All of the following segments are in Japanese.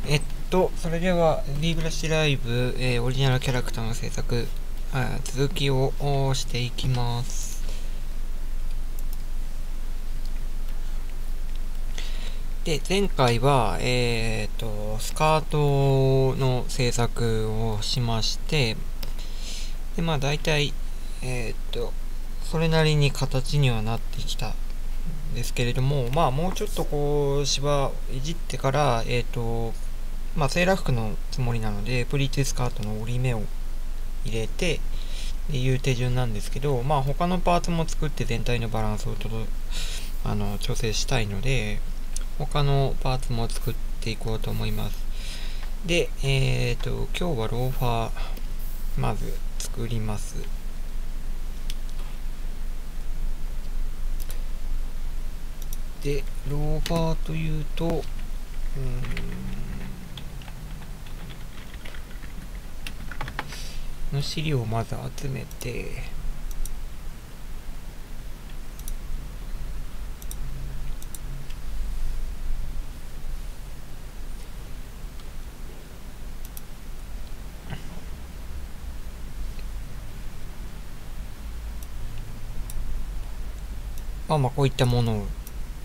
それでは B ブラシライブ、オリジナルキャラクターの制作、続きをしていきます。で、前回は、スカートの制作をしまして、で、まあ大体、それなりに形にはなってきたんですけれども、まあもうちょっとこう、芝いじってから、まあセーラー服のつもりなので、プリーツスカートの折り目を入れて、っていう手順なんですけど、まあ他のパーツも作って全体のバランスを調整したいので、他のパーツも作っていこうと思います。で、今日はローファー、まず作ります。で、ローファーというと、の資料をまず集めて、まあこういったものを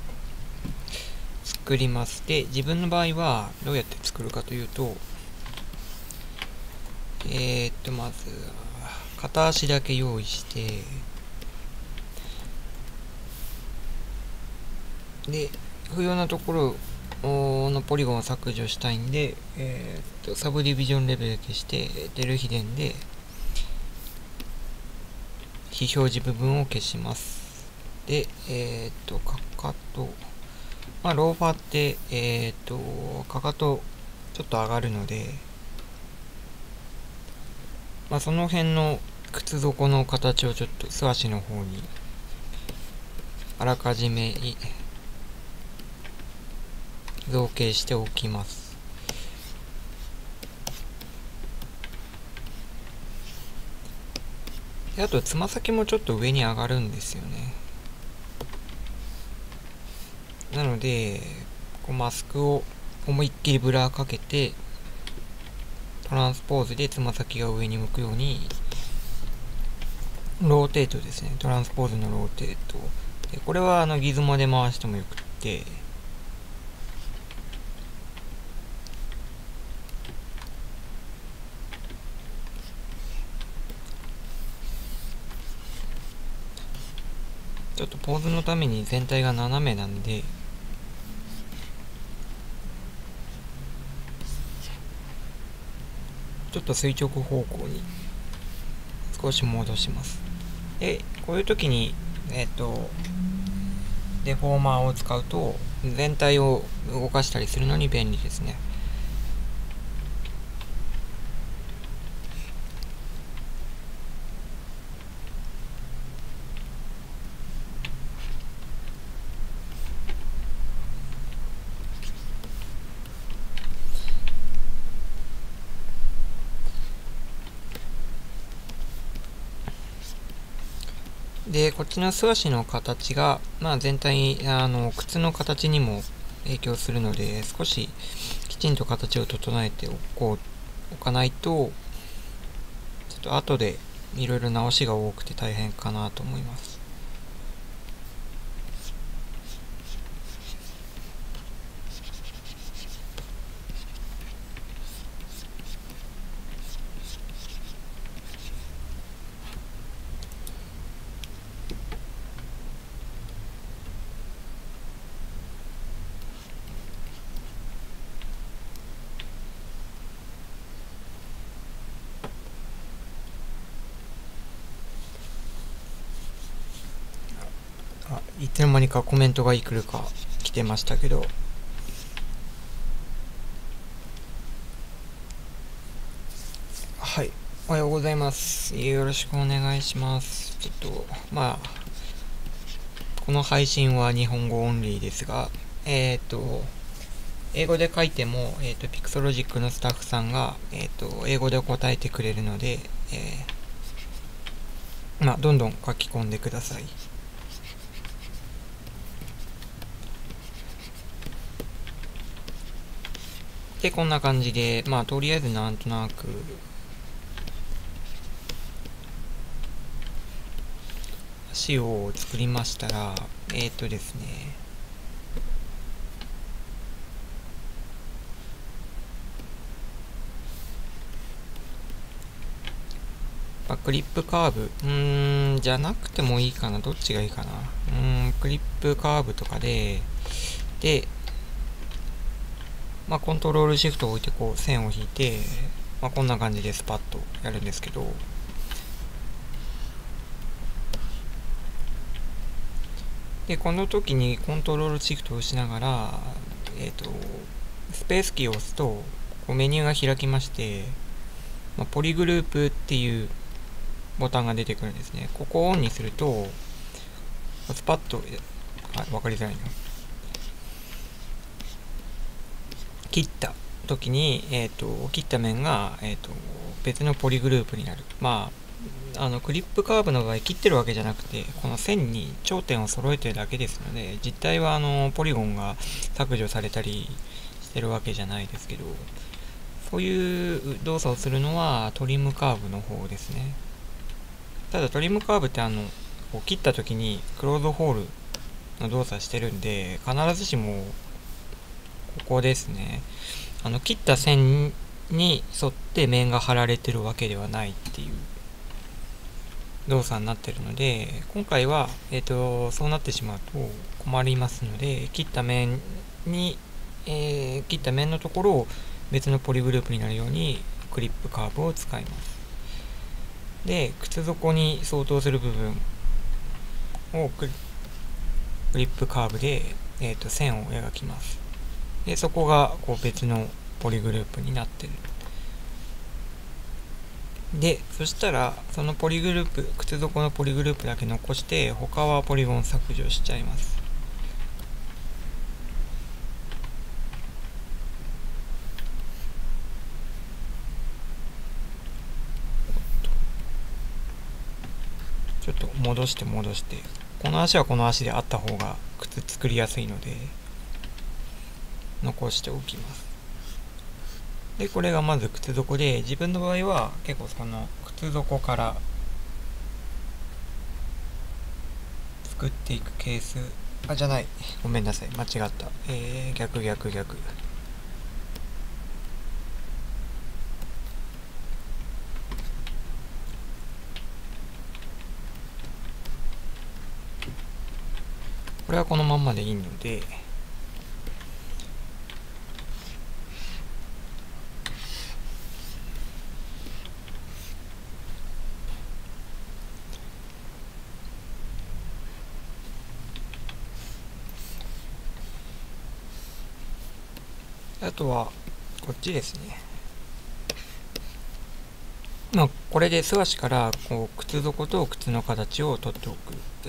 作ります。で、自分の場合はどうやって作るかというと、まず、片足だけ用意して、で、不要なところのポリゴンを削除したいんで、サブディビジョンレベル消して、デルヒデンで、非表示部分を消します。で、かかと、まあ、ローファーって、かかとちょっと上がるので、まあ、その辺の靴底の形をちょっと素足の方にあらかじめ造形しておきます。で、あとつま先もちょっと上に上がるんですよね。なのでこうマスクを思いっきりブラーかけてトランスポーズでつま先が上に向くようにローテートですね。トランスポーズのローテートで、これはギズモで回してもよくって、ちょっとポーズのために全体が斜めなんで、ちょっと垂直方向に少し戻します。で、こういう時にデフォーマーを使うと全体を動かしたりするのに便利ですね。で、こっちの素足の形が、まあ、全体靴の形にも影響するので、少しきちんと形を整えておかないと、ちょっと後でいろいろ直しが多くて大変かなと思います。いつの間にかコメントがいくるか来てましたけど、はい、おはようございます。よろしくお願いします。ちょっと、まあ、この配信は日本語オンリーですが、英語で書いても、ピクソロジックのスタッフさんが、英語で答えてくれるので、まあ、どんどん書き込んでください。 で、こんな感じで、まあ、とりあえずなんとなく、足を作りましたら、ですね、クリップカーブ、じゃなくてもいいかな。どっちがいいかな。クリップカーブとかで、コントロールシフトを置いてこう線を引いて、こんな感じでスパッとやるんですけど、で、この時にコントロールシフトをしながら、スペースキーを押すと、こうメニューが開きまして、ポリグループっていうボタンが出てくるんですね。ここをオンにすると、スパッと、わかりづらいな。切った時に、切った面が、別のポリグループになる。クリップカーブの場合切ってるわけじゃなくて、この線に頂点を揃えてるだけですので、実態はポリゴンが削除されたりしてるわけじゃないですけど、そういう動作をするのはトリムカーブの方ですね。ただトリムカーブってこう切った時にクローズホールの動作してるんで、必ずしもここですね、切った線に沿って面が張られてるわけではないっていう動作になってるので、今回は、そうなってしまうと困りますので、切った面のところを別のポリグループになるようにクリップカーブを使います。で、靴底に相当する部分をクリップカーブで、線を描きます。で、そこがこう別のポリグループになってる。で、そしたら、そのポリグループ、靴底のポリグループだけ残して、他はポリゴン削除しちゃいます。ちょっと戻して、この足はこの足であった方が靴作りやすいので、残しておきます。で、これがまず靴底で、自分の場合は結構その靴底から作っていくケース、じゃない。ごめんなさい。間違った。逆。これはこのまんまでいいので、あとは、こっちですね。これで素足からこう靴底と靴の形を取っておく。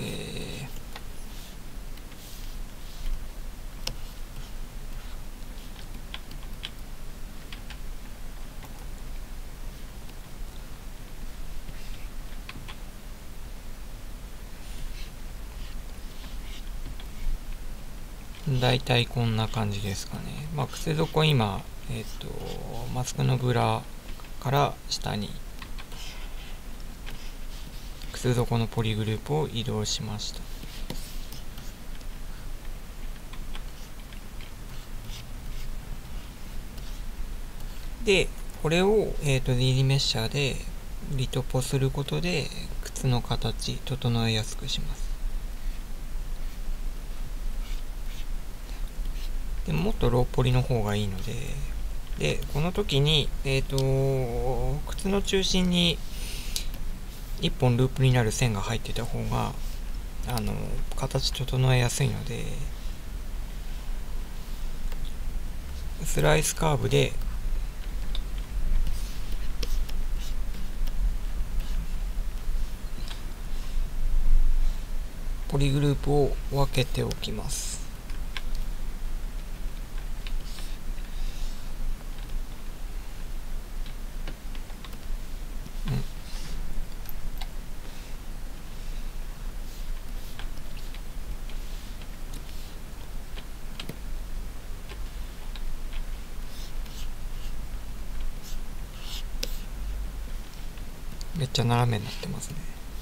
だいたいこんな感じですかね。靴底今、マスクのブラから下に靴底のポリグループを移動しました。で、これを、DD メッシャーでリトポすることで靴の形整えやすくします。でもっとローポリの方がいいので、この時に、靴の中心に1本ループになる線が入ってた方が、形整えやすいので、スライスカーブで、ポリグループを分けておきます。 めっちゃ斜めになってますね。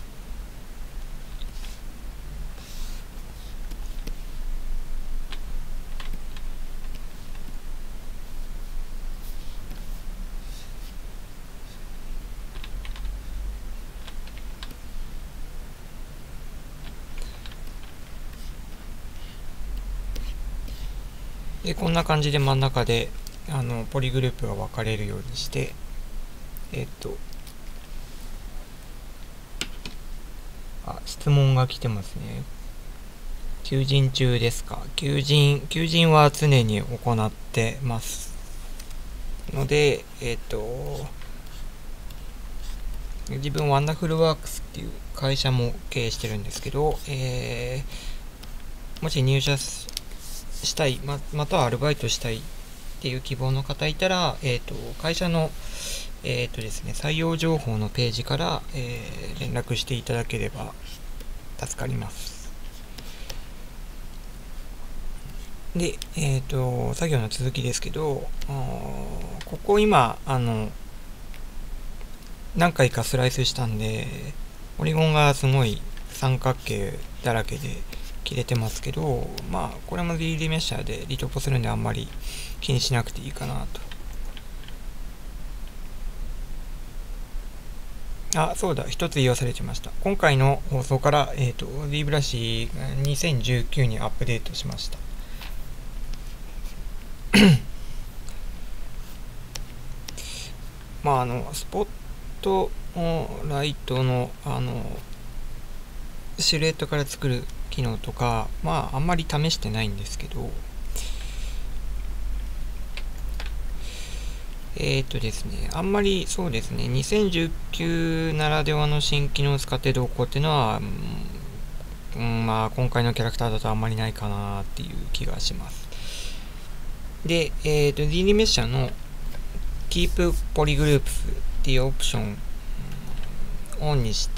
でこんな感じで真ん中でポリグループが分かれるようにして、質問が来てますね。求人中ですか？求人は常に行ってますので、自分ワンダフルワークスっていう会社も経営してるんですけど、もし入社したい、またはアルバイトしたいっていう希望の方いたら、会社のですね、採用情報のページから、連絡していただければ助かります。で、作業の続きですけど、ここ今、何回かスライスしたんで、ポリゴンがすごい三角形だらけで切れてますけど、これも 3D メッシャーでリトポするんであんまり気にしなくていいかなと。そうだ、一つ言い忘れてました。今回の放送から、D ブラシ2019にアップデートしました。スポットライトのシルエットから作る機能とか、あんまり試してないんですけど、ですね、あんまりそうですね、2019ならではの新機能を使ってどうこうっていうのは、今回のキャラクターだとあんまりないかなっていう気がします。で、DD メッシャーの Keep Polygroups っていうオプションオンにして、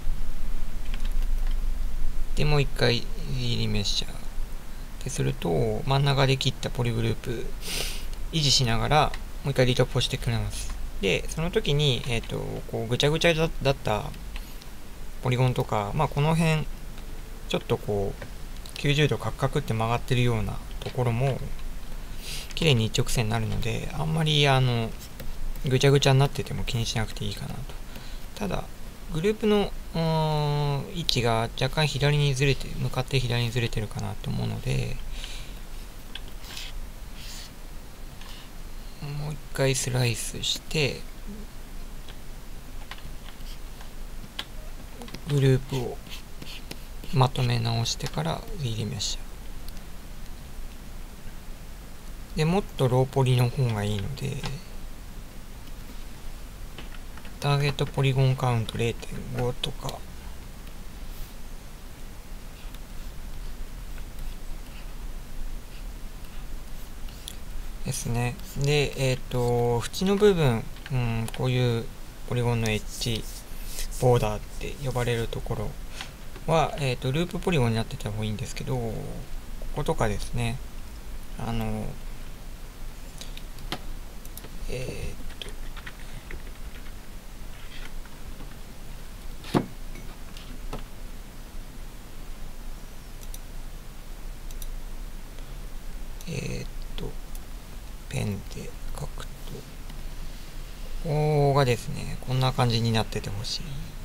で、もう一回 DD メッシャーってすると、真ん中で切ったポリグループ維持しながら、もう一回リトポしてくれます。で、その時に、こうぐちゃぐちゃだったポリゴンとか、この辺、ちょっとこう、90度カクカクって曲がってるようなところも、綺麗に一直線になるので、あんまりぐちゃぐちゃになってても気にしなくていいかなと。ただ、グループの位置が若干左にずれて、向かって左にずれてるかなと思うので、もう一回スライスして、グループをまとめ直してから3D メッシャー。で、もっとローポリの方がいいので、ターゲットポリゴンカウント 0.5 とか、ですね。で、縁の部分、こういうポリゴンのエッジボーダーって呼ばれるところは、ループポリゴンになってた方がいいんですけど、こことかですね、ペンで書くと、ここがですね、こんな感じになっててほしい。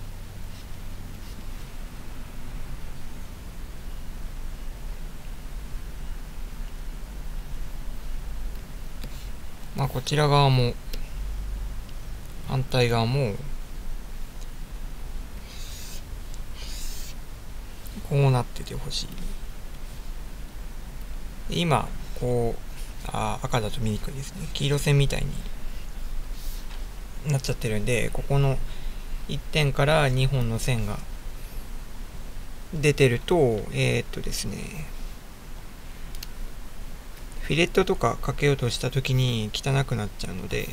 こちら側も、反対側も、こうなっててほしい。で今、こう、赤だと見にくいですね。黄色線みたいになっちゃってるんで、ここの1点から2本の線が出てると、ですね、フィレットとかかけようとしたときに汚くなっちゃうので、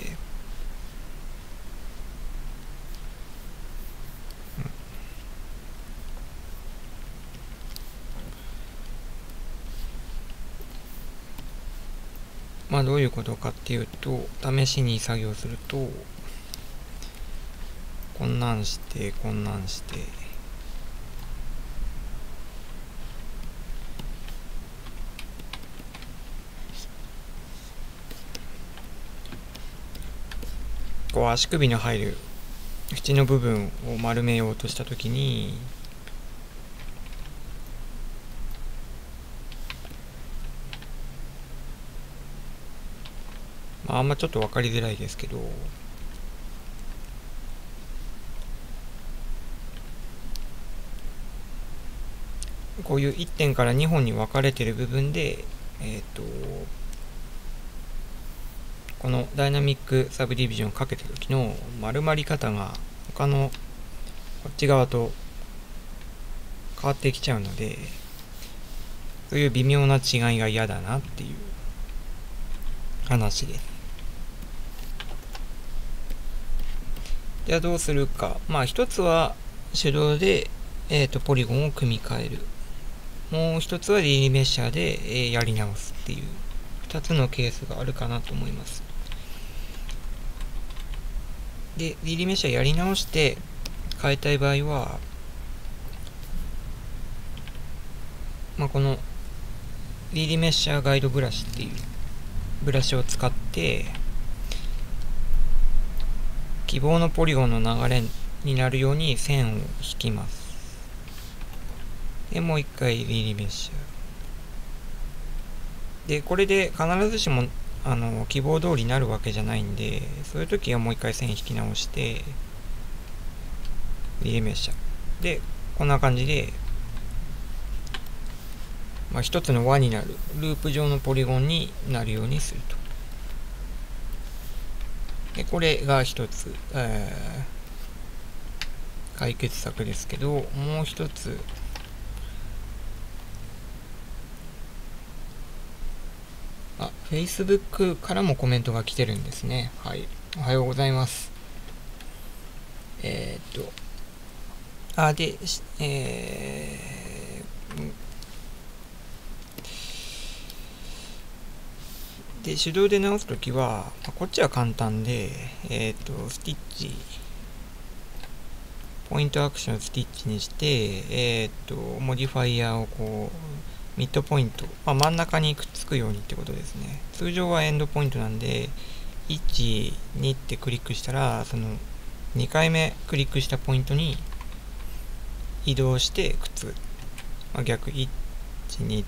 どういうことかっていうと、試しに作業すると、 こんなんして、こんなんして、こう足首の入る縁の部分を丸めようとしたときに、あんまちょっと分かりづらいですけど、こういう1点から2本に分かれている部分で、このダイナミックサブディビジョンをかけた時の丸まり方が他のこっち側と変わってきちゃうので、そういう微妙な違いが嫌だなっていう話です。じゃあどうするか。一つは手動で、ポリゴンを組み替える。もう一つは DD メッシャーで、やり直すっていう2つのケースがあるかなと思います。で、DD メッシャーやり直して変えたい場合は、この DD メッシャーガイドブラシっていうブラシを使って希望のポリゴンの流れになるように線を引きます。で、もう一回 DD メッシャーで、これで必ずしも希望通りになるわけじゃないんで、そういう時はもう一回線引き直して DD メッシャーで、こんな感じで一つの輪になるループ状のポリゴンになるようにすると。で、これが一つ、解決策ですけど、もう一つ、Facebook からもコメントが来てるんですね。はい。おはようございます。で、手動で直すときは、こっちは簡単で、スティッチ、ポイントアクションをスティッチにして、モディファイヤーをこう、ミッドポイント、真ん中にくっつくようにってことですね。通常はエンドポイントなんで、1、2ってクリックしたら、その2回目クリックしたポイントに移動してくっつく。逆、1、2って、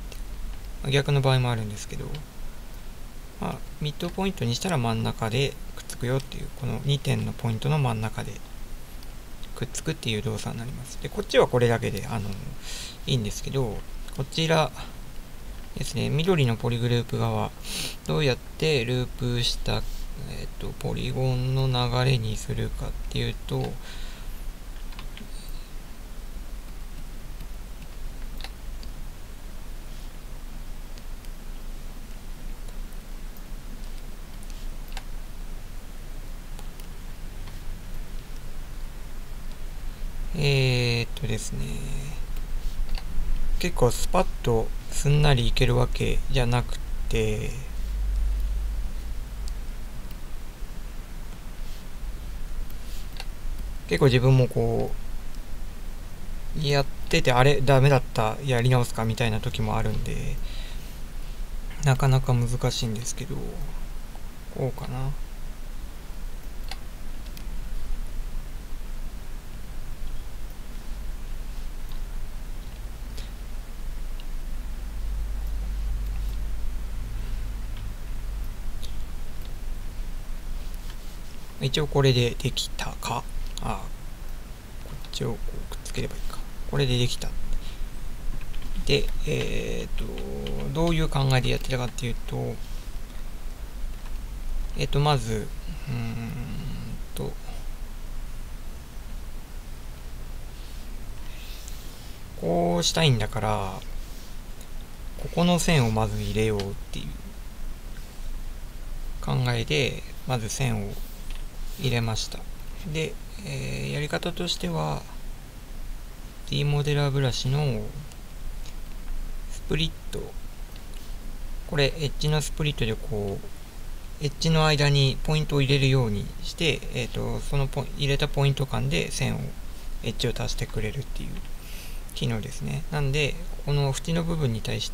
逆の場合もあるんですけど、ミッドポイントにしたら真ん中でくっつくよっていう、この2点のポイントの真ん中でくっつくっていう動作になります。で、こっちはこれだけでいいんですけど、こちらですね、緑のポリグループ側、どうやってループした、ポリゴンの流れにするかっていうと、ですね、結構スパッとすんなりいけるわけじゃなくて、結構自分もこうやってて、あれダメだった、やり直すかみたいな時もあるんで、なかなか難しいんですけど、こうかな。一応これでできたか。こっちをこうくっつければいいか。これでできた。で、どういう考えでやってたかっていうと、まず、こうしたいんだから、ここの線をまず入れようっていう考えで、まず線を入れました。で、やり方としては D モデラーブラシのスプリット、これエッジのスプリットでこエッジの間にポイントを入れるようにして、その入れたポイント間で線をエッジを足してくれるっていう機能ですね。なんでこの縁の部分に対して、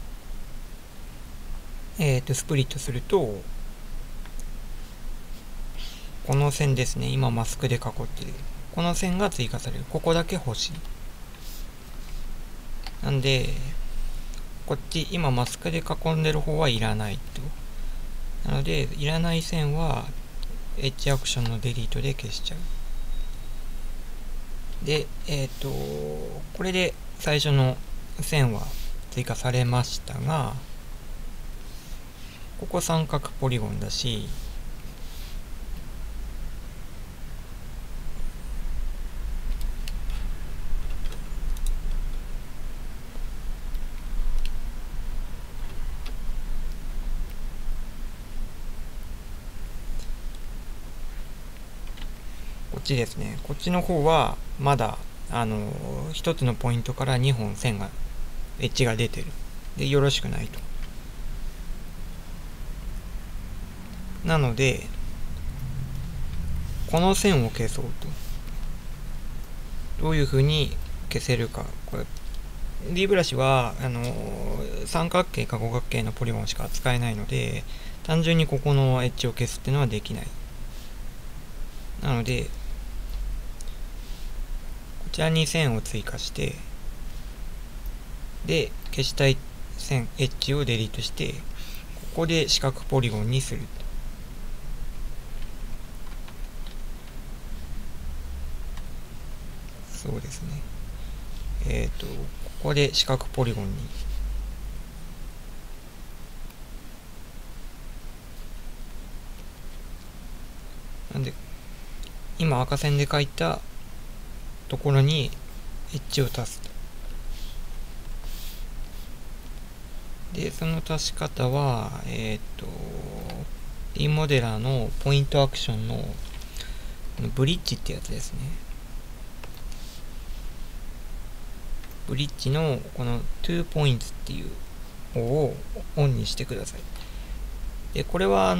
スプリットすると、この線ですね、今マスクで囲ってるこの線が追加される。ここだけ欲しい。なんでこっち今マスクで囲んでる方はいらないと。なのでいらない線はエッジアクションのデリートで消しちゃう。でこれで最初の線は追加されましたが、ここ三角ポリゴンだし、こっちですね、こっちの方はまだ一つのポイントから2本線がエッジが出てる。でよろしくないと。なのでこの線を消そうと。どういうふうに消せるか。これ D ブラシは三角形か五角形のポリゴンしか使えないので、単純にここのエッジを消すっていうのはできない。なのでこちらに線を追加して、で消したい線エッジをデリートして、ここで四角ポリゴンにする。そうですね。ここで四角ポリゴンに。なんで今赤線で書いたところにエッジを足す。でその足し方はD モデラーのポイントアクションのブリッジってやつですね。ブリッジのこの 2points っていう方をオンにしてください。でこれは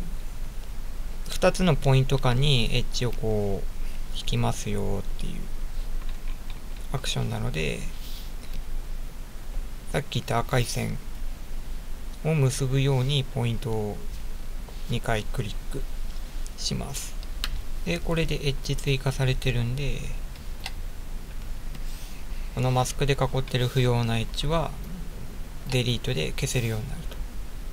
2つのポイント間にエッジをこう引きますよっていうアクションなので、さっき言った赤い線を結ぶようにポイントを2回クリックします。でこれでエッジ追加されてるんで、このマスクで囲ってる不要なエッジはデリートで消せるようになると。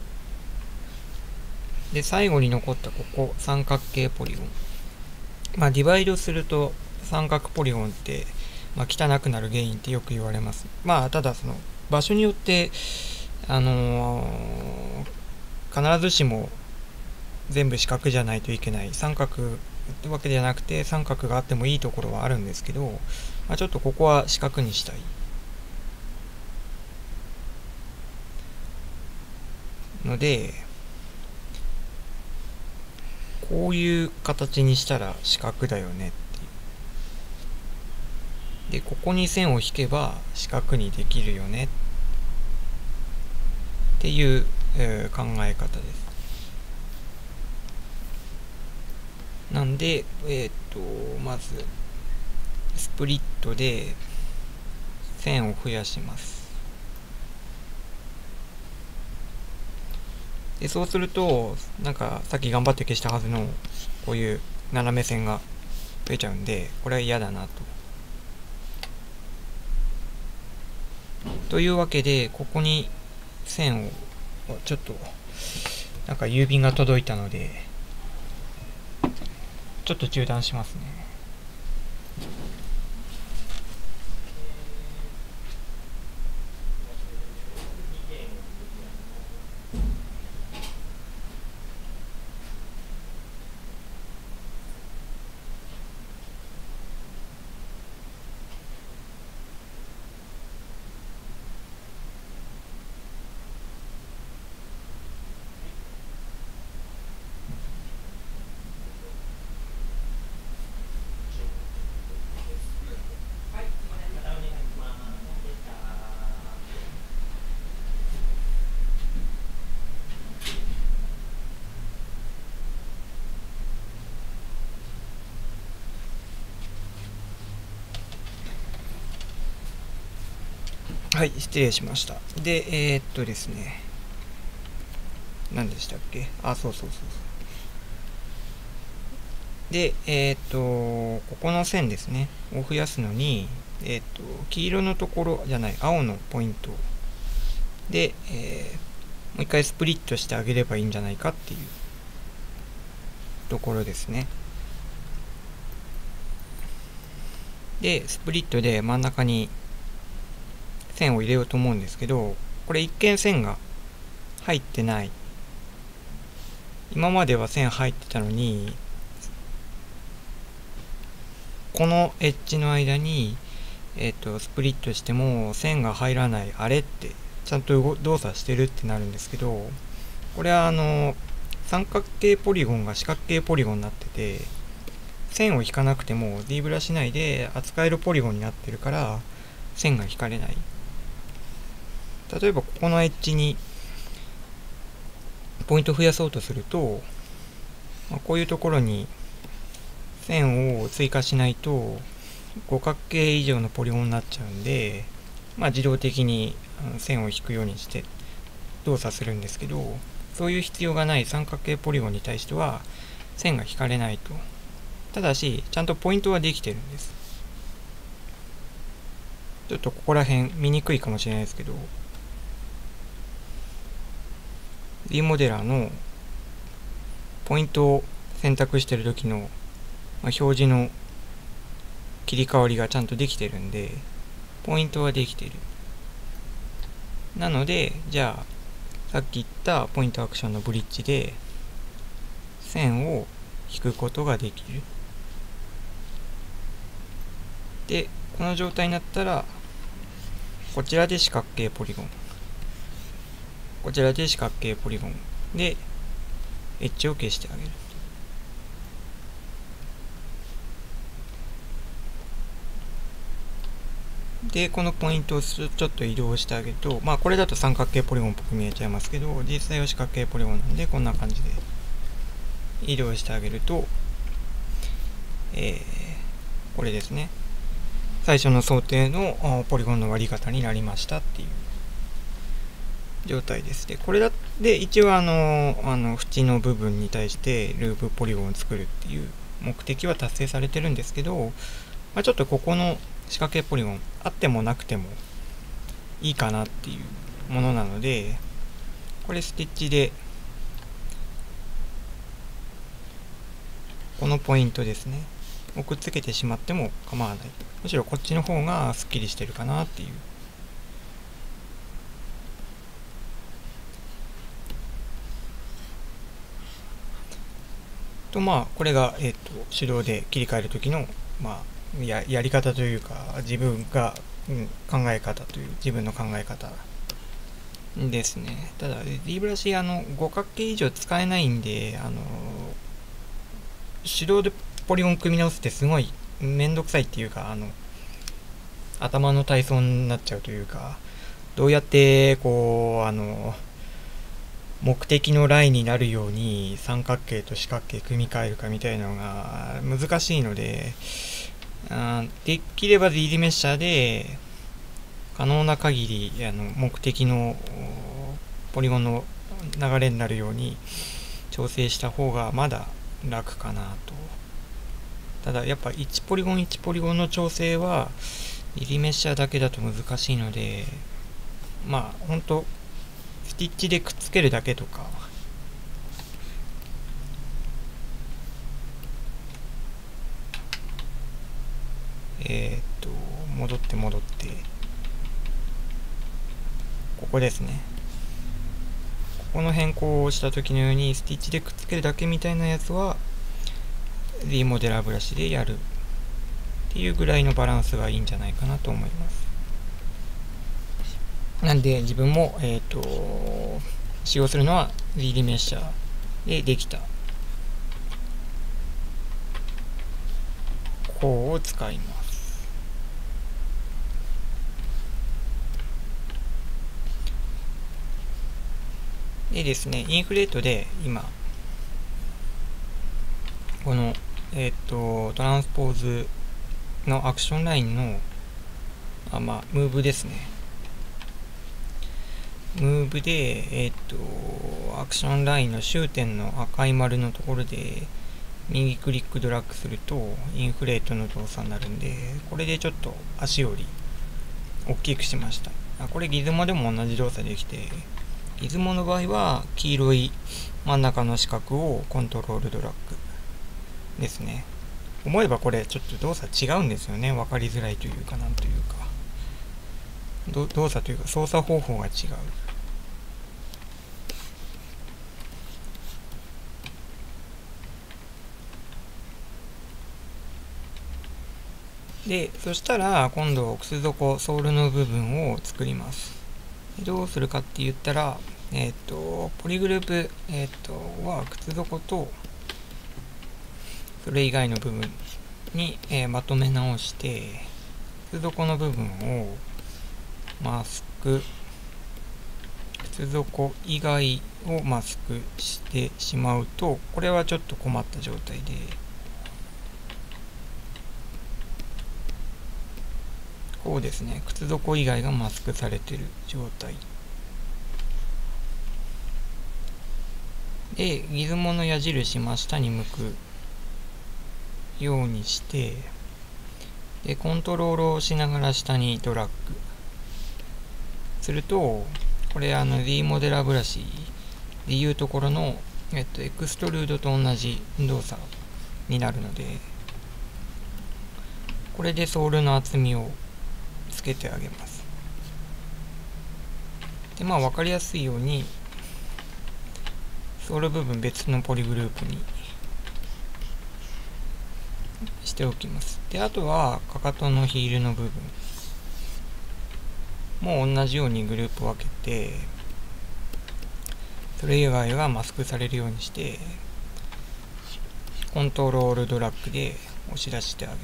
で最後に残ったここ三角形ポリゴン、ディバイドすると三角ポリゴンって、汚くなる原因ってよく言われます。ただその場所によって必ずしも全部四角じゃないといけない三角ってわけじゃなくて、三角があってもいいところはあるんですけど、ちょっとここは四角にしたいので、こういう形にしたら四角だよねっていう。でここに線を引けば四角にできるよねっていう、考え方です。なんでまずスプリットで線を増やします。でそうするとさっき頑張って消したはずのこういう斜め線が増えちゃうんで、これは嫌だなと。というわけでここに線をちょっと郵便が届いたのでちょっと中断しますね。 はい、失礼しました。で、ですね、何でしたっけ。あ、そうそうそうそう。で、ここの線ですね、を増やすのに、黄色のところじゃない、青のポイントで、もう一回スプリットしてあげればいいんじゃないかっていうところですね。で、スプリットで真ん中に線を入れようと思うんですけど、これ一見線が入ってない。今までは線入ってたのに、このエッジの間に、スプリットしても線が入らない、あれってちゃんと動作してるってなるんですけど、これは三角形ポリゴンが四角形ポリゴンになってて、線を引かなくても D ブラシ内で扱えるポリゴンになってるから線が引かれない。例えばここのエッジにポイントを増やそうとすると、こういうところに線を追加しないと五角形以上のポリゴンになっちゃうんで、自動的に線を引くようにして動作するんですけど、そういう必要がない三角形ポリゴンに対しては線が引かれないと。ただしちゃんとポイントはできてるんです。ちょっとここら辺見にくいかもしれないですけど、D モデラーのポイントを選択している時の表示の切り替わりがちゃんとできてるんで、ポイントはできてる。なので、じゃあさっき言ったポイントアクションのブリッジで線を引くことができる。で、この状態になったら、こちらで四角形ポリゴン、こちらで四角形ポリゴンでエッジを消してあげる。で、このポイントをちょっと移動してあげると、これだと三角形ポリゴンっぽく見えちゃいますけど、実際は四角形ポリゴンなんで、こんな感じで移動してあげると、これですね。最初の想定のポリゴンの割り方になりましたっていう状態です。で、これで一応縁の部分に対してループポリゴンを作るっていう目的は達成されてるんですけど、ちょっとここの仕掛けポリゴンあってもなくてもいいかなっていうものなので、これステッチでこのポイントですねをくっつけてしまっても構わない。むしろこっちの方がスッキリしてるかなっていう。とこれが、手動で切り替える時の、やり方というか、自分が、考え方という自分の考え方ですね。ただ D ブラシ五角形以上使えないんで、手動でポリゴン組み直すってすごいめんどくさいっていうか、頭の体操になっちゃうというか、どうやってこう目的のラインになるように三角形と四角形組み替えるかみたいなのが難しいので、できれば D メッシャーで可能な限り目的のポリゴンの流れになるように調整した方がまだ楽かなと。ただやっぱ1ポリゴン1ポリゴンの調整は D メッシャーだけだと難しいので、ほんとスティッチでくっつけるだけとか、戻ってここですね。この変更をした時のようにスティッチでくっつけるだけみたいなやつは D モデラーブラシでやるっていうぐらいのバランスがいいんじゃないかなと思います。なんで自分も、使用するのは D メッシャーでできた方を使います。でですね、インフレートで今このトランスポーズのアクションラインのムーブですねムーブで、アクションラインの終点の赤い丸のところで右クリックドラッグするとインフレートの動作になるんで、これでちょっと足より大きくしました。これギズモでも同じ動作できて、ギズモの場合は黄色い真ん中の四角をコントロールドラッグですね。思えばこれちょっと動作違うんですよね。分かりづらいというか、なんというか動作というか操作方法が違う。で、そしたら今度靴底ソールの部分を作ります。どうするかって言ったら、ポリグループ、は靴底とそれ以外の部分に、まとめ直して、靴底の部分をマスク、靴底以外をマスクしてしまうと、これはちょっと困った状態で、こうですね、靴底以外がマスクされている状態で、ギズモの矢印真下に向くようにして、でコントロールを押しながら下にドラッグすると、これD モデラーブラシでいうところの、エクストルードと同じ動作になるので、これでソールの厚みをつけてあげます。で、分かりやすいようにソール部分別のポリグループにしておきます。で、あとはかかとのヒールの部分も同じようにグループを分けて、それ以外はマスクされるようにしてコントロールドラッグで押し出してあげる。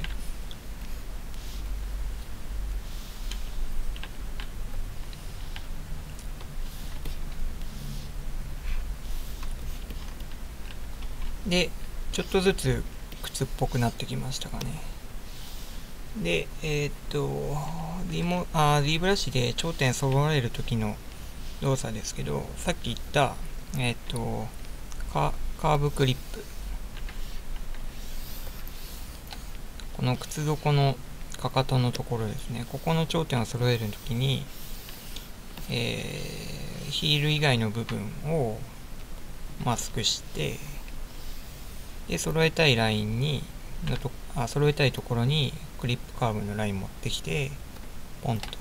で、ちょっとずつ靴っぽくなってきましたかね。で、D ブラシで頂点揃える時の動作ですけど、さっき言った、カーブクリップ。この靴底のかかとのところですね。ここの頂点を揃えるときに、ヒール以外の部分をマスクして、で、揃えたいラインに、揃えたいところにクリップカーブのライン持ってきて、ポンと。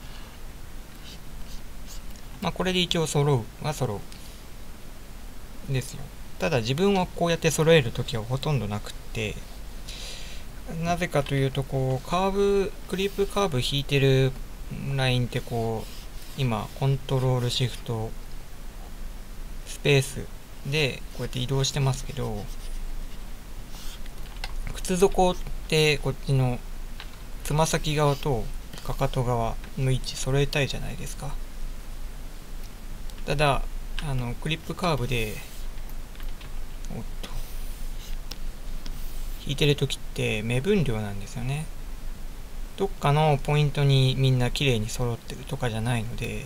これで一応揃うですよ。ただ自分はこうやって揃えるときはほとんどなくって、なぜかというと、クリップカーブ引いてるラインって今、コントロールシフトスペースでこうやって移動してますけど、靴底ってこっちのつま先側とかかと側の位置揃えたいじゃないですか。ただクリップカーブで引いてるときって目分量なんですよね。どっかのポイントにみんな綺麗に揃ってるとかじゃないので、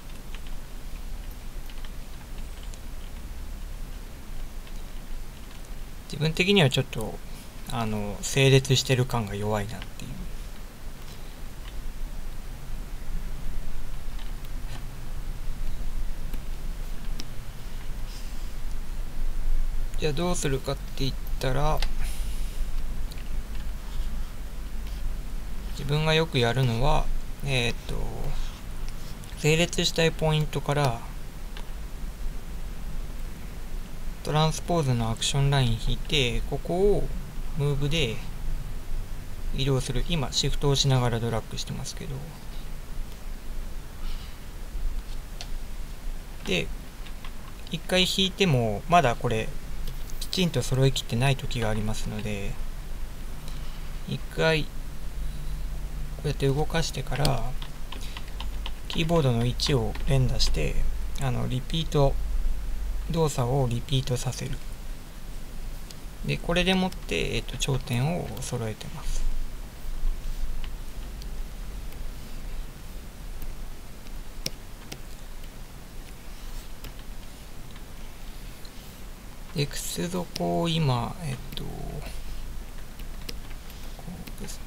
自分的にはちょっと整列してる感が弱いなっていう。じゃあどうするかって言ったら、自分がよくやるのは、整列したいポイントからトランスポーズのアクションライン引いて、ここをムーブで移動する。今シフトをしながらドラッグしてますけど、で一回引いてもまだこれきちんと揃いきってない時がありますので、一回こうやって動かしてからキーボードの位置を連打してリピート動作をリピートさせる。でこれでもって、頂点を揃えてます。 で、靴底を今、こうですね。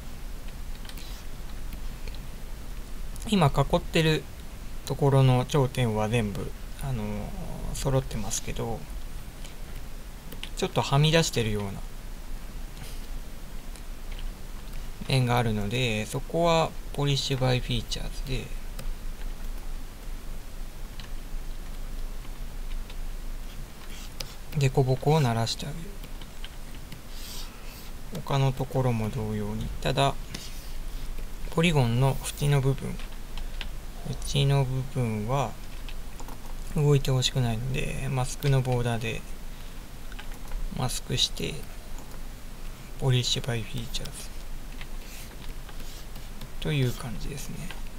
今囲ってるところの頂点は全部、揃ってますけど、ちょっとはみ出してるような面があるので、そこはポリッシュバイフィーチャーズで、デコボコを鳴らしてあげる。他のところも同様に。ただ、ポリゴンの縁の部分は動いてほしくないので、マスクのボーダーでマスクして、ポリッシュバイフィーチャーズという感じですね。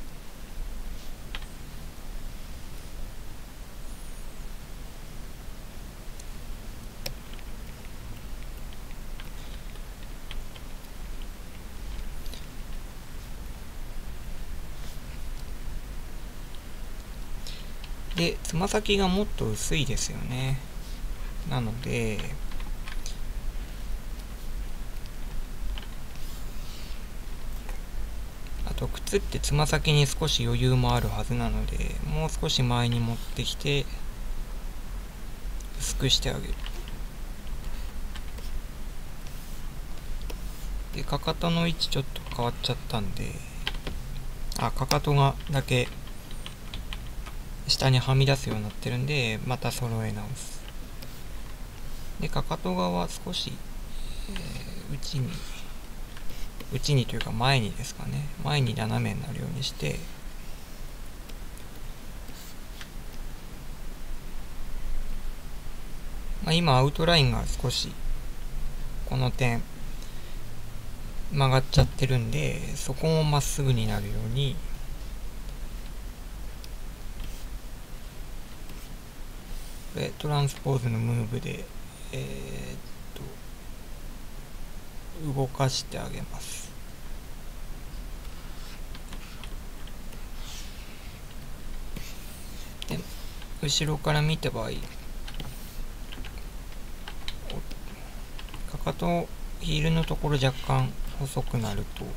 で、つま先がもっと薄いですよね。なので、あと靴ってつま先に少し余裕もあるはずなので、もう少し前に持ってきて薄くしてあげる。で、かかとの位置ちょっと変わっちゃったんで、かかとがだけ下にはみ出すようになってるんで、また揃え直す。で、かかと側少し、内にというか前にですかね。前に斜めになるようにして、今アウトラインが少しこの点曲がっちゃってるんで、そこもまっすぐになるように、これトランスポーズのムーブで、動かしてあげます。で、後ろから見た場合、かかとヒールのところ若干細くなると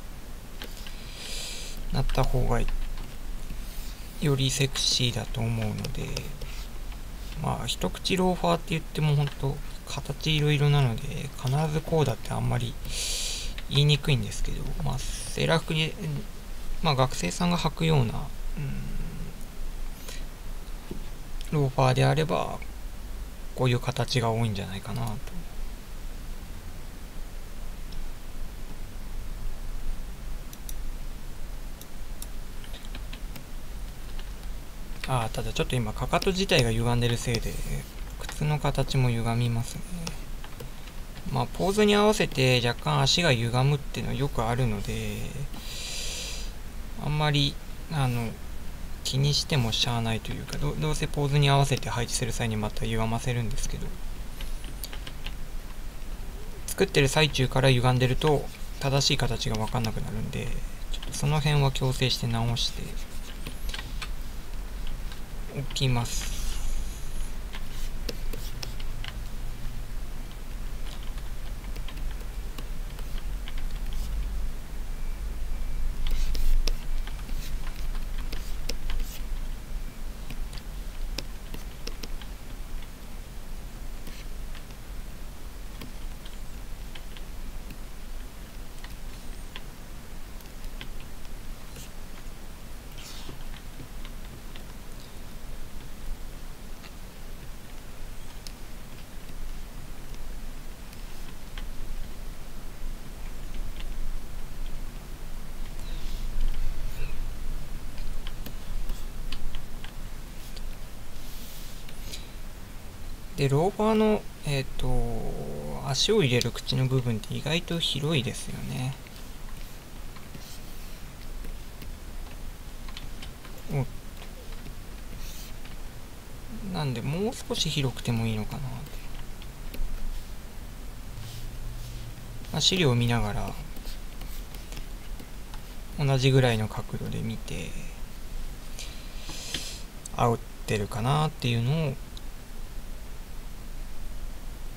なった方がよりセクシーだと思うので、一口ローファーって言っても本当形いろいろなので必ずこうだってあんまり言いにくいんですけど、セーラー服で、学生さんが履くような、ローファーであればこういう形が多いんじゃないかなと。ただちょっと今かかと自体が歪んでるせいで靴の形も歪みますね。ポーズに合わせて若干足が歪むっていうのはよくあるので、あんまり気にしてもしゃあないというか、どうせポーズに合わせて配置する際にまた歪ませるんですけど、作ってる最中から歪んでると正しい形が分かんなくなるんで、ちょっとその辺は矯正して直しておきます。で、ローファーの、足を入れる口の部分って意外と広いですよね。なんで、もう少し広くてもいいのかな。資料を見ながら、同じぐらいの角度で見て、合ってるかなっていうのを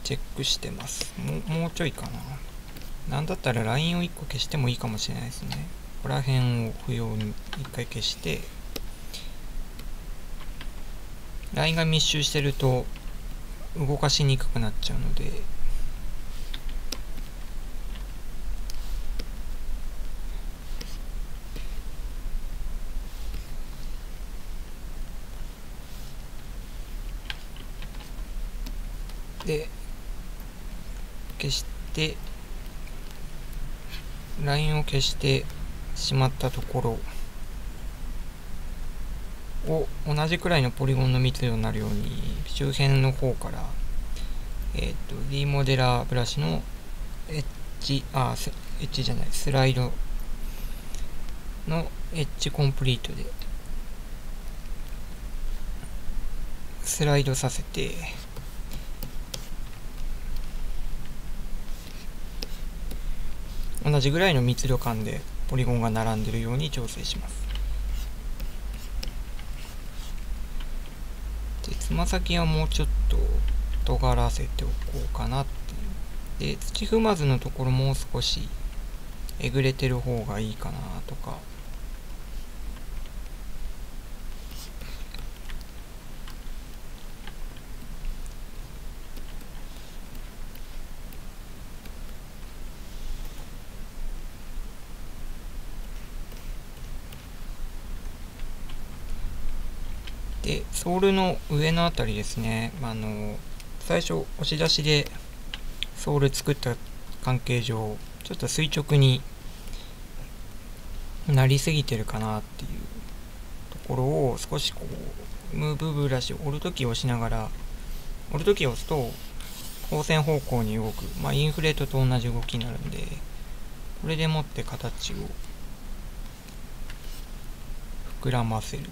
チェックしてます。もうちょいかな。なんだったらラインを1個消してもいいかもしれないですね。ここら辺を不要に1回消して、ラインが密集してると動かしにくくなっちゃうので、で消してラインを消してしまったところを同じくらいのポリゴンの密度になるように周辺の方から、D モデラーブラシのエッジじゃない、スライドのエッジコンプリートでスライドさせて、同じぐらいの密度感でポリゴンが並んでいるように調整します。で、つま先はもうちょっと尖らせておこうかなっていう。で、土踏まずのところもう少しえぐれてる方がいいかなとか。で、ソールの上のあたりですね、最初押し出しでソール作った関係上、ちょっと垂直になりすぎてるかなっていうところを少しこうムーブブラシを折るときを押しながら、折るときを押すと光線方向に動く、インフレートと同じ動きになるんで、これでもって形を膨らませる。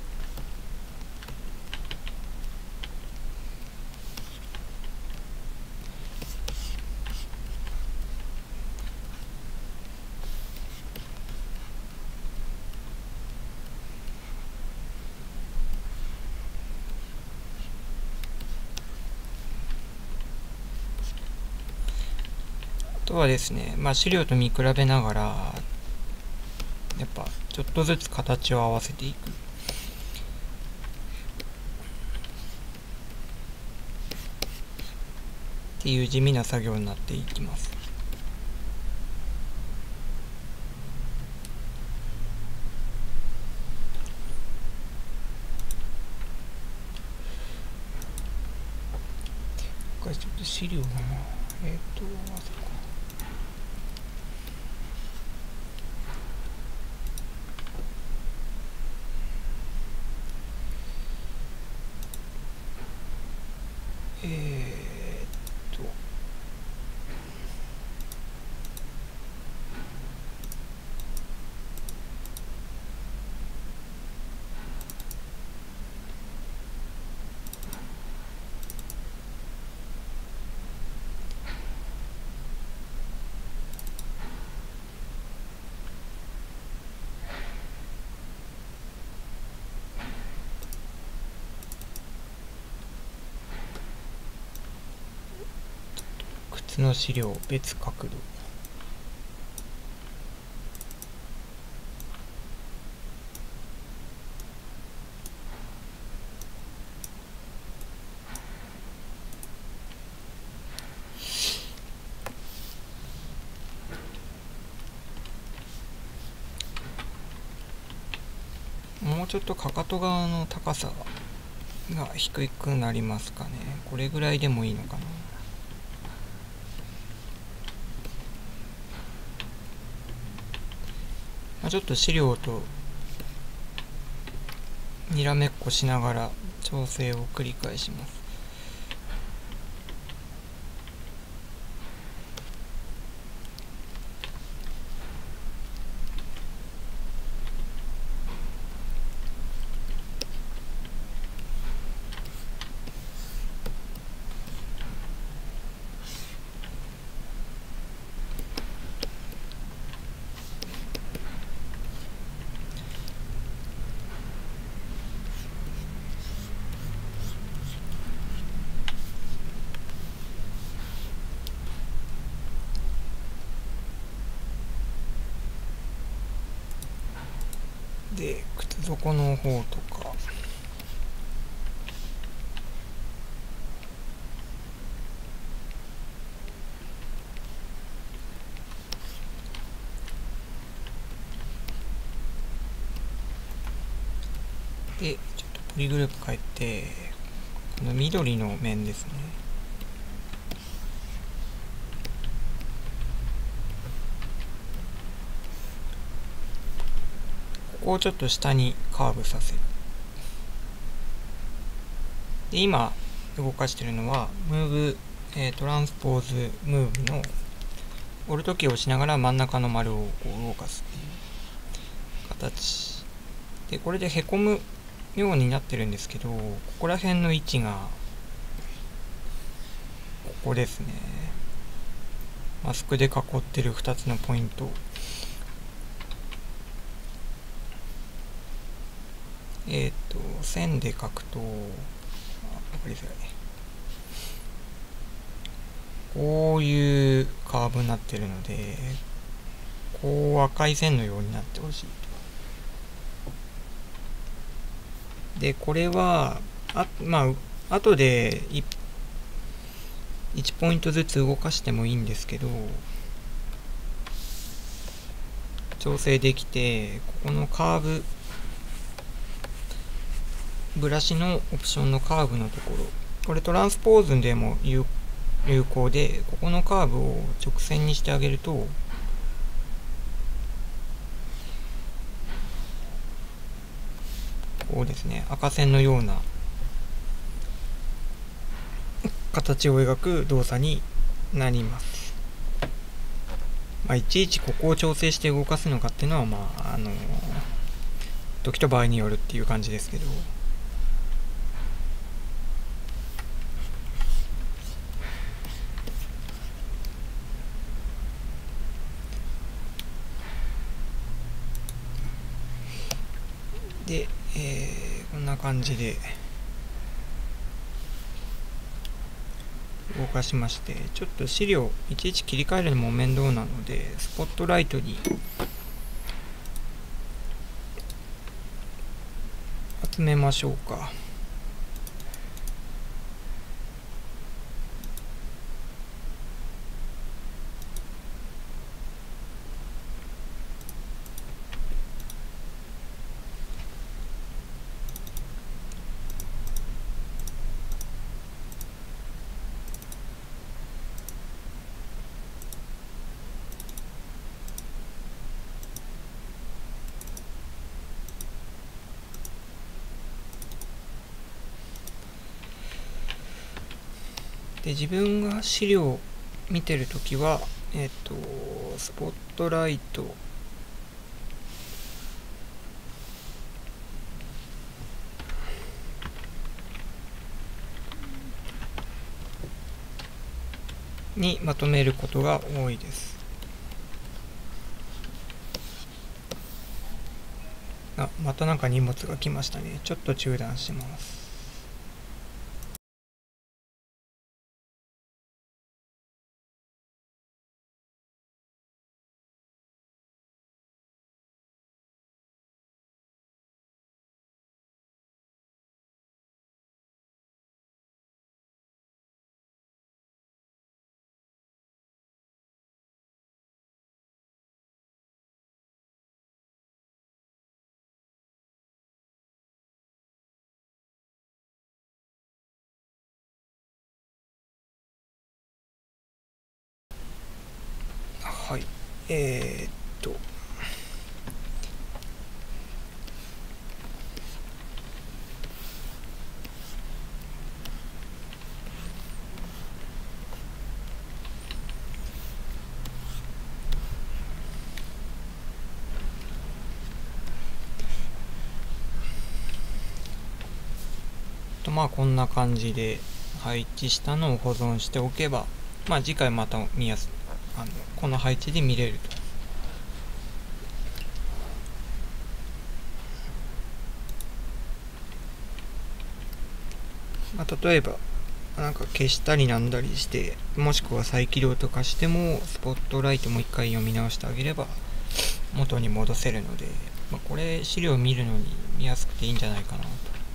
あとはですね、資料と見比べながら、やっぱちょっとずつ形を合わせていく。っていう地味な作業になっていきます。これちょっと資料がな、あそこ。靴の資料別角度。もうちょっとかかと側の高さが低くなりますかね。これぐらいでもいいのかな。ちょっと資料とにらめっこしながら調整を繰り返します。 で靴底の方とかで、ちょっとポリグループ変えて、この緑の面ですね。ここをちょっと下にカーブさせる。で、今動かしているのは、ムーブ、トランスポーズムーブのオルトキーを押しながら真ん中の丸をこう動かすっていう形。で、これでへこむようになってるんですけど、ここら辺の位置が、ここですね。マスクで囲ってる2つのポイント。線で書くと、わかりづらい。こういうカーブになってるので、こう赤い線のようになってほしい。で、これは、後で1ポイントずつ動かしてもいいんですけど、調整できて、ここのカーブ、ブラシのオプションのカーブのところ、これトランスポーズでも有効で、ここのカーブを直線にしてあげると、こうですね、赤線のような形を描く動作になります。いちいちここを調整して動かすのかっていうのは、時と場合によるっていう感じですけど。で、こんな感じで動かしまして、ちょっと資料いちいち切り替えるのも面倒なので、スポットライトに集めましょうか。で、自分が資料を見てるときは、スポットライトにまとめることが多いです。またなんか荷物が来ましたね。ちょっと中断します。はい。こんな感じで配置したのを保存しておけば、次回またこの配置で見れると。例えばなんか消したりなんだりして、もしくは再起動とかしてもスポットライトもう一回読み直してあげれば元に戻せるので、 これ資料を見るのに見やすくていいんじゃないかなと。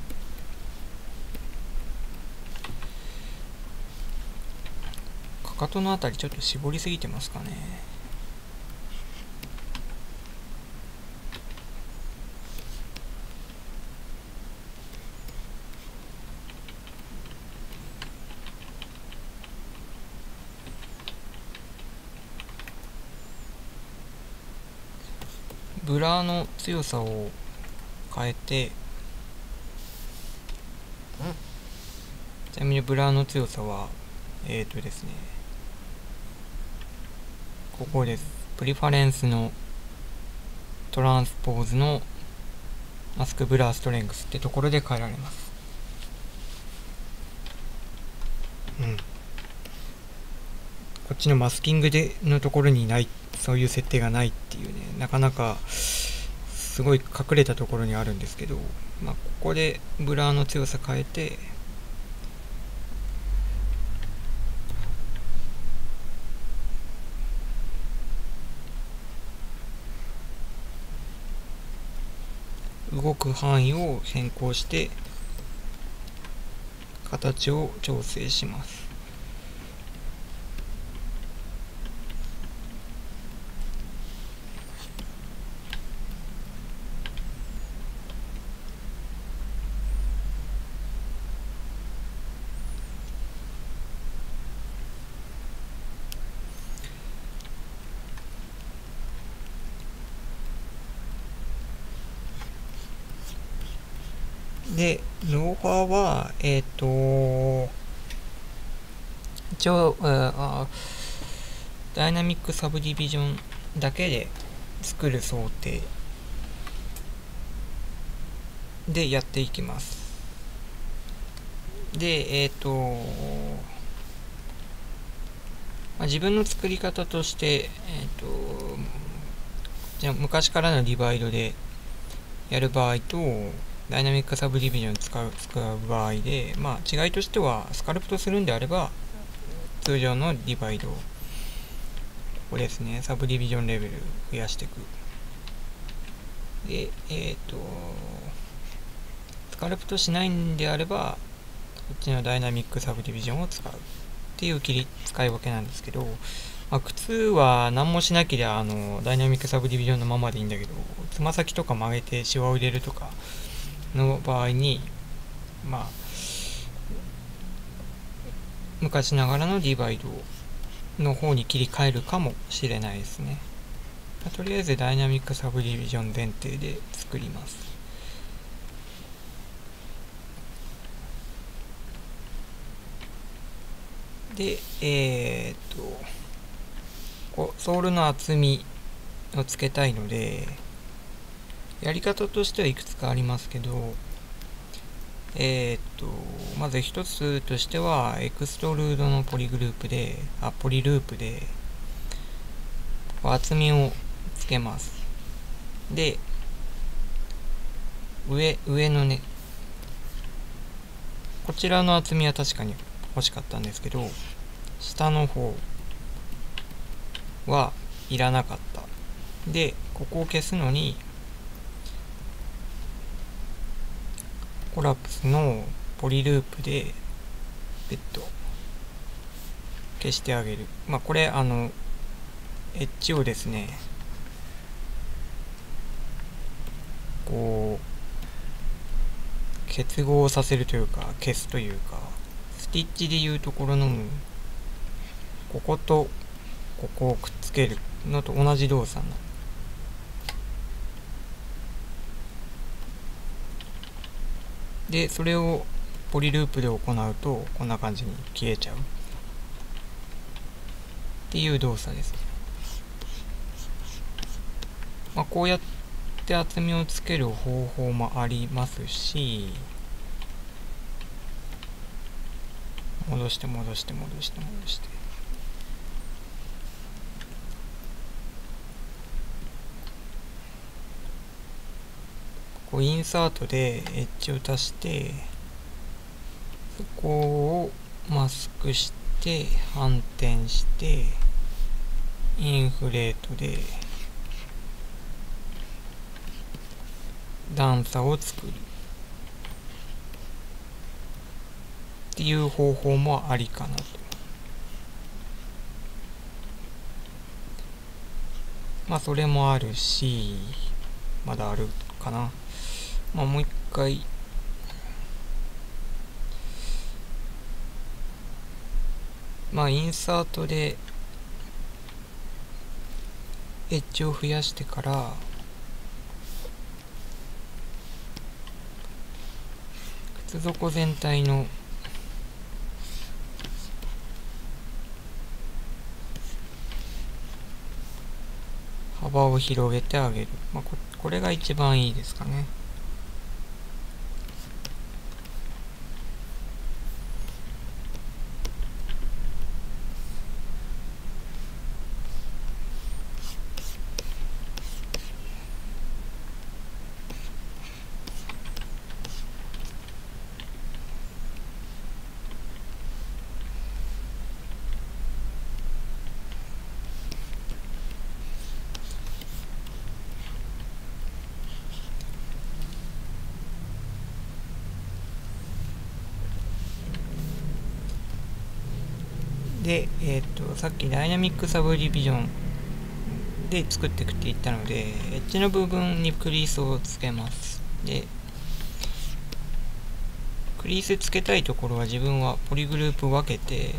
かかとのあたりちょっと絞りすぎてますかね。ブラの強さを変えて、ちなみにブラの強さはですね、ここです。プリファレンスのトランスポーズのマスクブラストレングスってところで変えられます。こっちのマスキングのところにない、そういう設定がないっていうね、なかなかすごい隠れたところにあるんですけど、ここでブラの強さ変えて、動く範囲を変更して形を調整します。で、ローファーは、一応、ダイナミックサブディビジョンだけで作る想定でやっていきます。で、自分の作り方として、じゃあ昔からのディバイドでやる場合と、ダイナミックサブディビジョン使う場合で、違いとしては、スカルプトするんであれば、通常のディバイド、ここですね、サブディビジョンレベル増やしていく。で、スカルプトしないんであれば、こっちのダイナミックサブディビジョンを使うっていう使い分けなんですけど、靴は何もしなければダイナミックサブディビジョンのままでいいんだけど、つま先とか曲げてシワを入れるとかの場合に、昔ながらのディバイドの方に切り替えるかもしれないですね。とりあえずダイナミックサブディビジョン前提で作ります。で、ソールの厚みをつけたいので、やり方としてはいくつかありますけど、まず一つとしては、エクストルードのポリループで、厚みをつけます。で、上のね、こちらの厚みは確かに欲しかったんですけど、下の方はいらなかった。で、ここを消すのに、コラプスのポリループでベッド消してあげる。これエッジをですね、こう結合させるというか消すというか、スティッチでいうところのこことここをくっつけるのと同じ動作な。で、それをポリループで行うとこんな感じに消えちゃうっていう動作です。こうやって厚みをつける方法もありますし、戻してこうインサートでエッジを足して、そこをマスクして反転してインフレートで段差を作るっていう方法もありかなと。まあそれもあるし、まだあるかな。まあもう一回インサートでエッジを増やしてから靴底全体の幅を広げてあげる。これが一番いいですかね。で、さっきダイナミックサブディビジョンで作っていくって言ったので、エッジの部分にクリースをつけます。で、クリースつけたいところは自分はポリグループ分けて、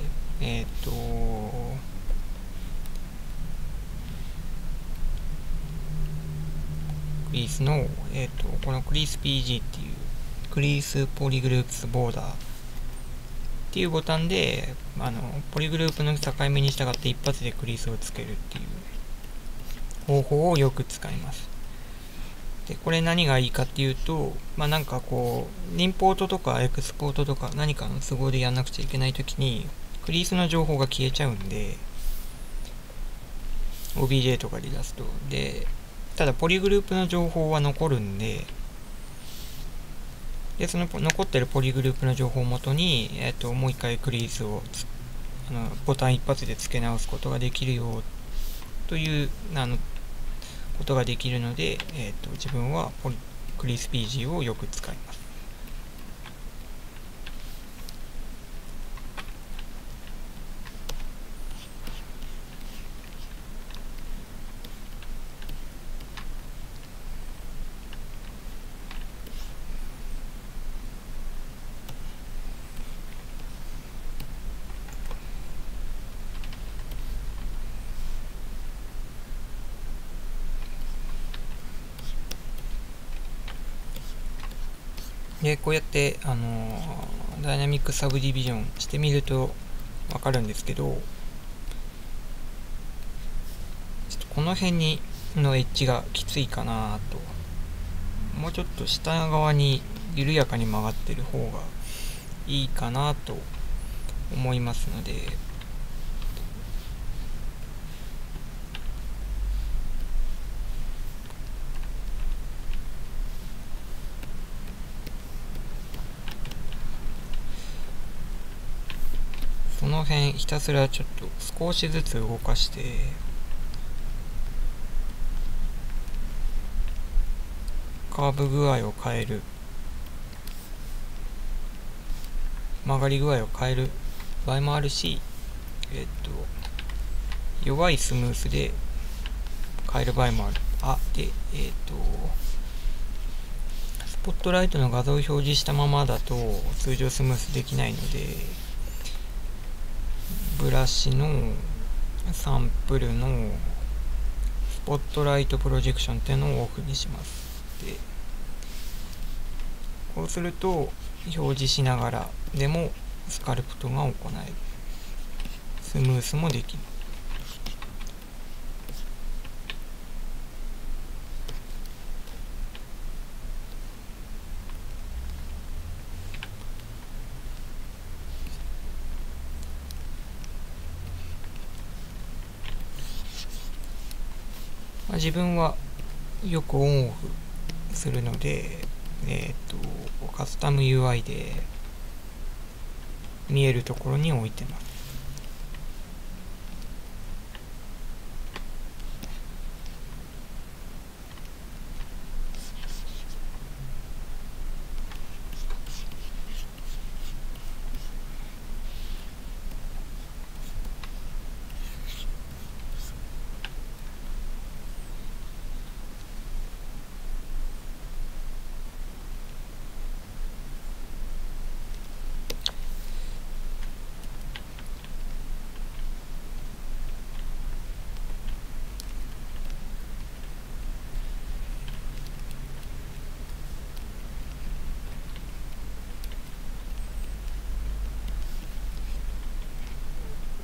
クリースの、このクリース PG っていう、クリースポリグループスボーダーっていうボタンで、ポリグループの境目に従って一発でクリースをつけるっていう方法をよく使います。で、これ何がいいかっていうと、なんかこう、インポートとかエクスポートとか何かの都合でやんなくちゃいけないときに、クリースの情報が消えちゃうんで、OBJ とかで出すと。で、ただポリグループの情報は残るんで、その残ってるポリグループの情報をもとに、もう一回クリースをボタン一発で付け直すことができるよということができるので、自分はクリース PG をよく使います。で、こうやって、ダイナミックサブディビジョンしてみるとわかるんですけど、ちょっとこの辺のエッジがきついかなと。もうちょっと下側に緩やかに曲がってる方がいいかなと思いますので、その辺ひたすらちょっと少しずつ動かしてカーブ具合を変える、曲がり具合を変える場合もあるし、弱いスムースで変える場合もある。で、スポットライトの画像を表示したままだと通常スムースできないので、ブラシのサンプルのスポットライトプロジェクションっていうのをオフにします。で、こうすると表示しながらでもスカルプトが行える。スムースもできます。自分はよくオンオフするので、カスタム UI で見えるところに置いてます。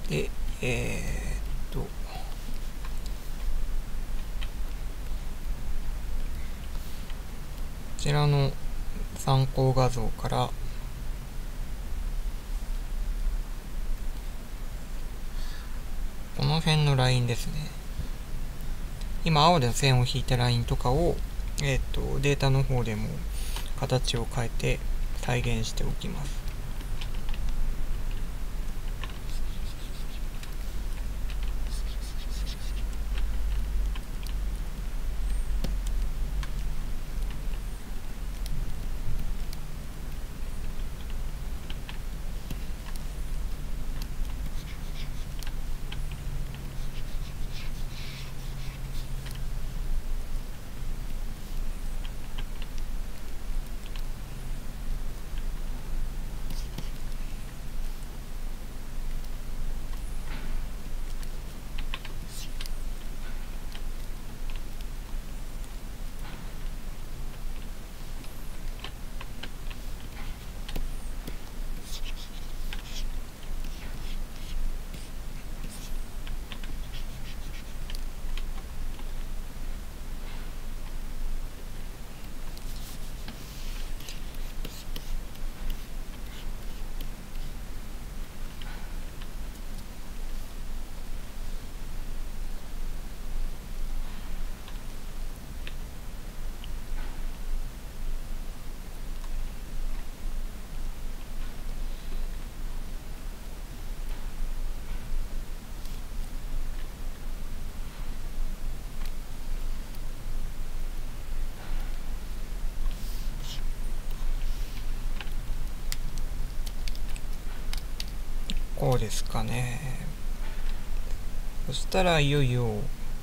で、こちらの参考画像からこの辺のラインですね。今青で線を引いたラインとかを、データの方でも形を変えて再現しておきます。こうですかね。そしたらいよいよ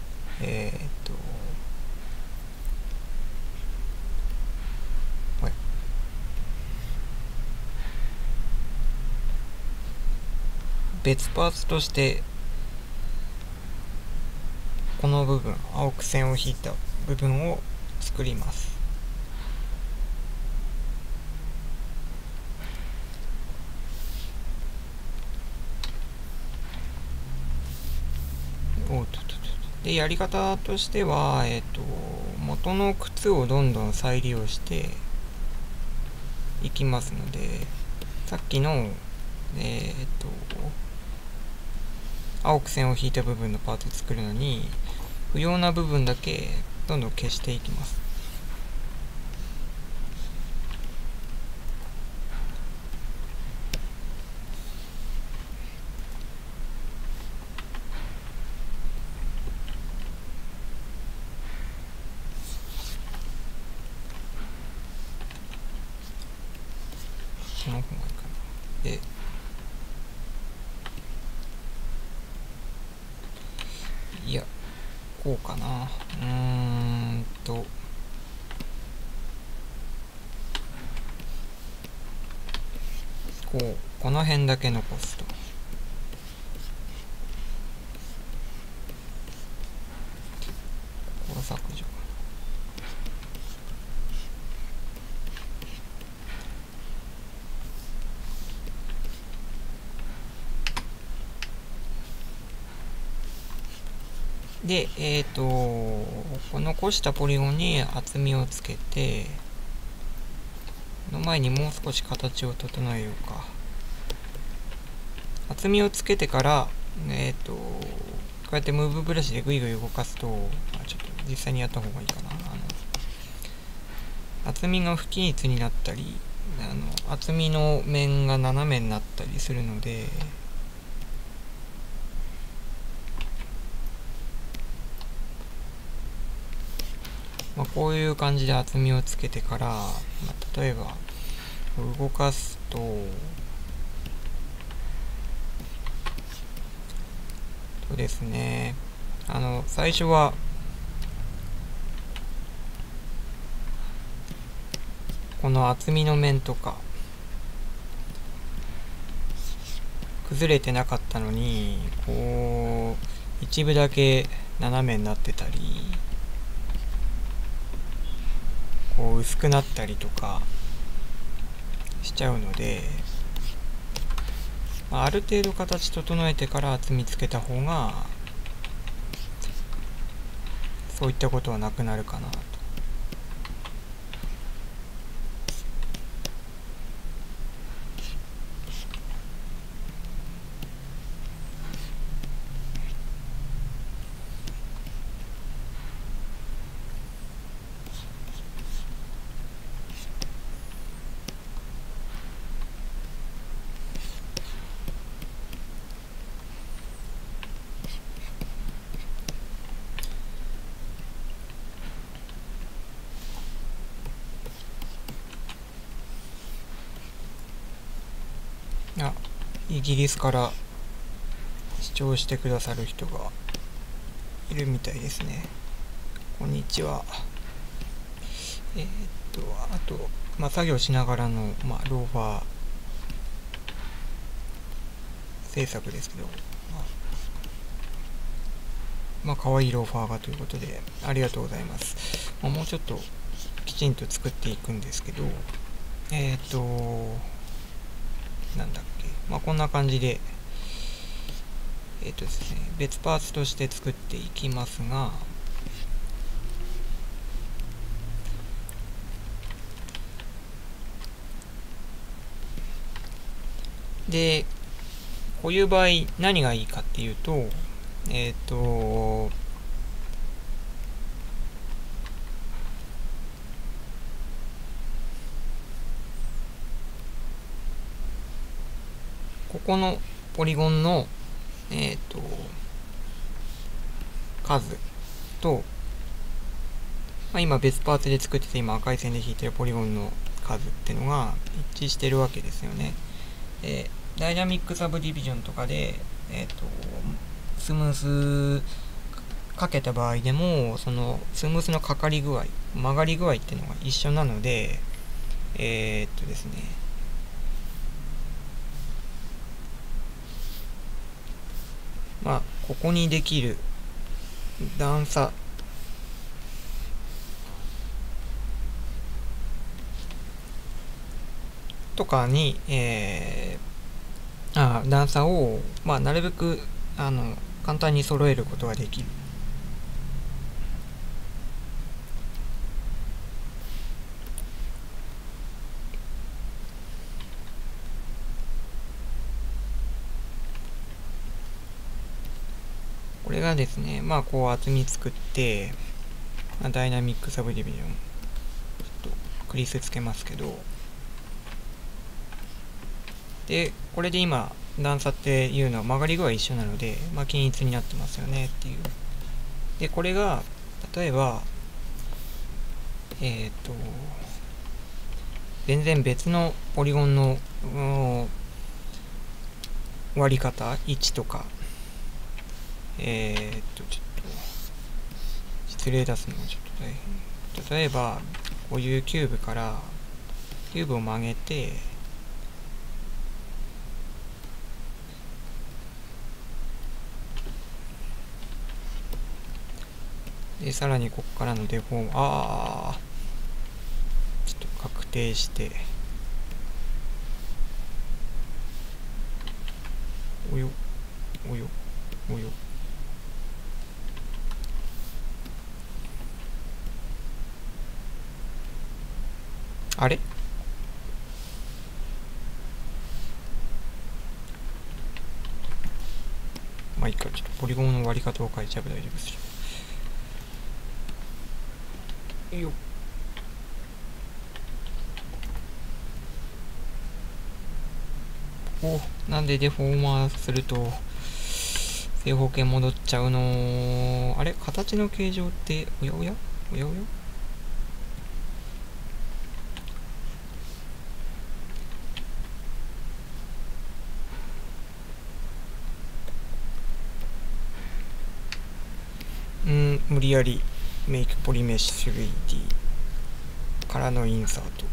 別パーツとしてこの部分、青く線を引いた部分を作ります。で、やり方としては、元の靴をどんどん再利用していきますので、さっきの、青く線を引いた部分のパーツを作るのに、不要な部分だけどんどん消していきます。この方がいいかな。で、いや、こうかな。この辺だけ残すと。これ削除かな。で、残したポリゴンに厚みをつけて、の前にもう少し形を整えようか。厚みをつけてから、こうやってムーブブラシでグイグイ動かすと、ちょっと実際にやった方がいいかな。厚みが不均一になったり、厚みの面が斜めになったりするので、こういう感じで厚みをつけてから、例えば動かすと、そうですね、最初はこの厚みの面とか崩れてなかったのに、こう一部だけ斜めになってたり、こう薄くなったりとかしちゃうので、 ある程度形整えてから厚みつけた方がそういったことはなくなるかなと。あ、イギリスから視聴してくださる人がいるみたいですね。こんにちは。あと、作業しながらの、ローファー制作ですけど、可愛いローファーがということで、ありがとうございます。もうちょっときちんと作っていくんですけど、なんだっけ、こんな感じで、ですね、別パーツとして作っていきますが、で、こういう場合何がいいかっていうと、ここのポリゴンの、数と、今別パーツで作ってて今赤い線で引いてるポリゴンの数っていうのが一致してるわけですよね。ダイナミックサブディビジョンとかで、スムースかけた場合でも、そのスムースのかかり具合、曲がり具合っていうのが一緒なので、ですね、ここにできる段差とかに、段差を、なるべく簡単に揃えることができる。これがですね、こう厚み作って、ダイナミックサブディビジョン、ちょっとクリスつけますけど、で、これで今、段差っていうのは曲がり具合一緒なので、均一になってますよねっていう。で、これが、例えば、全然別のポリゴンの割り方、位置とか、ちょっと、失礼出すのがちょっと大変。例えば、こういうキューブから、キューブを曲げて、で、さらにここからのデフォーム、ちょっと確定して、およ、およ、およ。あれいいか、ちょっとポリゴンの割り方を変えちゃえば大丈夫ですよ。よっ。なんでデフォーマーすると正方形戻っちゃうの？あれ形の形状っておやおやおやおや無理やりメイクポリメッシュ 3D からのインサート。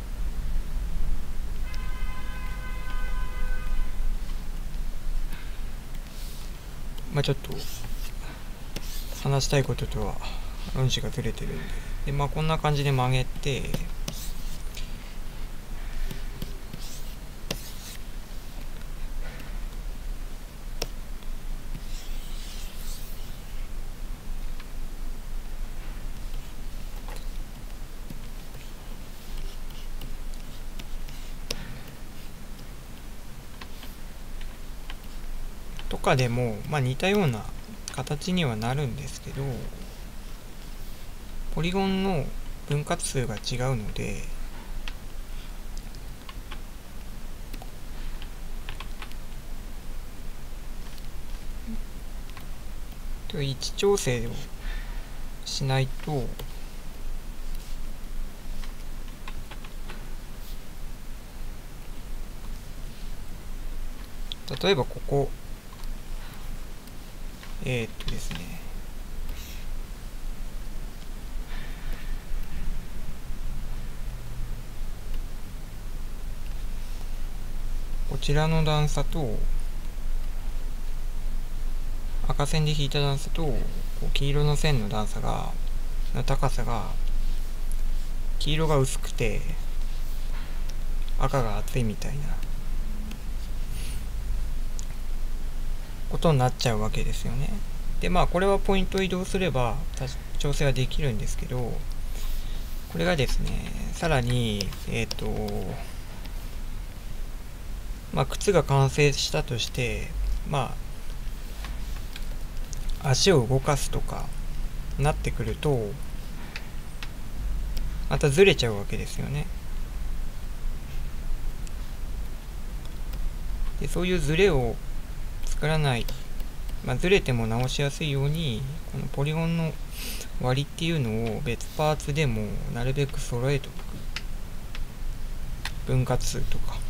ちょっと話したいこととは論旨がずれてるんで、こんな感じで曲げて、 とかでも、似たような形にはなるんですけど、ポリゴンの分割数が違うので、位置調整をしないと、例えばここ、ですね、こちらの段差と、赤線で引いた段差と、黄色の線の段差が、高さが、黄色が薄くて、赤が厚いみたいなことになっちゃうわけですよね。で、これはポイントを移動すれば調整はできるんですけど、これがですね、さらに、靴が完成したとして、足を動かすとかなってくると、またずれちゃうわけですよね。で、そういうずれを作らない、ずれても直しやすいように、このポリゴンの割りっていうのを別パーツでもなるべく揃えておく。分割数とか。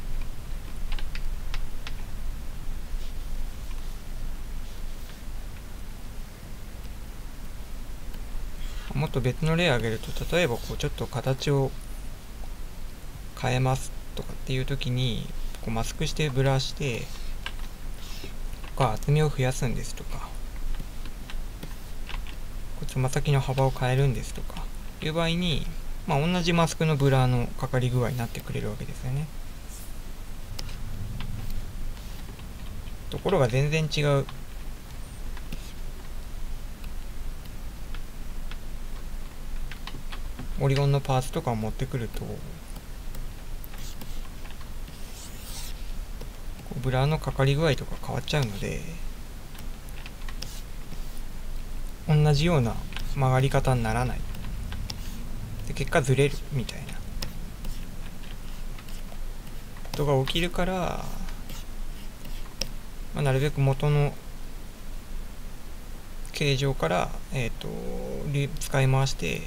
もっと別の例を挙げると、例えばちょっと形を変えますとかっていう時に、マスクしてブラしてとか、厚みを増やすんですとか、つま先の幅を変えるんですとかいう場合に、同じマスクのブラのかかり具合になってくれるわけですよね。ところが全然違うポリゴンのパーツとかを持ってくると、ブラのかかり具合とか変わっちゃうので、同じような曲がり方にならない。で、結果ずれるみたいなことが起きるから、なるべく元の形状から、使い回して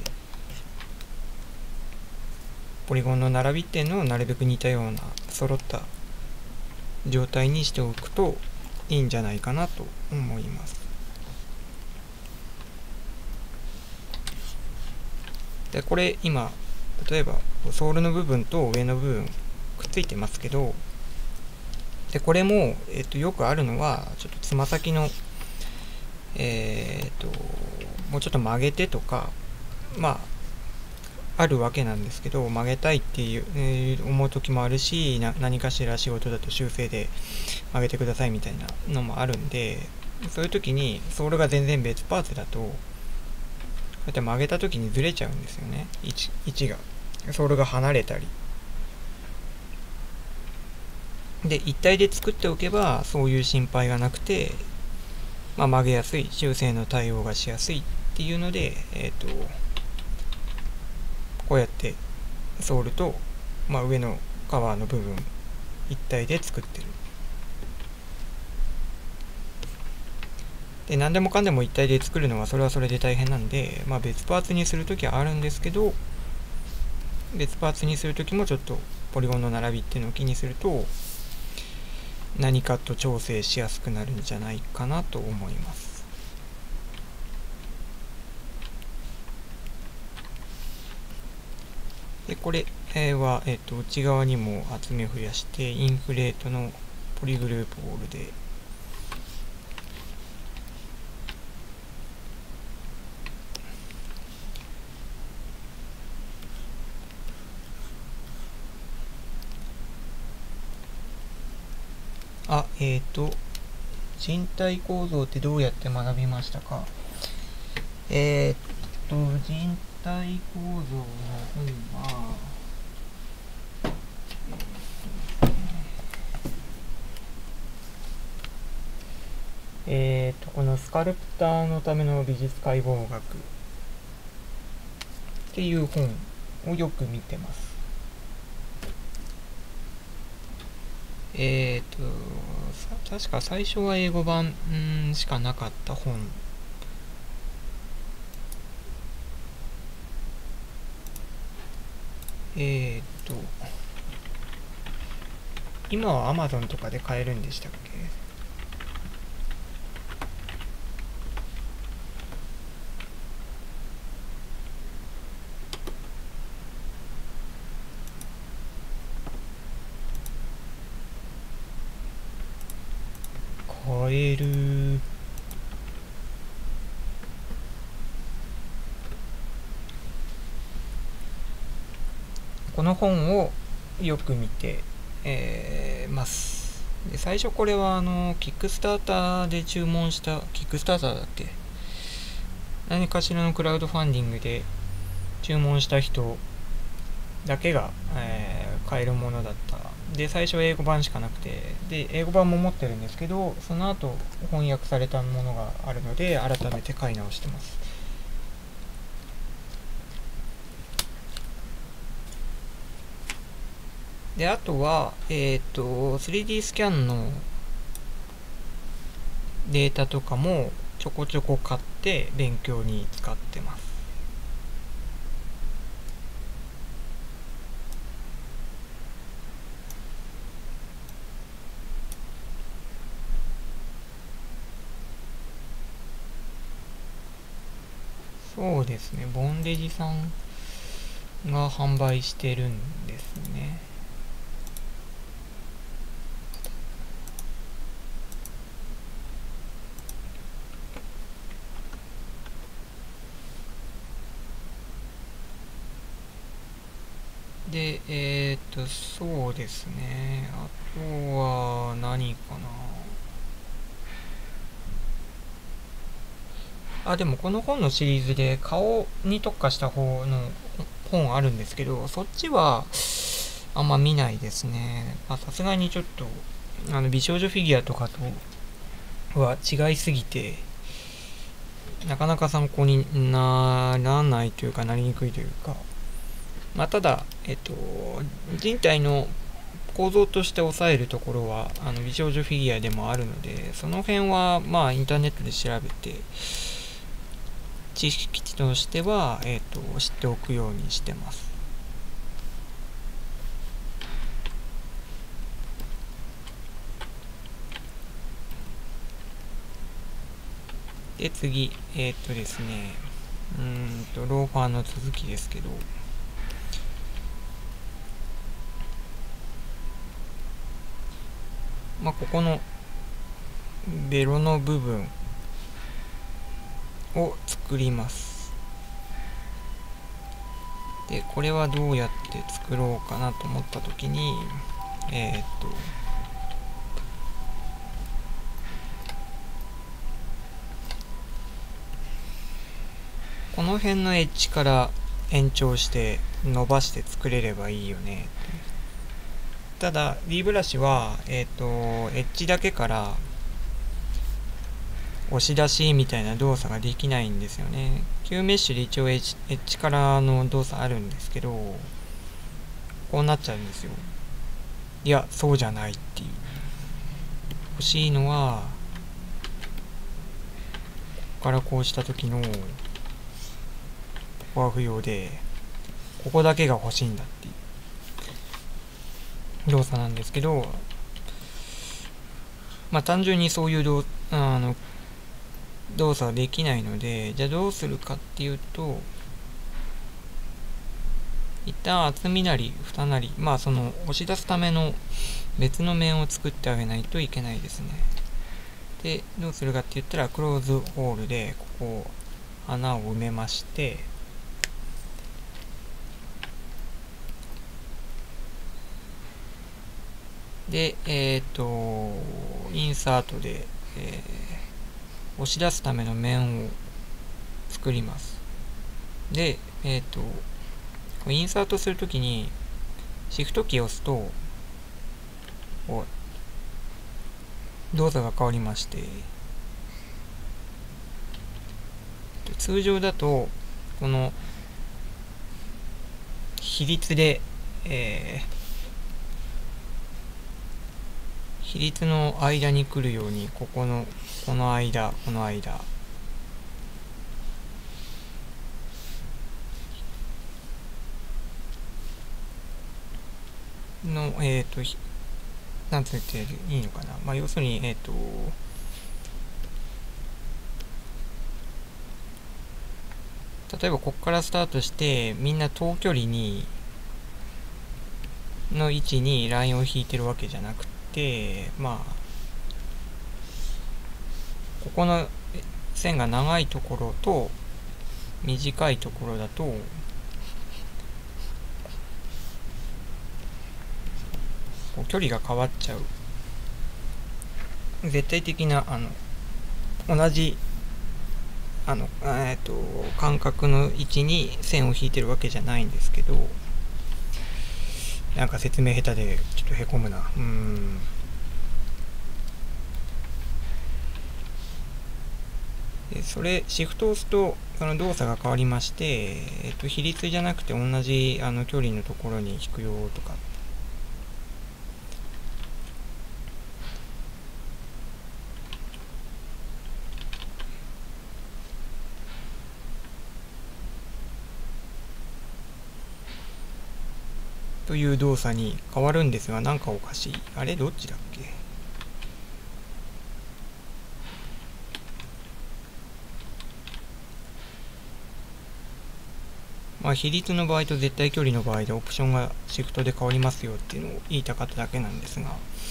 ポリゴンの並びっていうのをなるべく似たような揃った状態にしておくといいんじゃないかなと思います。で、これ今例えばソールの部分と上の部分くっついてますけど、でこれも、よくあるのはちょっとつま先のもうちょっと曲げてとかあるわけなんですけど、曲げたいっていう、思う時もあるし、何かしら仕事だと修正で曲げてくださいみたいなのもあるんで、そういう時にソールが全然別パーツだと、こうやって曲げた時にずれちゃうんですよね。位置が。ソールが離れたり。で、一体で作っておけば、そういう心配がなくて、曲げやすい、修正の対応がしやすいっていうので、こうやってソールと、上のカバーの部分一体で作ってる。で、何でもかんでも一体で作るのはそれはそれで大変なんで、別パーツにするときはあるんですけど、別パーツにするときもちょっとポリゴンの並びっていうのを気にすると、何かと調整しやすくなるんじゃないかなと思います。で、これは、内側にも厚みを増やして、インフレートのポリグループホールで、人体構造ってどうやって学びましたか？人体構造の本は、 このスカルプターのための美術解剖学っていう本をよく見てます。確か最初は英語版しかなかった本。今は Amazon とかで買えるんでしたっけ？買える。この本をよく見て、ます。で、最初これはキックスターターで注文した、キックスターターだっけ？何かしらのクラウドファンディングで注文した人だけが、買えるものだった。で、最初英語版しかなくて、で、英語版も持ってるんですけど、その後翻訳されたものがあるので、改めて買い直してます。で、あとは、3D スキャンのデータとかもちょこちょこ買って勉強に使ってます。そうですね、ボンデジさんが販売してるんですね。で、そうですね。あとは何かな。でもこの本のシリーズで顔に特化した方の本あるんですけど、そっちはあんま見ないですね。さすがにちょっと、美少女フィギュアとかとは違いすぎて、なかなか参考にならないというか、なりにくいというか、ただ、人体の構造として抑えるところは美少女フィギュアでもあるので、その辺はインターネットで調べて知識としては、知っておくようにしてます。で、次、ですね、ローファーの続きですけど、ここのベロの部分を作ります。で、これはどうやって作ろうかなと思ったときに、この辺のエッジから延長して伸ばして作れればいいよね。ただ D ブラシはエッジだけから押し出しみたいな動作ができないんですよね。Q メッシュで一応エッジからの動作あるんですけど、こうなっちゃうんですよ。いや、そうじゃないっていう。欲しいのはここからこうした時のここは不要で、ここだけが欲しいんだっていう動作なんですけど、単純にそういう動作はできないので、じゃあどうするかっていうと、一旦厚みなり蓋なり、その押し出すための別の面を作ってあげないといけないですね。で、どうするかって言ったら、クローズホールでここ穴を埋めまして、で、インサートで、押し出すための面を作ります。で、インサートするときにシフトキーを押すと動作が変わりまして、 通常だとこの比率で、比率の間に来るようにこの間のなんて言っていいのかな、まあ、要するに例えばここからスタートしてみんな等距離の位置にラインを引いてるわけじゃなくて、まあここの線が長いところと短いところだと距離が変わっちゃう。絶対的な同じ間隔の位置に線を引いてるわけじゃないんですけど、なんか説明下手でちょっとへこむな。でそれシフトを押すとその動作が変わりまして、比率じゃなくて同じ距離のところに引くよとか。という動作に変わるんですが、なんかおかしい。あれどっちだっけ？まあ比率の場合と絶対距離の場合でオプションがシフトで変わりますよっていうのを言いたかっただけなんですが、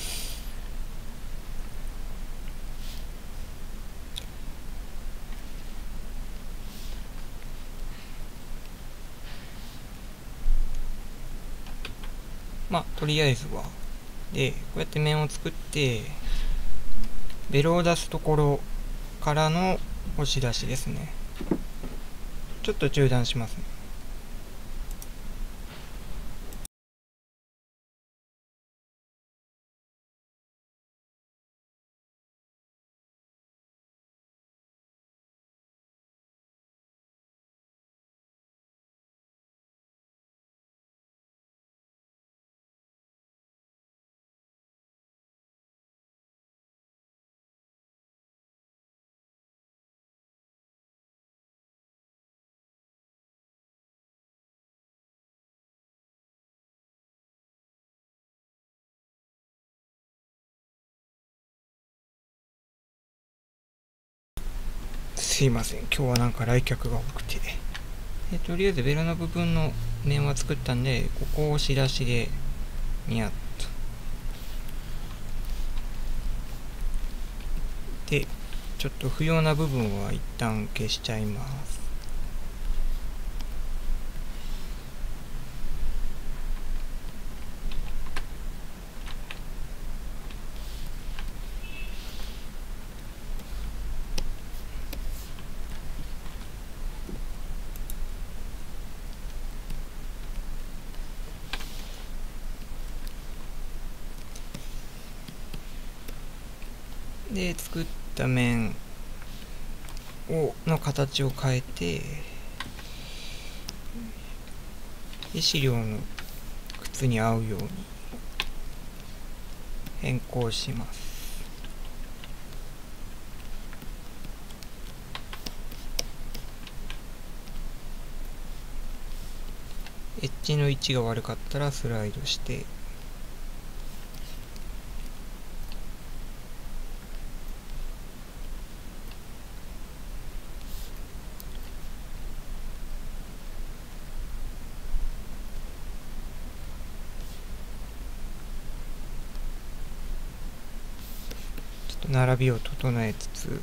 まあとりあえずはでこうやって面を作ってベロを出すところからの押し出しですね。ちょっと中断しますね。すいません、今日はなんか来客が多くて。とりあえずベロの部分の面は作ったんで、ここを押し出しでニャッと。で、ちょっと不要な部分は一旦消しちゃいます。で作った面の形を変えて、で資料の靴に合うように変更します。エッジの位置が悪かったらスライドして、並びを整えつつ、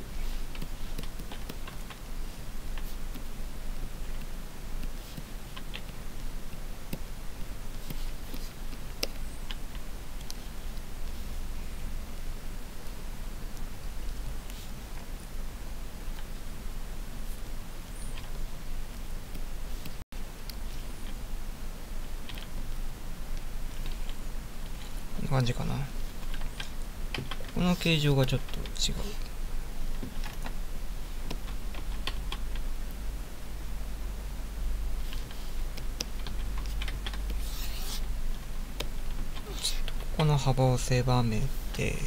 こんな感じかな。この形状がちょっと違う。 幅を狭めて、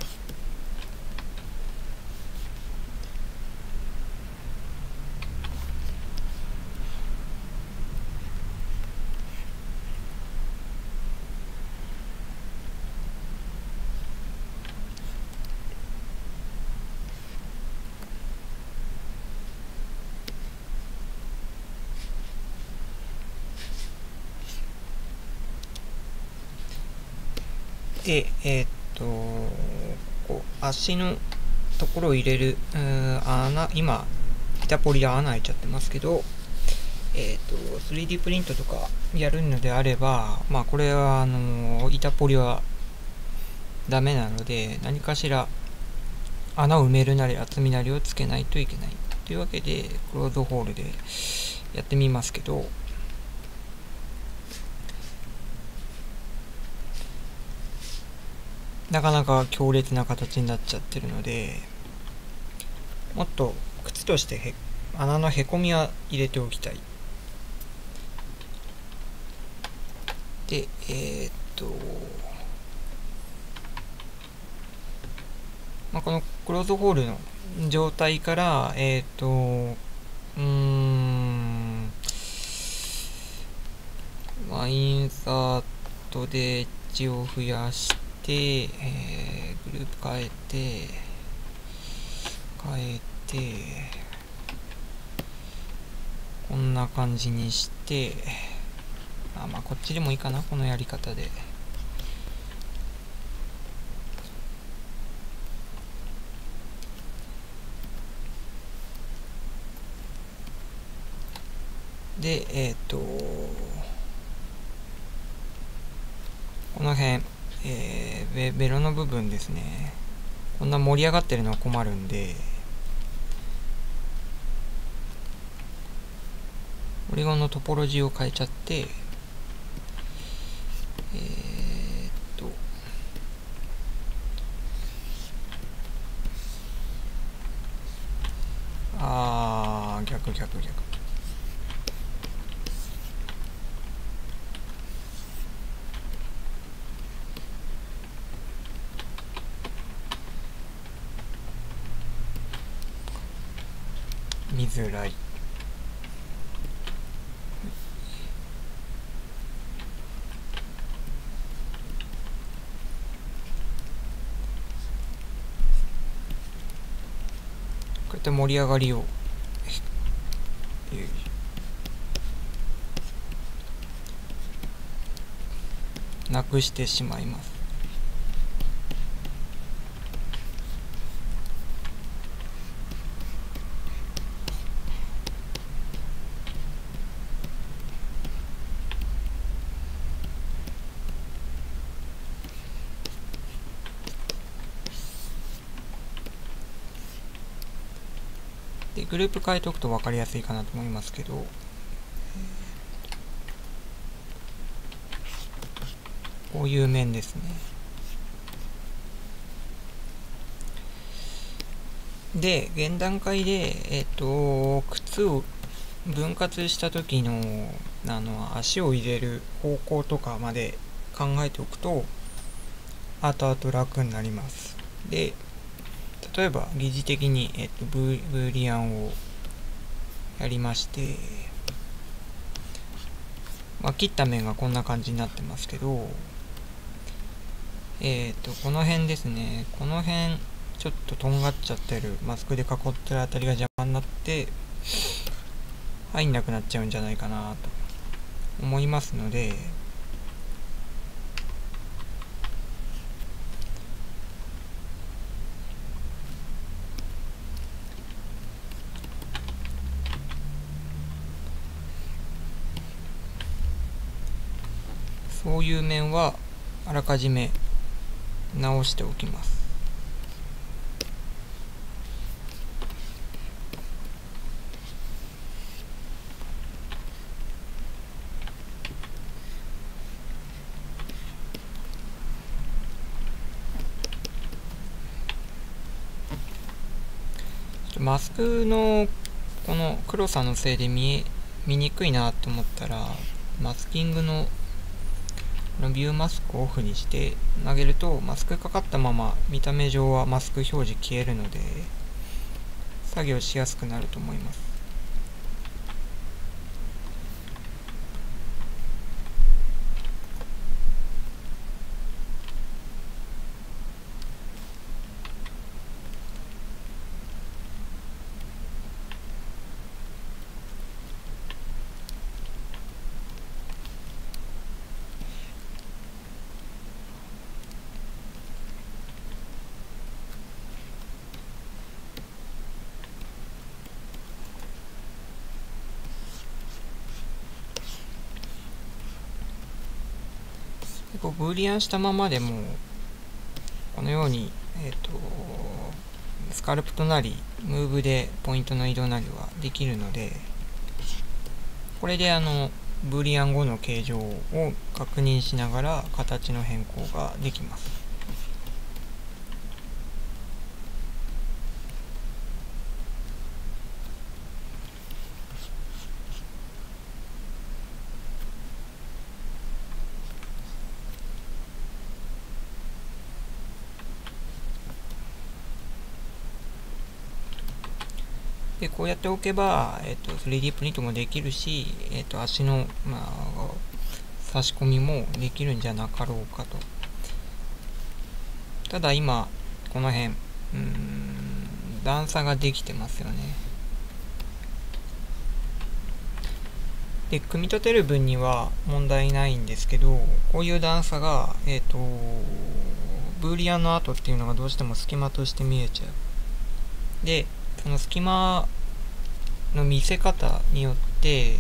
で、こう足のところを入れる穴、今板ポリで穴開いちゃってますけど、3D プリントとかやるのであれば、まあこれは板ポリはダメなので、何かしら穴を埋めるなり厚みなりをつけないといけないというわけで、クローズホールでやってみますけど、なかなか強烈な形になっちゃってるので、もっと靴として穴のへこみは入れておきたい。で、まあ、このクローズホールの状態から、まあ、インサートでエッジを増やして、グループ変えて、こんな感じにして、まあこっちでもいいかな、このやり方で。で、この辺、ベロの部分ですね。こんな盛り上がってるのは困るんで、ポリゴンのトポロジーを変えちゃって、逆。見づらい。こういった盛り上がりをなくしてしまいます。でグループ変えておくと分かりやすいかなと思いますけど、こういう面ですね。で現段階で、靴を分割した時の足を入れる方向とかまで考えておくと後々楽になります。で例えば疑似的に、ブーリアンをやりまして、切った面がこんな感じになってますけど、この辺ですね、この辺ちょっととんがっちゃってる、マスクで囲ってるあたりが邪魔になって入んなくなっちゃうんじゃないかなと思いますので、そういう面はあらかじめ直しておきます。マスクのこの黒さのせいで見にくいなと思ったら、マスキングのこのビューマスクをオフにして投げると、マスクかかったまま見た目上はマスク表示消えるので作業しやすくなると思います。ブーリアンしたままでもこのように、スカルプとなりムーブでポイントの移動なりはできるので、これでブーリアン後の形状を確認しながら形の変更ができます。でこうやっておけば、3D プリントもできるし、足の、差し込みもできるんじゃなかろうかと。ただ今この辺段差ができてますよね。で組み立てる分には問題ないんですけど、こういう段差がブーリアンの跡っていうのがどうしても隙間として見えちゃう。でその隙間の見せ方によって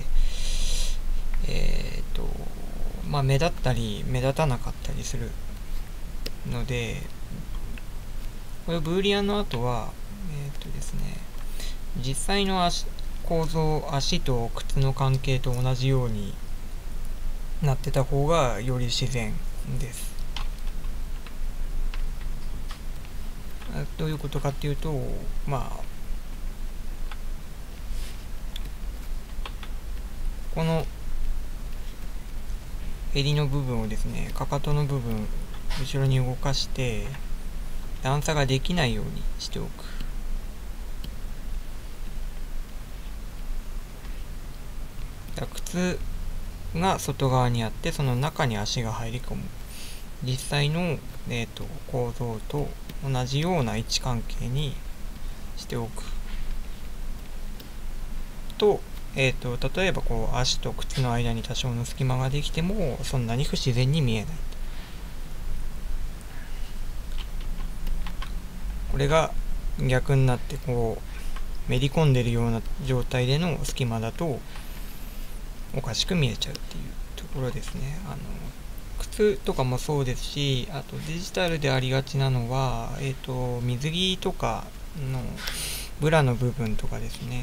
目立ったり目立たなかったりするので、これブーリアンの跡はですね、実際の構造、足と靴の関係と同じようになってた方がより自然です。どういうことかっていうと、この襟の部分をですね、かかとの部分後ろに動かして段差ができないようにしておく。靴が外側にあって、その中に足が入り込む。実際の、構造と同じような位置関係にしておくと、例えばこう足と靴の間に多少の隙間ができてもそんなに不自然に見えない。これが逆になってこうめり込んでるような状態での隙間だとおかしく見えちゃうっていうところですね。靴とかもそうですし、あとデジタルでありがちなのは、水着とかのブラの部分とかですね。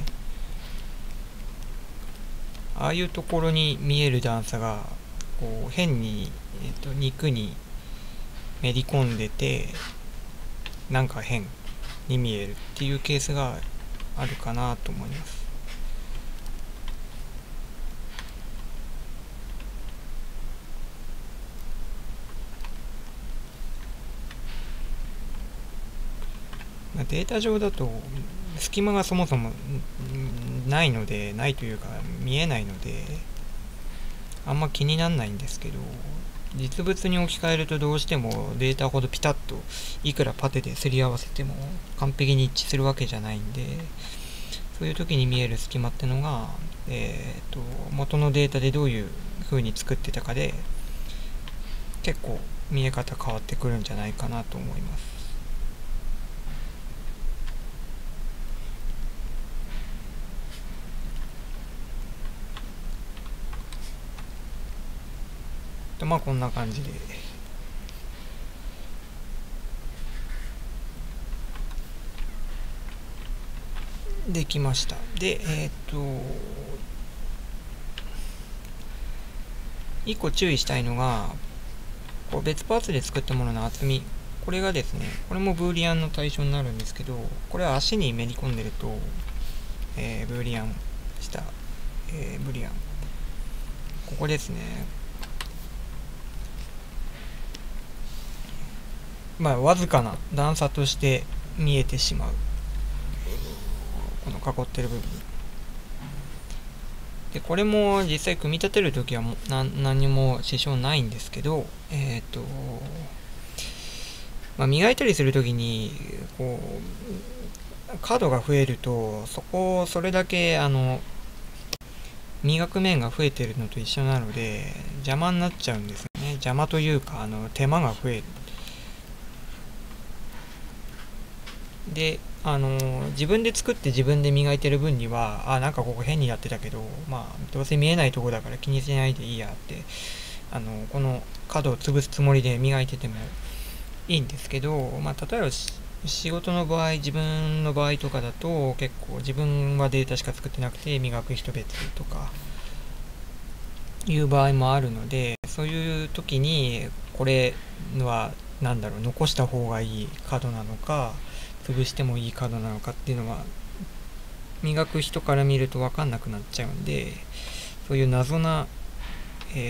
ああいうところに見える段差がこう変に、肉にめり込んでてなんか変に見えるっていうケースがあるかなと思います。データ上だと隙間がそもそもないので、ないというか見えないのであんま気にならないんですけど、実物に置き換えるとどうしてもデータほどピタッといくらパテですり合わせても完璧に一致するわけじゃないんで、そういう時に見える隙間ってのが、元のデータでどういう風に作ってたかで結構見え方変わってくるんじゃないかなと思います。こんな感じでできました。で1個注意したいのが、こう別パーツで作ったものの厚み、これがですね、これもブーリアンの対象になるんですけど、これは足にめり込んでると、ブーリアンした、ブリアン、ここですね、 わずかな段差として見えてしまう、この囲ってる部分で、これも実際組み立てるときは何も支障ないんですけど、磨いたりするときにこう角が増えると、それだけ磨く面が増えてるのと一緒なので邪魔になっちゃうんですよね。邪魔というか手間が増える。で自分で作って自分で磨いてる分には、なんかここ変にやってたけど、どうせ見えないとこだから気にしないでいいやって、この角を潰すつもりで磨いててもいいんですけど、例えば仕事の場合、自分の場合とかだと結構自分はデータしか作ってなくて磨く人別とかいう場合もあるので、そういう時にこれは残した方がいい角なのか潰してもいい角なのかっていうのは磨く人から見ると分かんなくなっちゃうんで、そういう謎なエ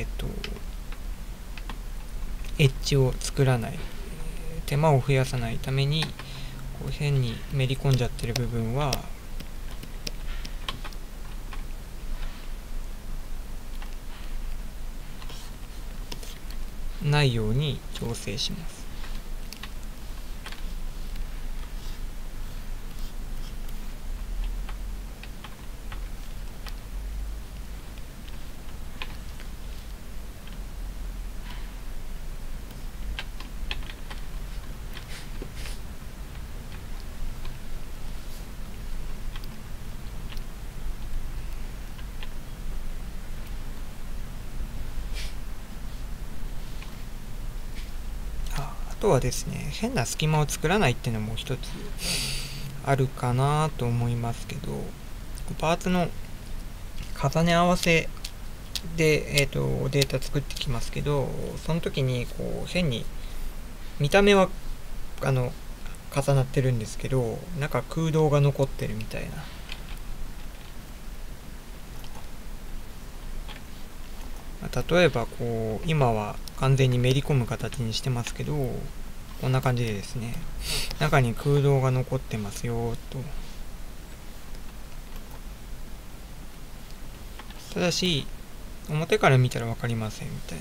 ッジを作らない、手間を増やさないためにこう変にめり込んじゃってる部分はないように調整します。あとはですね、変な隙間を作らないっていうのも一つあるかなと思いますけど、パーツの重ね合わせで、データ作ってきますけど、その時にこう変に見た目は重なってるんですけど、中空洞が残ってるみたいな。例えばこう今は完全にめり込む形にしてますけど、こんな感じでですね、中に空洞が残ってますよと。ただし表から見たら分かりませんみたいな、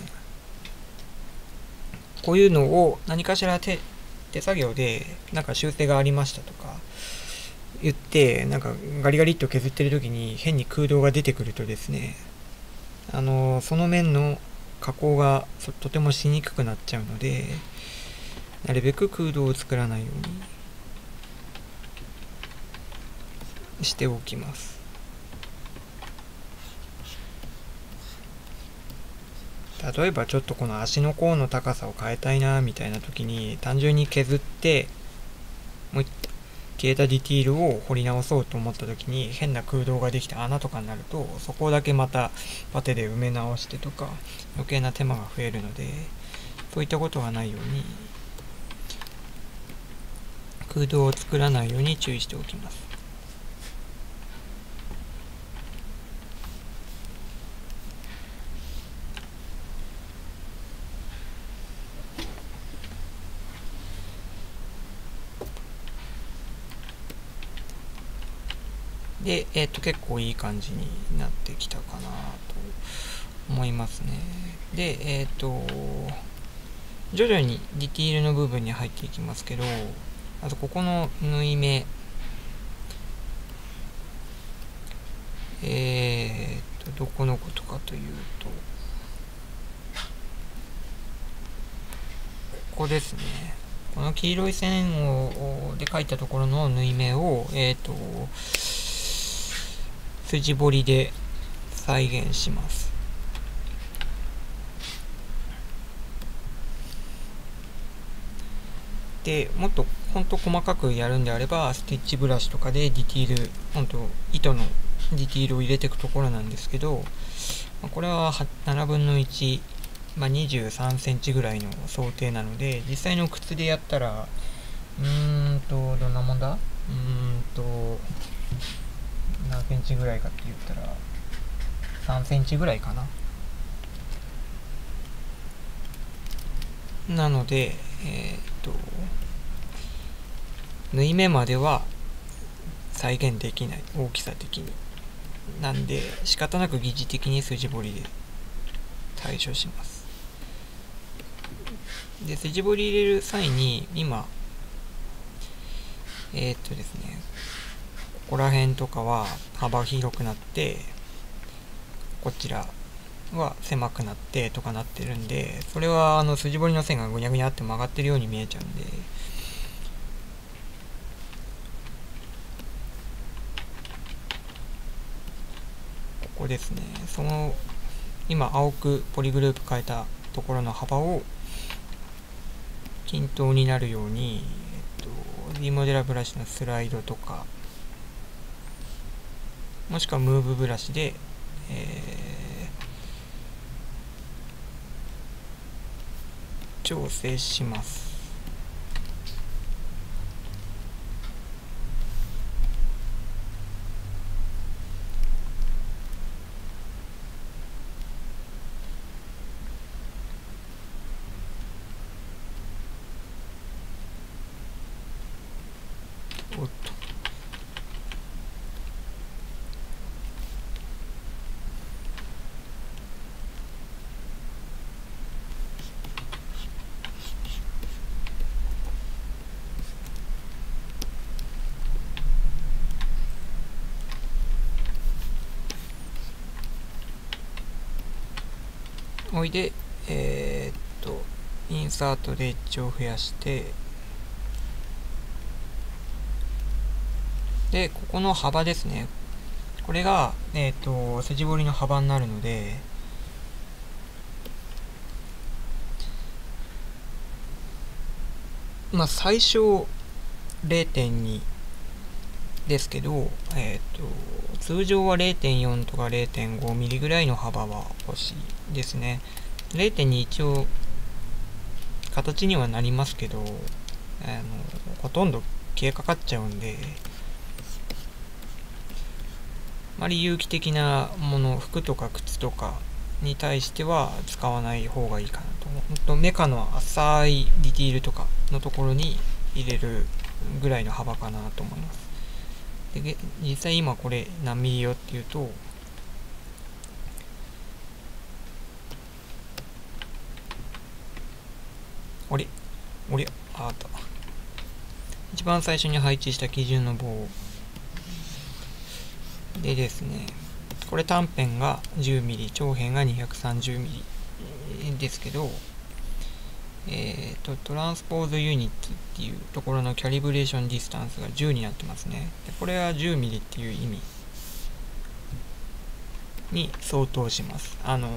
こういうのを何かしら手作業で修正がありましたとか言ってガリガリっと削ってる時に変に空洞が出てくるとですね、その面の加工がとてもしにくくなっちゃうので、なるべく空洞を作らないようにしておきます。例えばちょっとこの足の甲の高さを変えたいなみたいな時に、単純に削ってもう消えたディティールを彫り直そうと思った時に変な空洞ができて穴とかになると、そこだけまたパテで埋め直してとか余計な手間が増えるので、そういったことがないように空洞を作らないように注意しておきます。で、結構いい感じになってきたかなと思いますね。で、徐々にディティールの部分に入っていきますけど、あとここの縫い目、どこのことかというと、ここですね。この黄色い線で描いたところの縫い目を、筋彫りで再現します。でもっと本当細かくやるんであれば、ステッチブラシとかでディティール、糸のディティールを入れていくところなんですけど、これは7分の1、23センチぐらいの想定なので、実際の靴でやったらどんなもんだ、何センチぐらいかって言ったら3センチぐらいかな。 なので、縫い目までは再現できない、大きさ的に。なんで仕方なく疑似的に筋彫りで対処します。で、筋彫り入れる際に今ですね、ここら辺とかは幅広くなって、こちらは狭くなってとかなってるんで、それは筋彫りの線がぐにゃぐにゃって曲がってるように見えちゃうんで、ここですね、その今青くポリグループ変えたところの幅を均等になるように、D モデラブラシのスライドとか、もしくはムーブブラシで、調整します。おっと。おいで、インサートでエッジを増やして、で、ここの幅ですね。これが、筋彫りの幅になるので、まあ、最小 0.2 ですけど、通常は 0.4 とか 0.5 ミリぐらいの幅は欲しいですね。0.2 一応形にはなりますけど、ほとんど消えかかっちゃうんで、あまり有機的なもの、服とか靴とかに対しては使わない方がいいかなと。ほんとメカの浅いディティールとかのところに入れるぐらいの幅かなと思います。で、実際今これ何ミリよっていうと、あれあった。一番最初に配置した基準の棒でですね、これ短辺が 10mm、長辺が 230mm ですけど、トランスポーズユニットっていうところのキャリブレーションディスタンスが10になってますね。でこれは 10mm っていう意味に相当します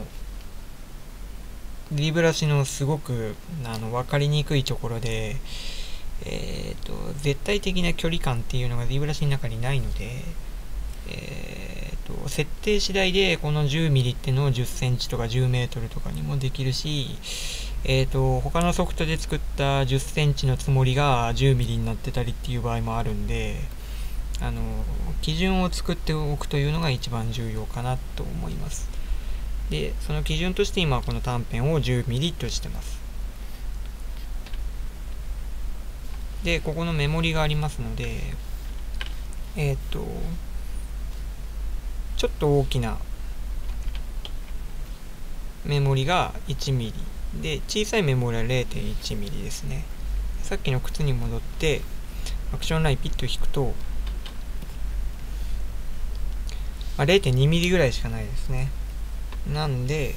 。D ブラシのすごく分かりにくいところで、絶対的な距離感っていうのが D ブラシの中にないので、設定次第でこの 10mm ってのを10センチとか10メートルとかにもできるし、他のソフトで作った10センチのつもりが10ミリになってたりっていう場合もあるんで、基準を作っておくというのが一番重要かなと思います。で、その基準として今この短辺を10ミリとしてます。で、ここのメモリがありますので、ちょっと大きなメモリが1ミリで、小さいメモリは 0.1 ミリですね。さっきの靴に戻ってアクションラインピッと引くと、0.2 ミリぐらいしかないですね。なんで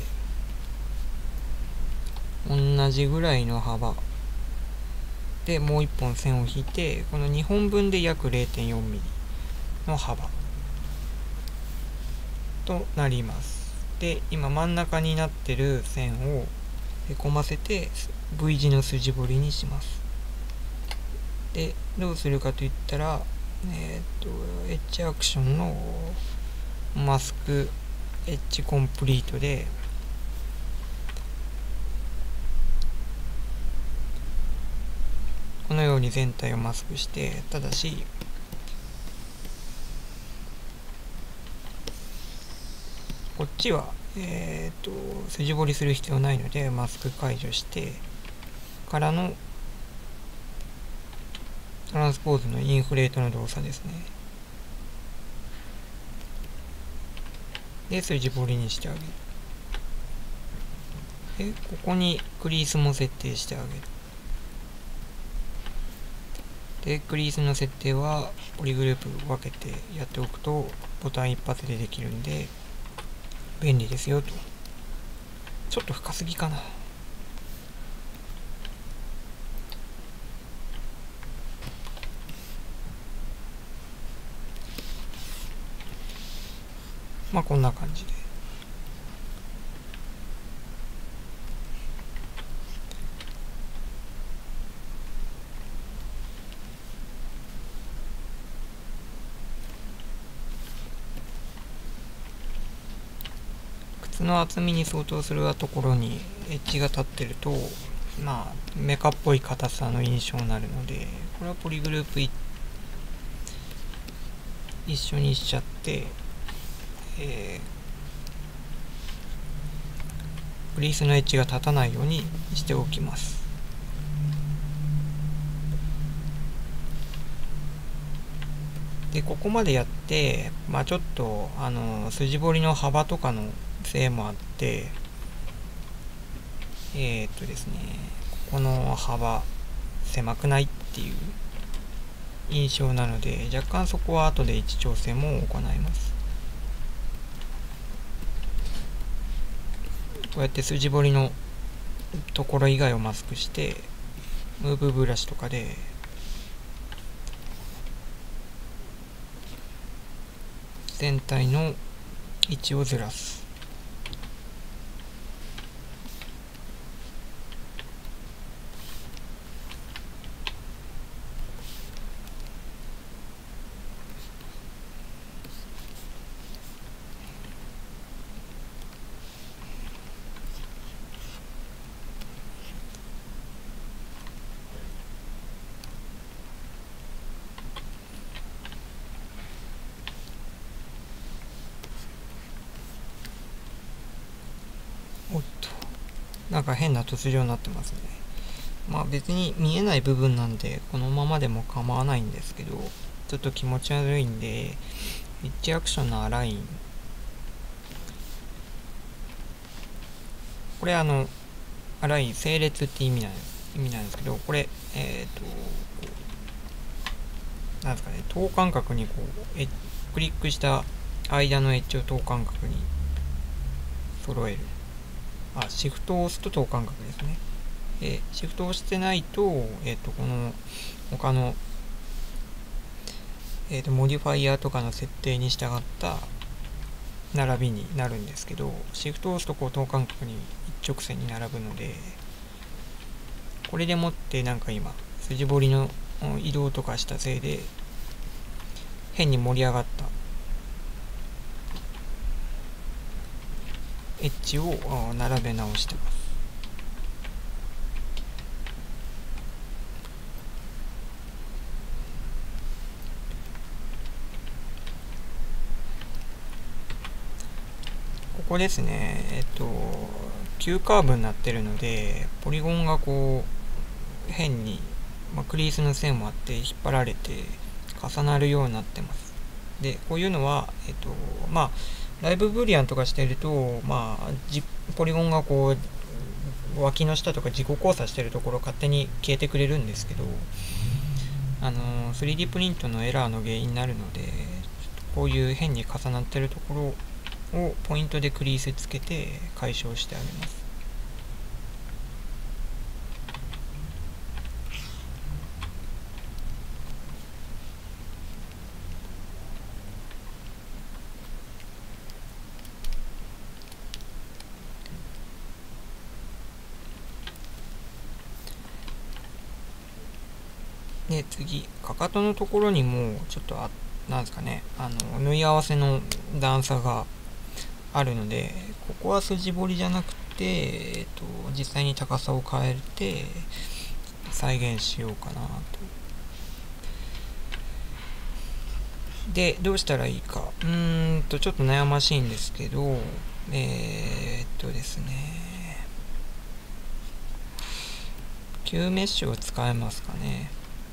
同じぐらいの幅でもう1本線を引いて、この2本分で約 0.4 ミリの幅となります。で、今真ん中になってる線をへこませて V 字の筋彫りにします。で、どうするかといったら、エッジアクションのマスクエッジコンプリートで、このように全体をマスクして、ただしこっちは筋彫りする必要ないのでマスク解除して、 からのトランスポーズのインフレートの動作ですね。で、筋彫りにしてあげる。で、ここにクリースも設定してあげる。で、クリースの設定はポリグループ分けてやっておくとボタン一発でできるんで便利ですよと。ちょっと深すぎかな。まあこんな感じで。靴の厚みに相当するところにエッジが立ってると、まあメカっぽい硬さの印象になるので、これはポリグループ一緒にしちゃって、クリースのエッジが立たないようにしておきます。で、ここまでやって、まあちょっと筋彫りの幅とかのせいもあって、ですね、ここの幅狭くないっていう印象なので、若干そこは後で位置調整も行います。こうやって筋彫りのところ以外をマスクして、ムーブブラシとかで全体の位置をずらす。おっと、なんか変な凸状になってますね。まあ別に見えない部分なんでこのままでも構わないんですけど、ちょっと気持ち悪いんで、エッジアクションのアライン、これアライン整列って意味なんですけど、これなんですかね、等間隔にこうクリックした間のエッジを等間隔に揃える。シフトを押すと等間隔ですね。シフトを押してないと、この他の、モディファイヤーとかの設定に従った並びになるんですけど、シフトを押すとこう等間隔に一直線に並ぶので、これでもってなんか今筋彫りの移動とかしたせいで変に盛り上がったエッジを並べ直してます。ここですね、急カーブになってるので、ポリゴンがこう変に、クリースの線もあって引っ張られて重なるようになってます。で、こういうのはライブブリアンとかしてると、ポリゴンがこう脇の下とか自己交差してるところ勝手に消えてくれるんですけど、3D プリントのエラーの原因になるので、こういう変に重なってるところをポイントでクリースつけて解消してあげます。で、次、かかとのところにもちょっとなんですかね、縫い合わせの段差があるので、ここは筋彫りじゃなくて、実際に高さを変えて再現しようかなと。で、どうしたらいいか。ちょっと悩ましいんですけど、ですね。 旧メッシュを使えますかね。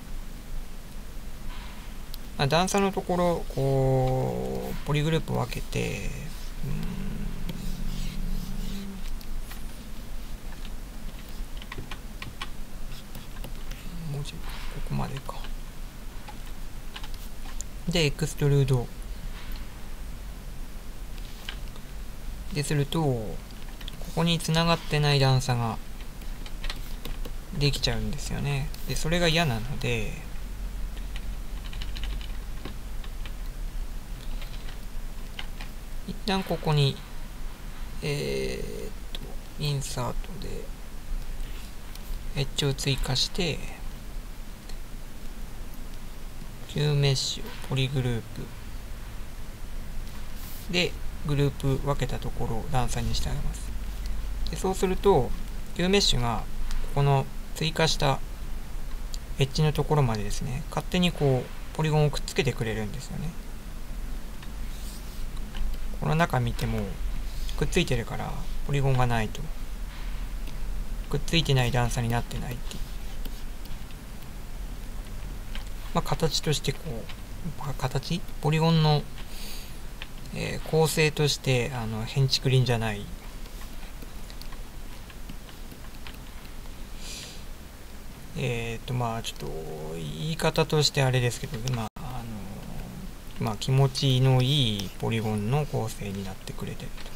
段差のところ、こう、ポリグループ分けて、文字、ここまでか。で、エクストルード。ですると、ここに繋がってない段差ができちゃうんですよね。で、それが嫌なので、一旦ここに、インサートで、エッジを追加して、旧メッシュ、ポリグループで、グループ分けたところを段差にしてあげます。でそうすると、旧メッシュが、ここの追加したエッジのところまでですね、勝手にこう、ポリゴンをくっつけてくれるんですよね。この中見ても、くっついてるから、ポリゴンがないと。くっついてない段差になってないっていう。形としてこう、ポリゴンの、構成として、変築輪じゃない。ちょっと、言い方としてあれですけど、気持ちのいいポリゴンの構成になってくれてると。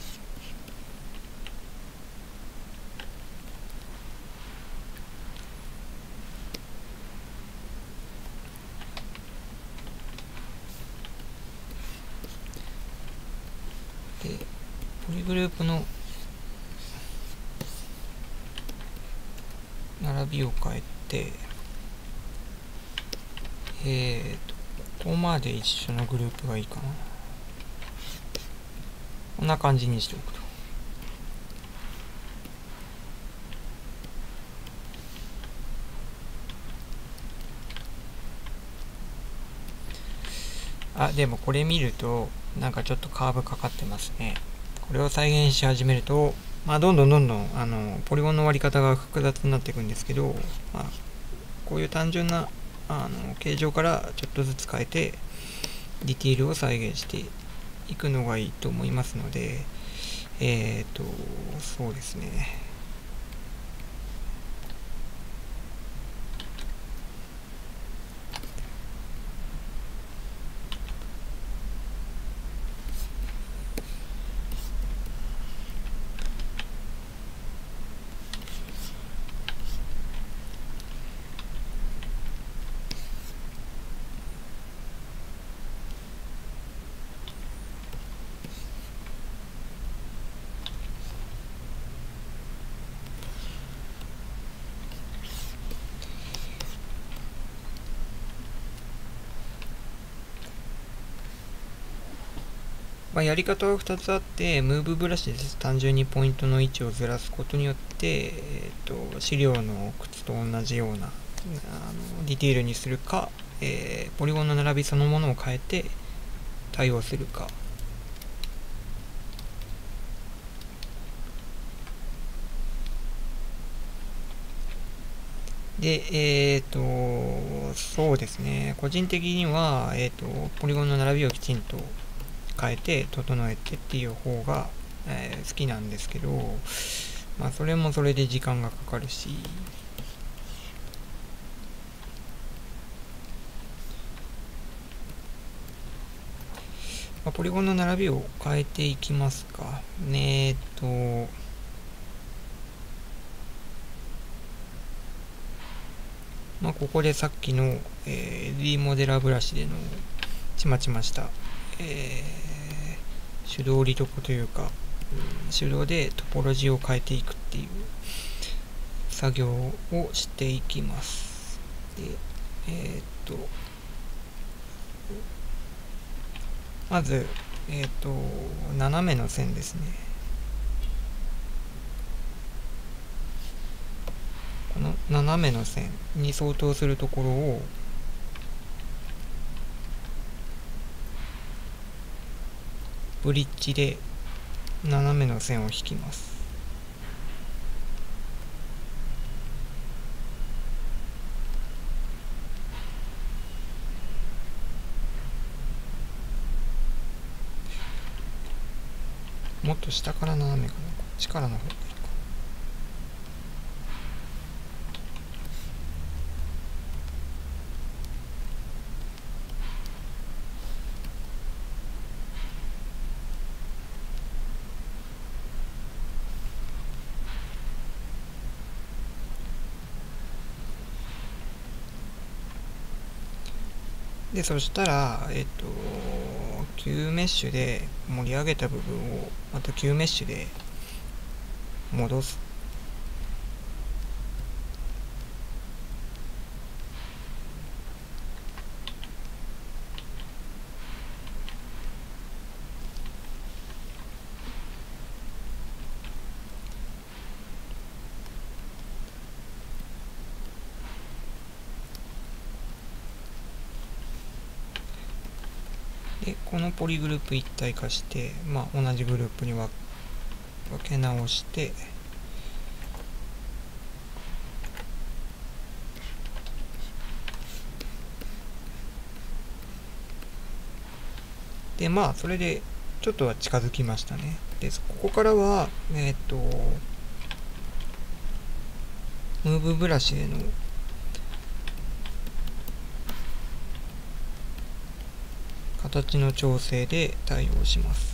で、ポリグループの並びを変えて、ここまで一緒のグループがいいかな。こんな感じにしておくと。でもこれ見ると、なんかちょっとカーブかかってますね。これを再現し始めると、どんどん、ポリゴンの割り方が複雑になっていくんですけど、こういう単純な、形状からちょっとずつ変えて、ディティールを再現していくのがいいと思いますので、そうですね。やり方は2つあって、ムーブブラシで単純にポイントの位置をずらすことによって、資料の靴と同じようなディティールにするか、ポリゴンの並びそのものを変えて対応するか。で、そうですね。個人的には、ポリゴンの並びをきちんと変えて整えてっていう方が、好きなんですけど、それもそれで時間がかかるし、ポリゴンの並びを変えていきますか。ここでさっきの、D モデラーブラシでのちまちました、手動利得というか、手動でトポロジーを変えていくっていう作業をしていきます。で、まず、斜めの線ですね。この斜めの線に相当するところをブリッジで斜めの線を引きます。 もっと下から斜めかな、こっちからの方がいいか。で、そしたら、Q メッシュで盛り上げた部分をまた Q メッシュで戻す。で、このポリグループ一体化して、同じグループに分け直して、で、それでちょっとは近づきましたね。で、ここからは、ムーブブラシへの形の調整で対応します。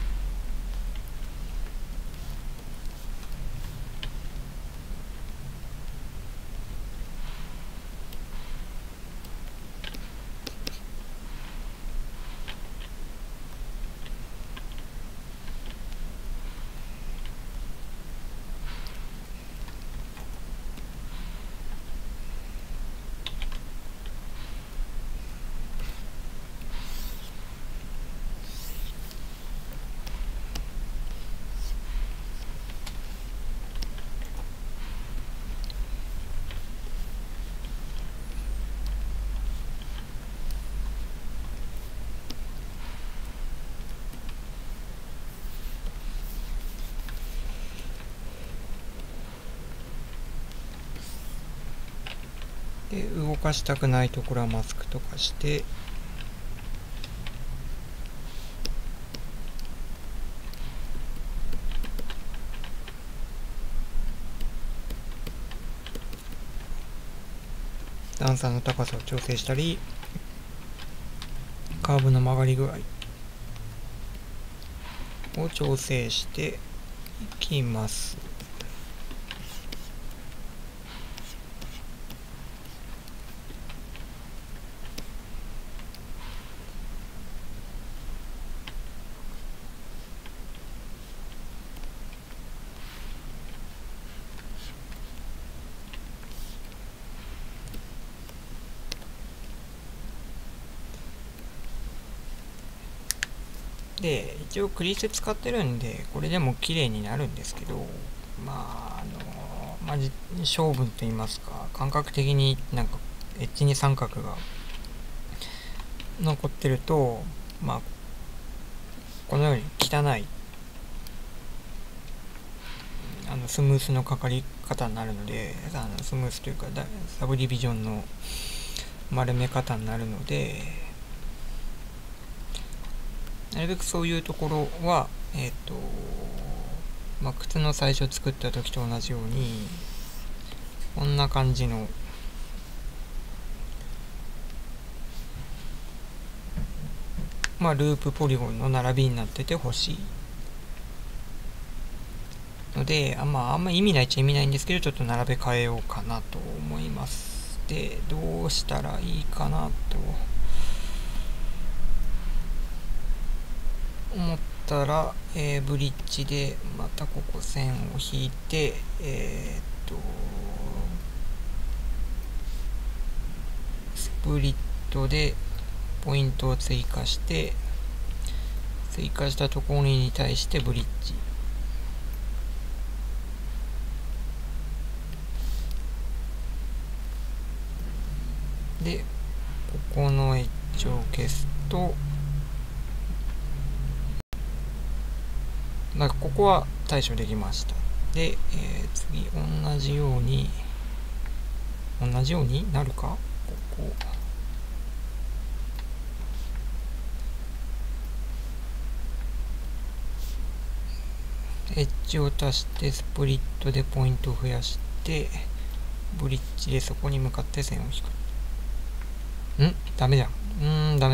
で、動かしたくないところはマスクとかして、段差の高さを調整したり、カーブの曲がり具合を調整していきます。で、一応クリース使ってるんで、これでも綺麗になるんですけど、勝負と言いますか、感覚的になんかエッジに三角が残ってると、このように汚いスムースのかかり方になるので、スムースというかサブディビジョンの丸め方になるので、なるべくそういうところは靴の最初作った時と同じようにこんな感じのループポリゴンの並びになっててほしいので、あんま意味ないっちゃ意味ないんですけど、ちょっと並べ替えようかなと思います。で、どうしたらいいかなと思ったら、ブリッジでまたここ線を引いて、スプリットでポイントを追加して、追加したところに対してブリッジで、ここのエッジを消すと、ここは対処できました。で、次同じようになるか、ここエッジを足してスプリットでポイントを増やして、ブリッジでそこに向かって線を引く。ダメじゃん。ダメ。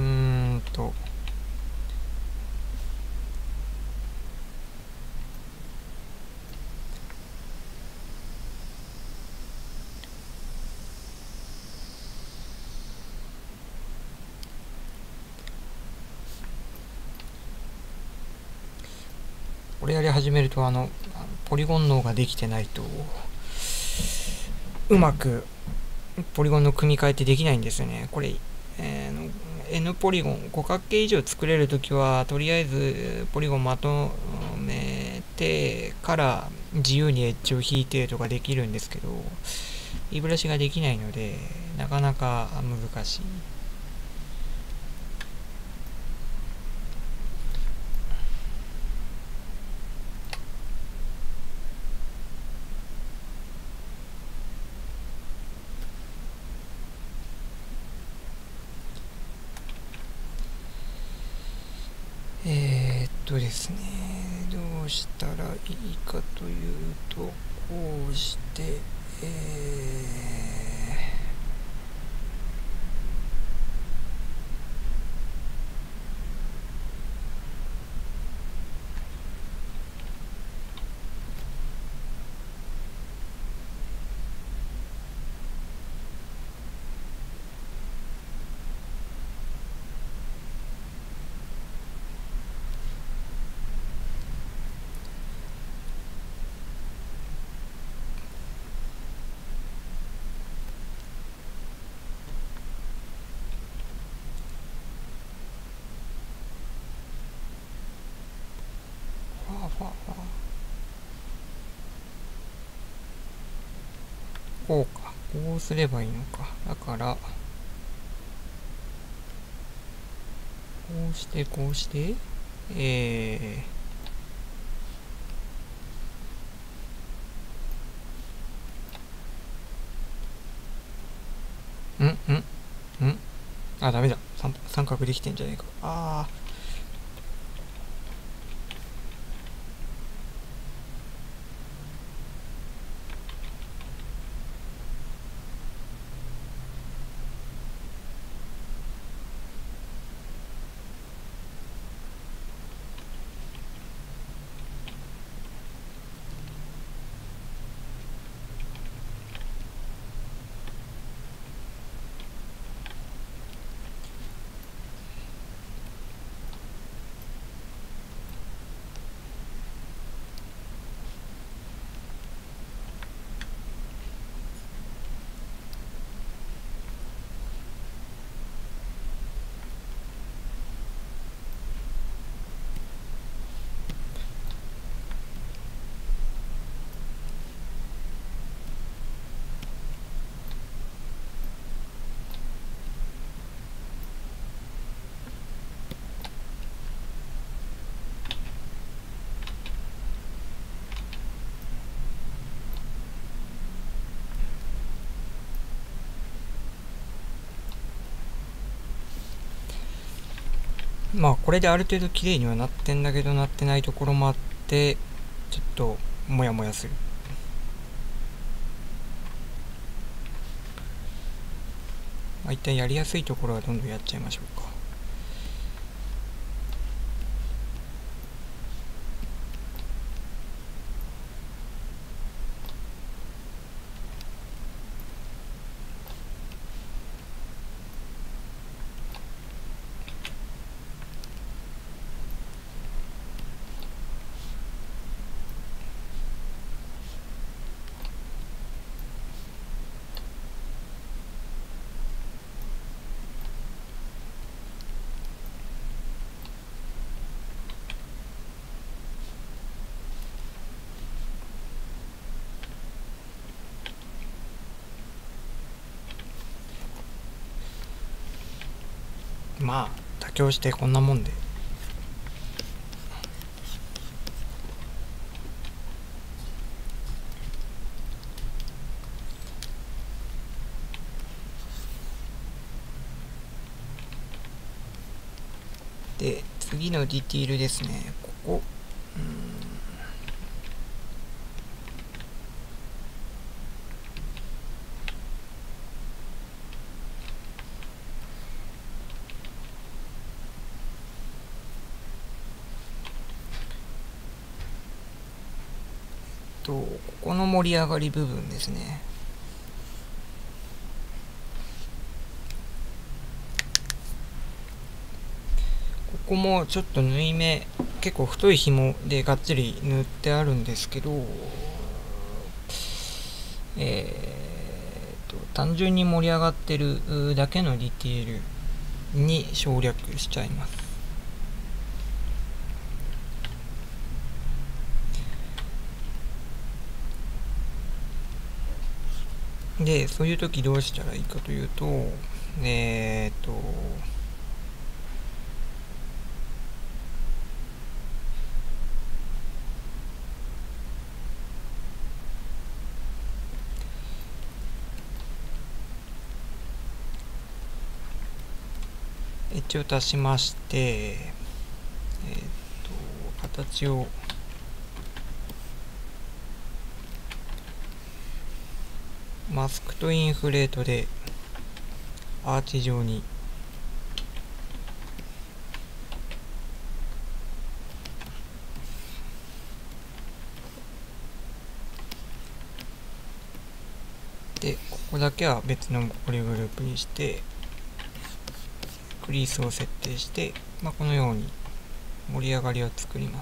これやり始めるとポリゴン脳ができてないとうまくポリゴンの組み替えってできないんですよね。これ、N ポリゴン、五角形以上作れるときはとりあえずポリゴンまとめてから自由にエッジを引いてとかできるんですけど、いいブラシができないのでなかなか難しい。ですね、どうしたらいいかというと、こうして、こうか、こうすればいいのか。だからこうしてこうしてダメだ。三角できてんじゃねえか。まあこれである程度綺麗にはなってんだけど、なってないところもあって、ちょっとモヤモヤする。一旦やりやすいところはどんどんやっちゃいましょうか。まあ妥協してこんなもんで。で次のディティールですね。ここここの盛り上がり部分ですね。ここもちょっと縫い目、結構太い紐でがっちり縫ってあるんですけど、単純に盛り上がってるだけのディテールに省略しちゃいます。で、そういう時どうしたらいいかというと、エッジを足しまして、形をマスクとインフレートでアーチ状にで、ここだけは別のポリグループにしてクリースを設定して、このように盛り上がりを作ります。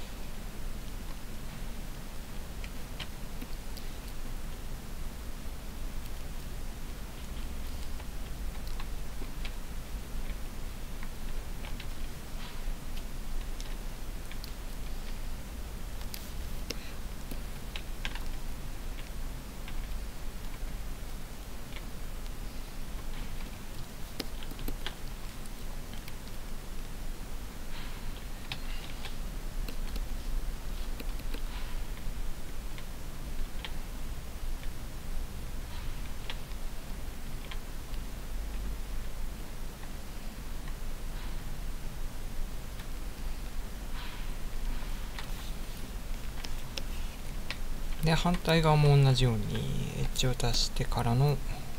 で、反対側も同じようにエッジを足してからの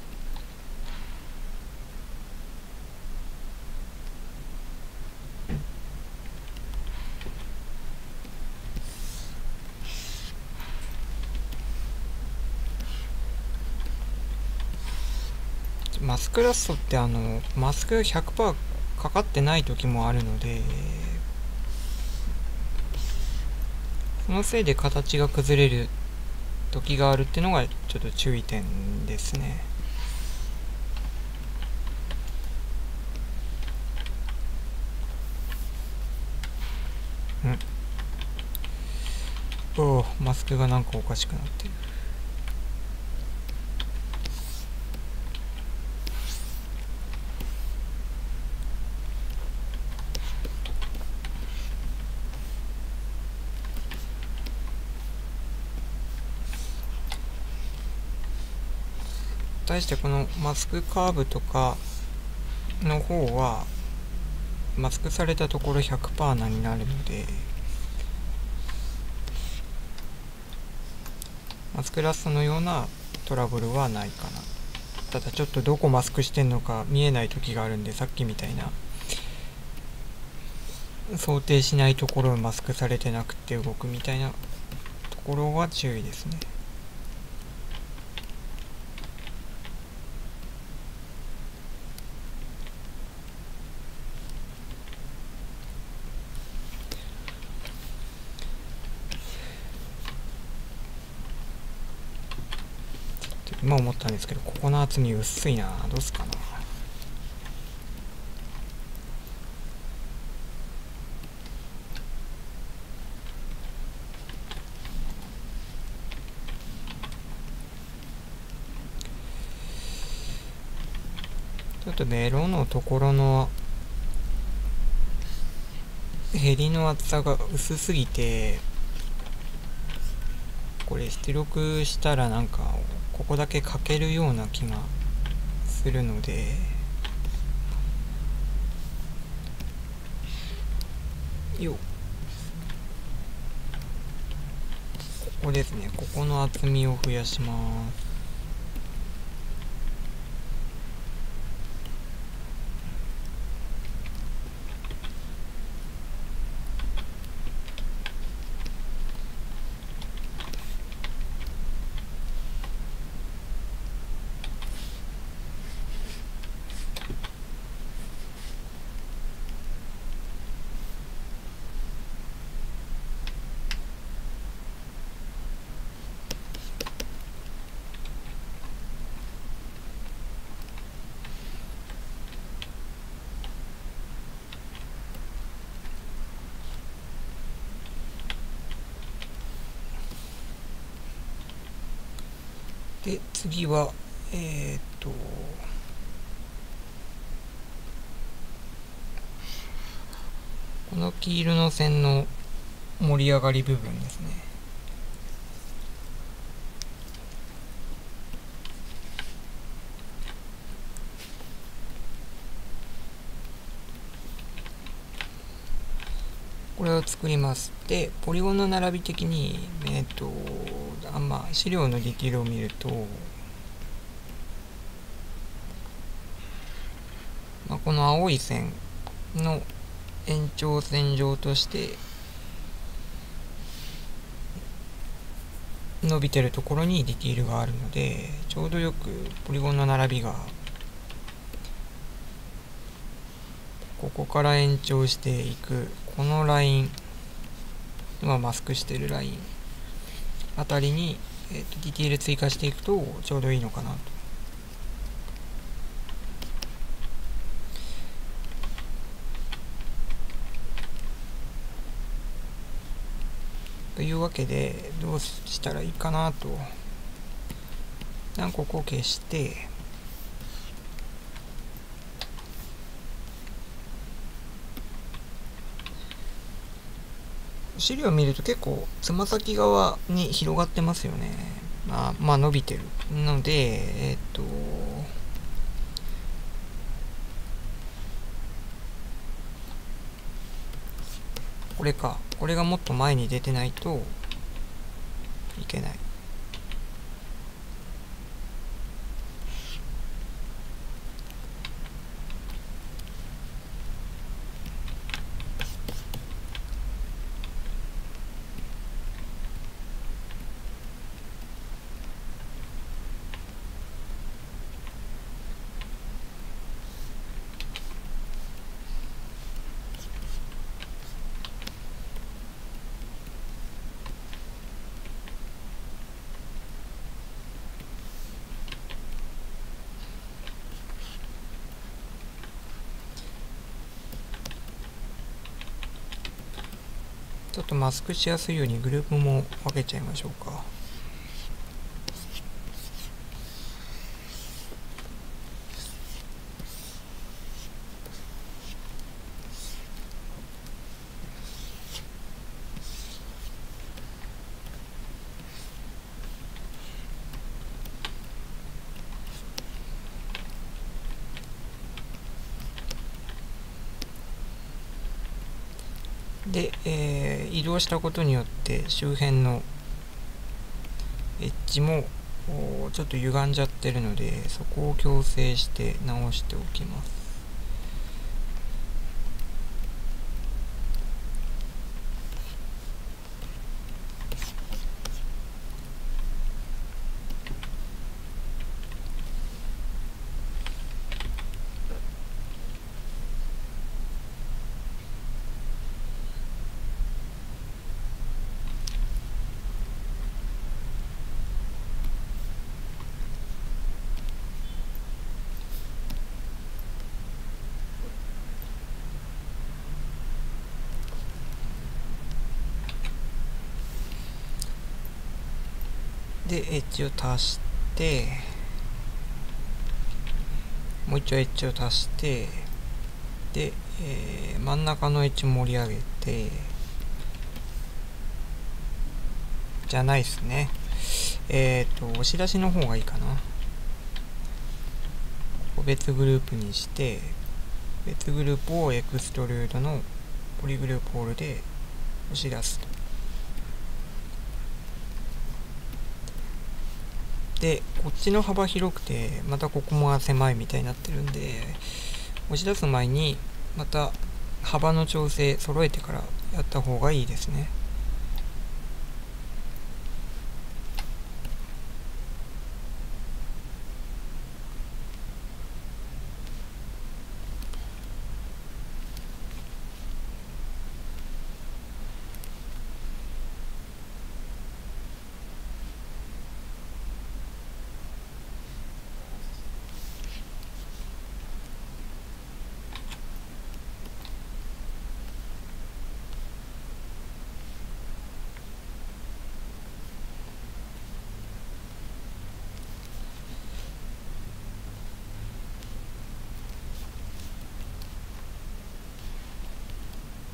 マスクラストってマスクが 100% かかってない時もあるので、そのせいで形が崩れる時があるっていうのがちょっと注意点ですね。マスクがなんかおかしくなってる。対してこのマスクカーブとかの方はマスクされたところ 100% になるので、マスクラストのようなトラブルはないかな。ただちょっとどこマスクしてんのか見えない時があるんで、さっきみたいな想定しないところをマスクされてなくて動くみたいなところは注意ですね。今思ったんですけど、ここの厚み薄いな。どうすかな。ちょっとベロのところのヘリの厚さが薄すぎて、これ出力したらなんかここだけ欠けるような気がするので、ここですね。ここの厚みを増やします。 で次はえーっとこの黄色の線の盛り上がり部分ですね。これを作ります。でポリゴンの並び的に資料のディティールを見ると、この青い線の延長線上として伸びてるところにディティールがあるので、ちょうどよくポリゴンの並びがここから延長していくこのライン、今マスクしてるラインあたりに、ディティール追加していくとちょうどいいのかなというわけで、どうしたらいいかなと。ここを消して、資料を見ると結構つま先側に広がってますよね。伸びてるので、これがもっと前に出てないといけない。ちょっとマスクしやすいようにグループも分けちゃいましょうか。で、移動したことによって周辺のエッジもちょっと歪んじゃってるので、そこを矯正して直しておきます。でエッジを足して、もう一丁エッジを足して、で、真ん中のエッジ盛り上げて、じゃないですね。押し出しの方がいいかな。別グループにして、別グループをエクストルードのポリグループホールで押し出すと。でこっちの幅広くて、またここも狭いみたいになってるんで、押し出す前にまた幅の調整揃えてからやった方がいいですね。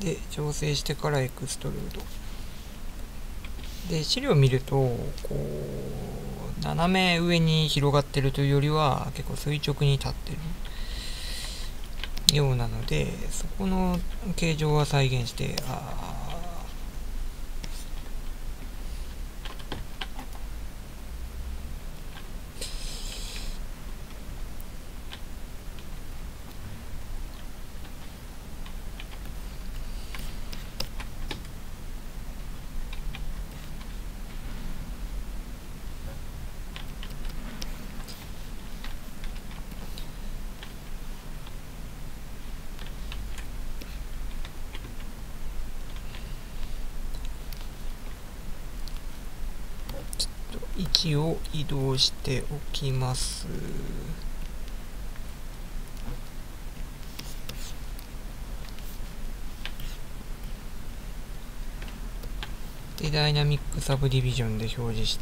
で調整してからエクストルードで、資料を見るとこう斜め上に広がってるというよりは結構垂直に立ってるようなので、そこの形状は再現して、位置を移動しておきます。で、ダイナミックサブディビジョンで表示して、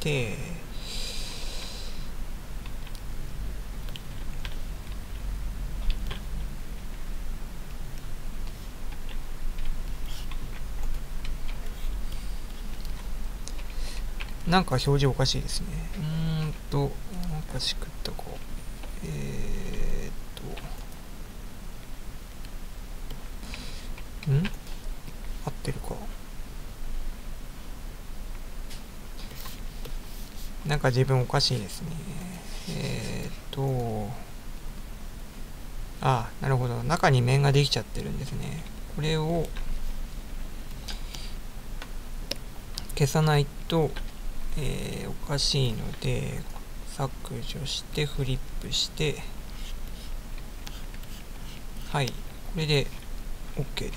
なんか表示おかしいですね。おかしくったこう。合ってるか。なんか自分おかしいですね。なるほど。中に面ができちゃってるんですね。これを消さないと、おかしいので、削除してフリップして、はい、これで OK です。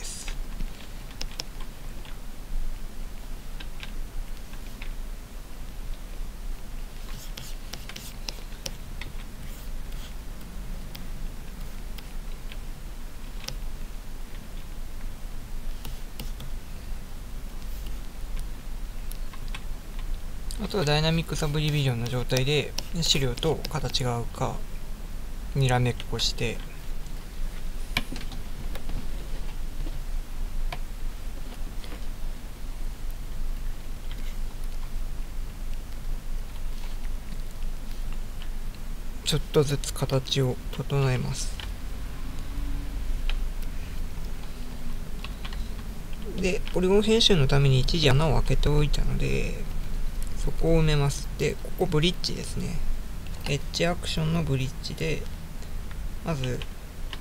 あとはダイナミックサブディビジョンの状態で資料と形が合うかにらめっこして、ちょっとずつ形を整えます。で、ポリゴン編集のために一時穴を開けておいたので、そこを埋めます。で、ここブリッジですね。エッジアクションのブリッジで、まず、こ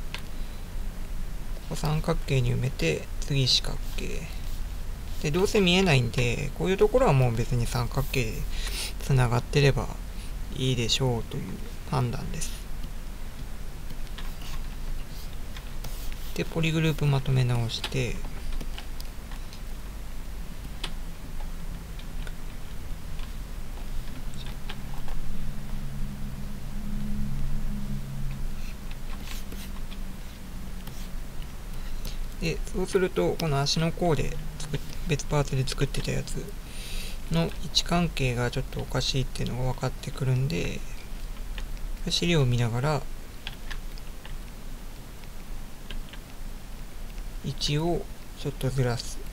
こ三角形に埋めて、次四角形。で、どうせ見えないんで、こういうところはもう別に三角形でつながってればいいでしょうという判断です。で、ポリグループまとめ直して、で、そうすると、この足の甲で別パーツで作ってたやつの位置関係がちょっとおかしいっていうのが分かってくるんで、資料を見ながら位置をちょっとずらす。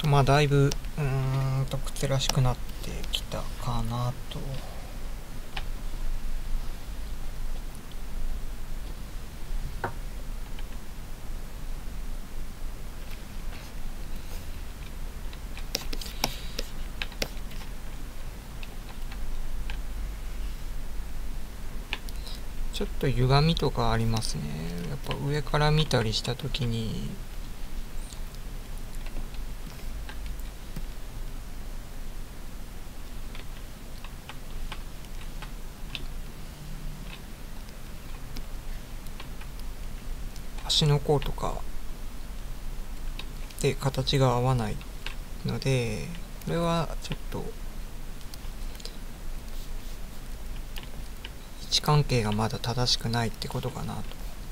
まあだいぶ靴らしくなってきたかなと。ちょっと歪みとかありますね。やっぱ上から見たりしたときに足の甲とかで形が合わないので、これはちょっと位置関係がまだ正しくないってことかなと。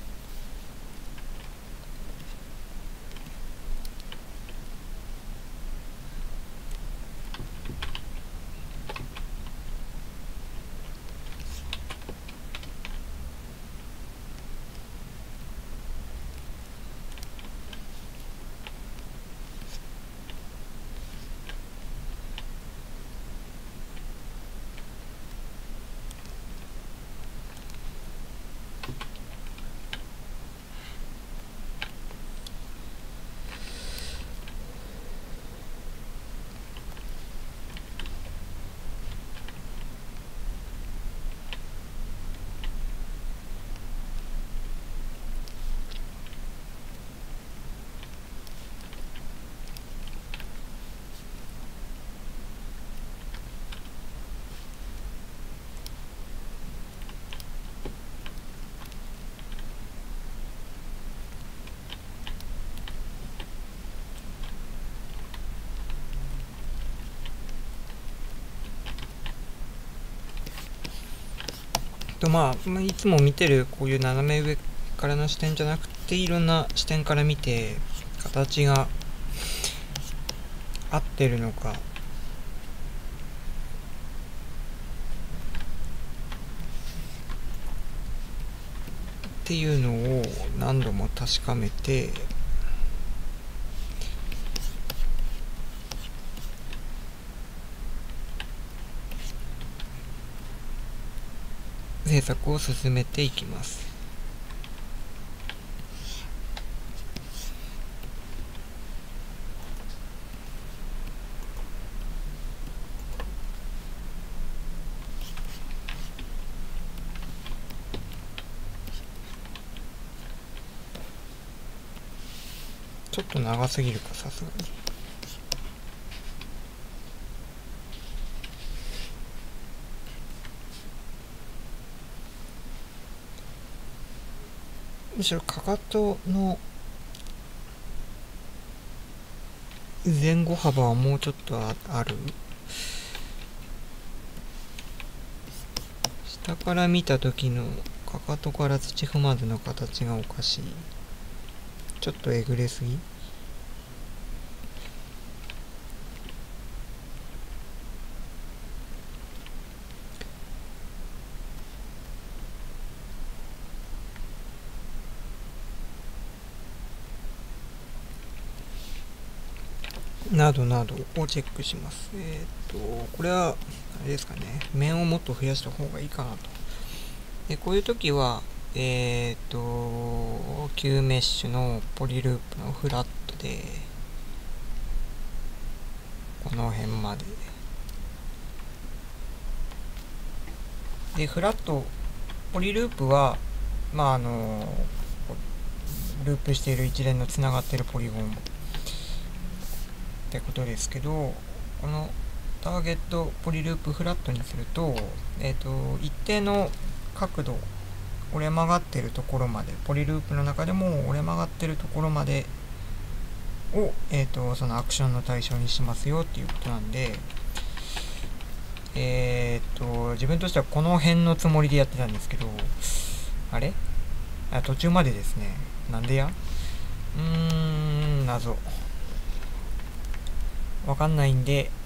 まあ、いつも見てるこういう斜め上からの視点じゃなくて、いろんな視点から見て形が合ってるのかっていうのを何度も確かめて、制作を進めていきます。ちょっと長すぎるか、さすがに。むしろかかとの前後幅はもうちょっとある。下から見た時のかかとから土踏まずの形がおかしい。ちょっとえぐれすぎ。などなどをチェックします。これは、あれですかね、面をもっと増やした方がいいかなと。で、こういう時は、Q メッシュのポリループのフラットで、この辺まで。で、フラット、ポリループは、まあ、ループしている一連のつながっているポリゴンってことですけど、このターゲットポリループフラットにすると、一定の角度、折れ曲がっているところまで、ポリループの中でも折れ曲がっているところまでを、そのアクションの対象にしますよっていうことなんで、自分としてはこの辺のつもりでやってたんですけど、あれ？途中までですね。なんでや？謎。わかんないんで、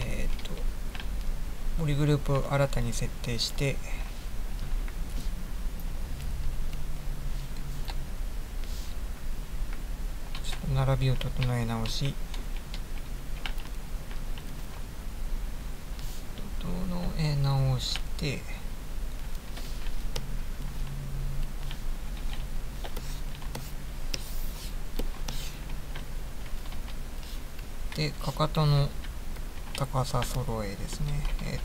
ポリグループを新たに設定して、ちょっと並びを整え直し、 直して、でかかとの高さ揃えですね。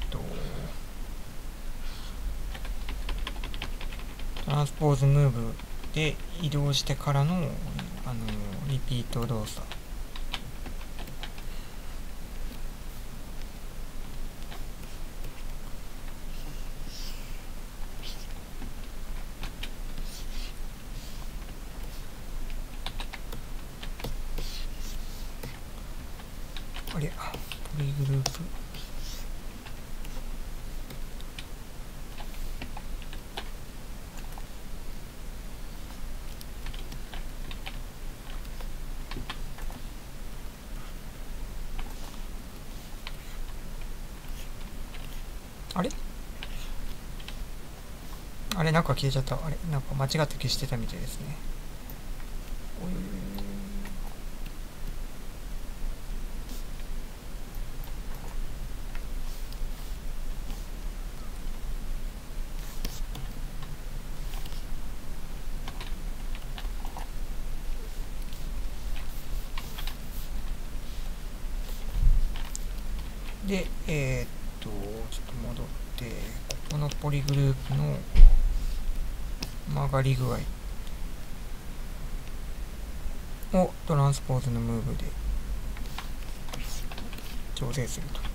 トランスポーズムーブで移動してからの、リピート動作。あれ、ポリグループ。あれあれ、なんか消えちゃった。あれ、なんか間違って消してたみたいですね。で、ちょっと戻って、ここのポリグループの曲がり具合をトランスポーズのムーブで調整すると。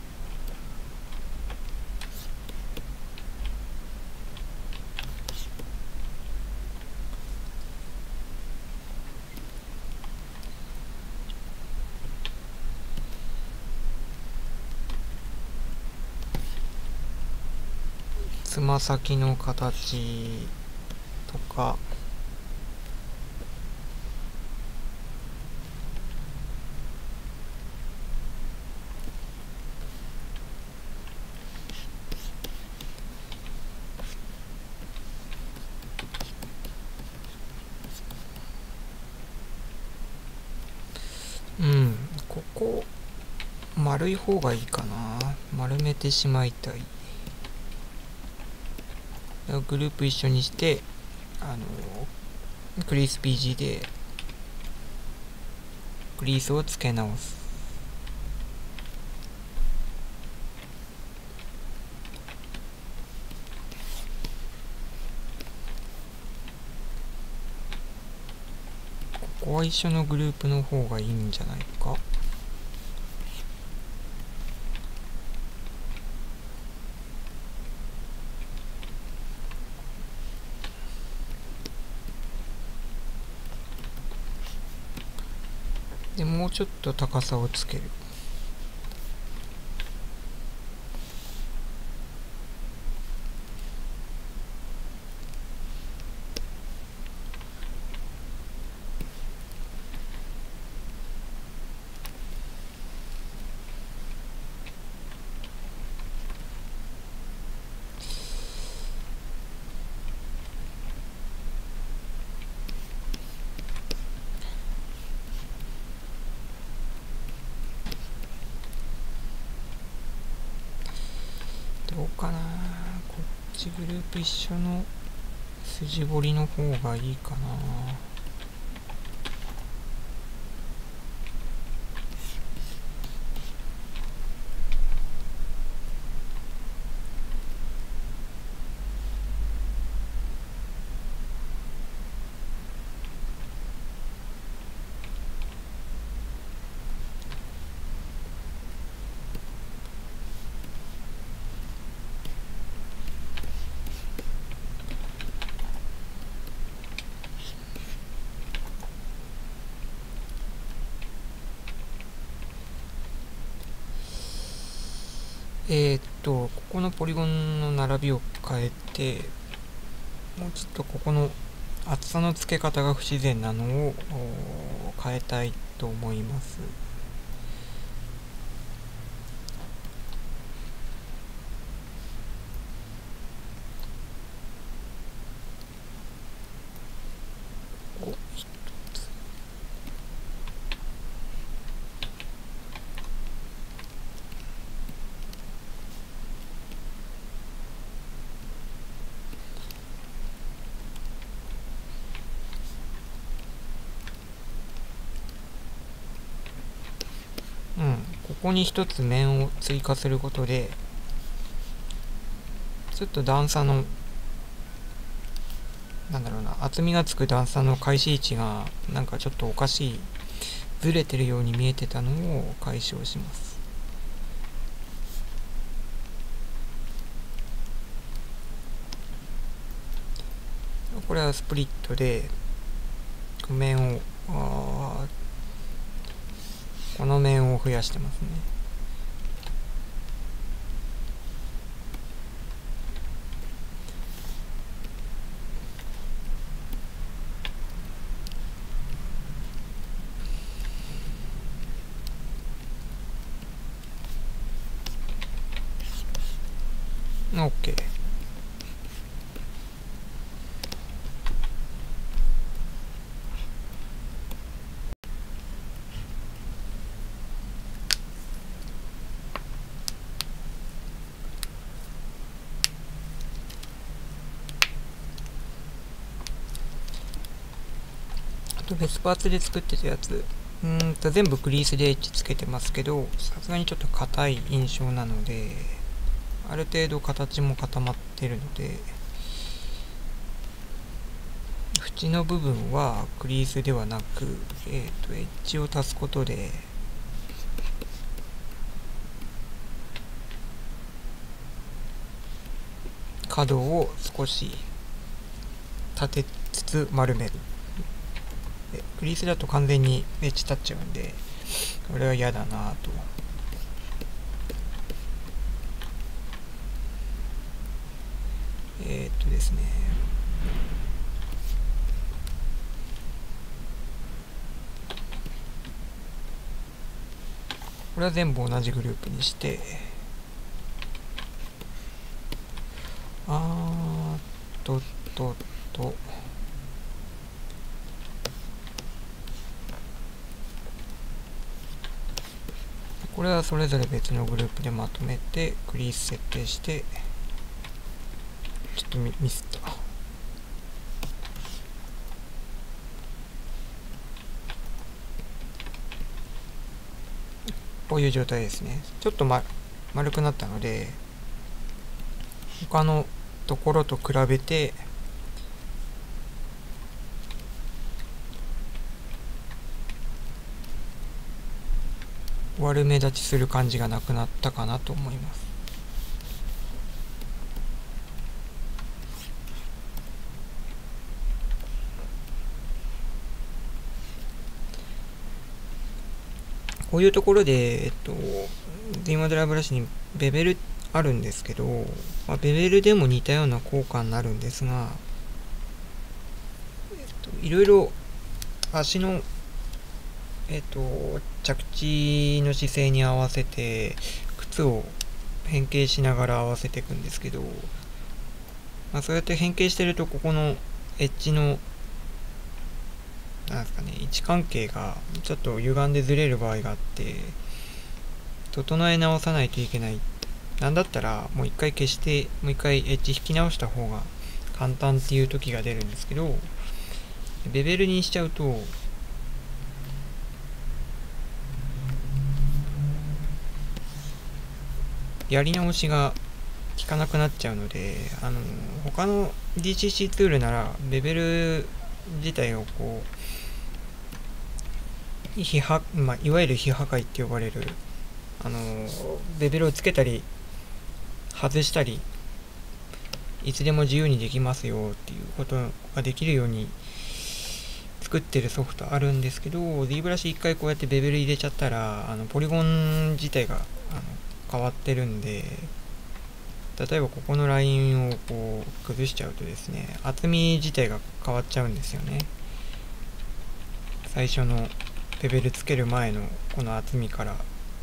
つま先の形とか、ここ丸い方がいいかな。丸めてしまいたい。グループ一緒にして、クリスピージでグリースをつけ直す。ここは一緒のグループの方がいいんじゃないか。でもうちょっと高さをつける。どうかな。こっちグループ一緒の筋彫りの方がいいかな。ここのポリゴンの並びを変えて、もうちょっとここの厚さの付け方が不自然なのを変えたいと思います。 こに一つ面を追加することで、ちょっと段差の厚みがつく段差の開始位置がなんかちょっとおかしい、ずれてるように見えてたのを解消します。これはスプリットで面をこの面を増やしてますね。OK。別パーツで作ってたやつ、全部クリースでエッジつけてますけど、さすがにちょっと硬い印象なので、ある程度形も固まってるので、縁の部分はクリースではなく、エッジを足すことで、角を少し立てつつ丸める。クリースだと完全にエッジ立っちゃうんで、これは嫌だなぁと。ですね。これは全部同じグループにして、これはそれぞれ別のグループでまとめてクリース設定して、ちょっとミスった。こういう状態ですね。ちょっと、丸くなったので、他のところと比べて悪目立ちする感じがなくなったかなと思います。こういうところで、電話ドライブラシにベベルあるんですけど、ベベルでも似たような効果になるんですが、いろいろ足の、着地の姿勢に合わせて靴を変形しながら合わせていくんですけど、そうやって変形してると、ここのエッジの位置関係がちょっと歪んでずれる場合があって、整え直さないといけない。なんだったらもう一回消してもう一回エッジ引き直した方が簡単っていう時が出るんですけど、ベベルにしちゃうとやり直しが効かなくなっちゃうので、他の DCC ツールならベベル自体をこういわゆる非破壊って呼ばれるベベルをつけたり外したりいつでも自由にできますよっていうことができるように作ってるソフトあるんですけど、 D ブラシ一回こうやってベベル入れちゃったらポリゴン自体が変わってるんで、例えばここのラインをこう崩しちゃうとですね、厚み自体が変わっちゃうんですよね。最初のベベルつける前のこの厚みから。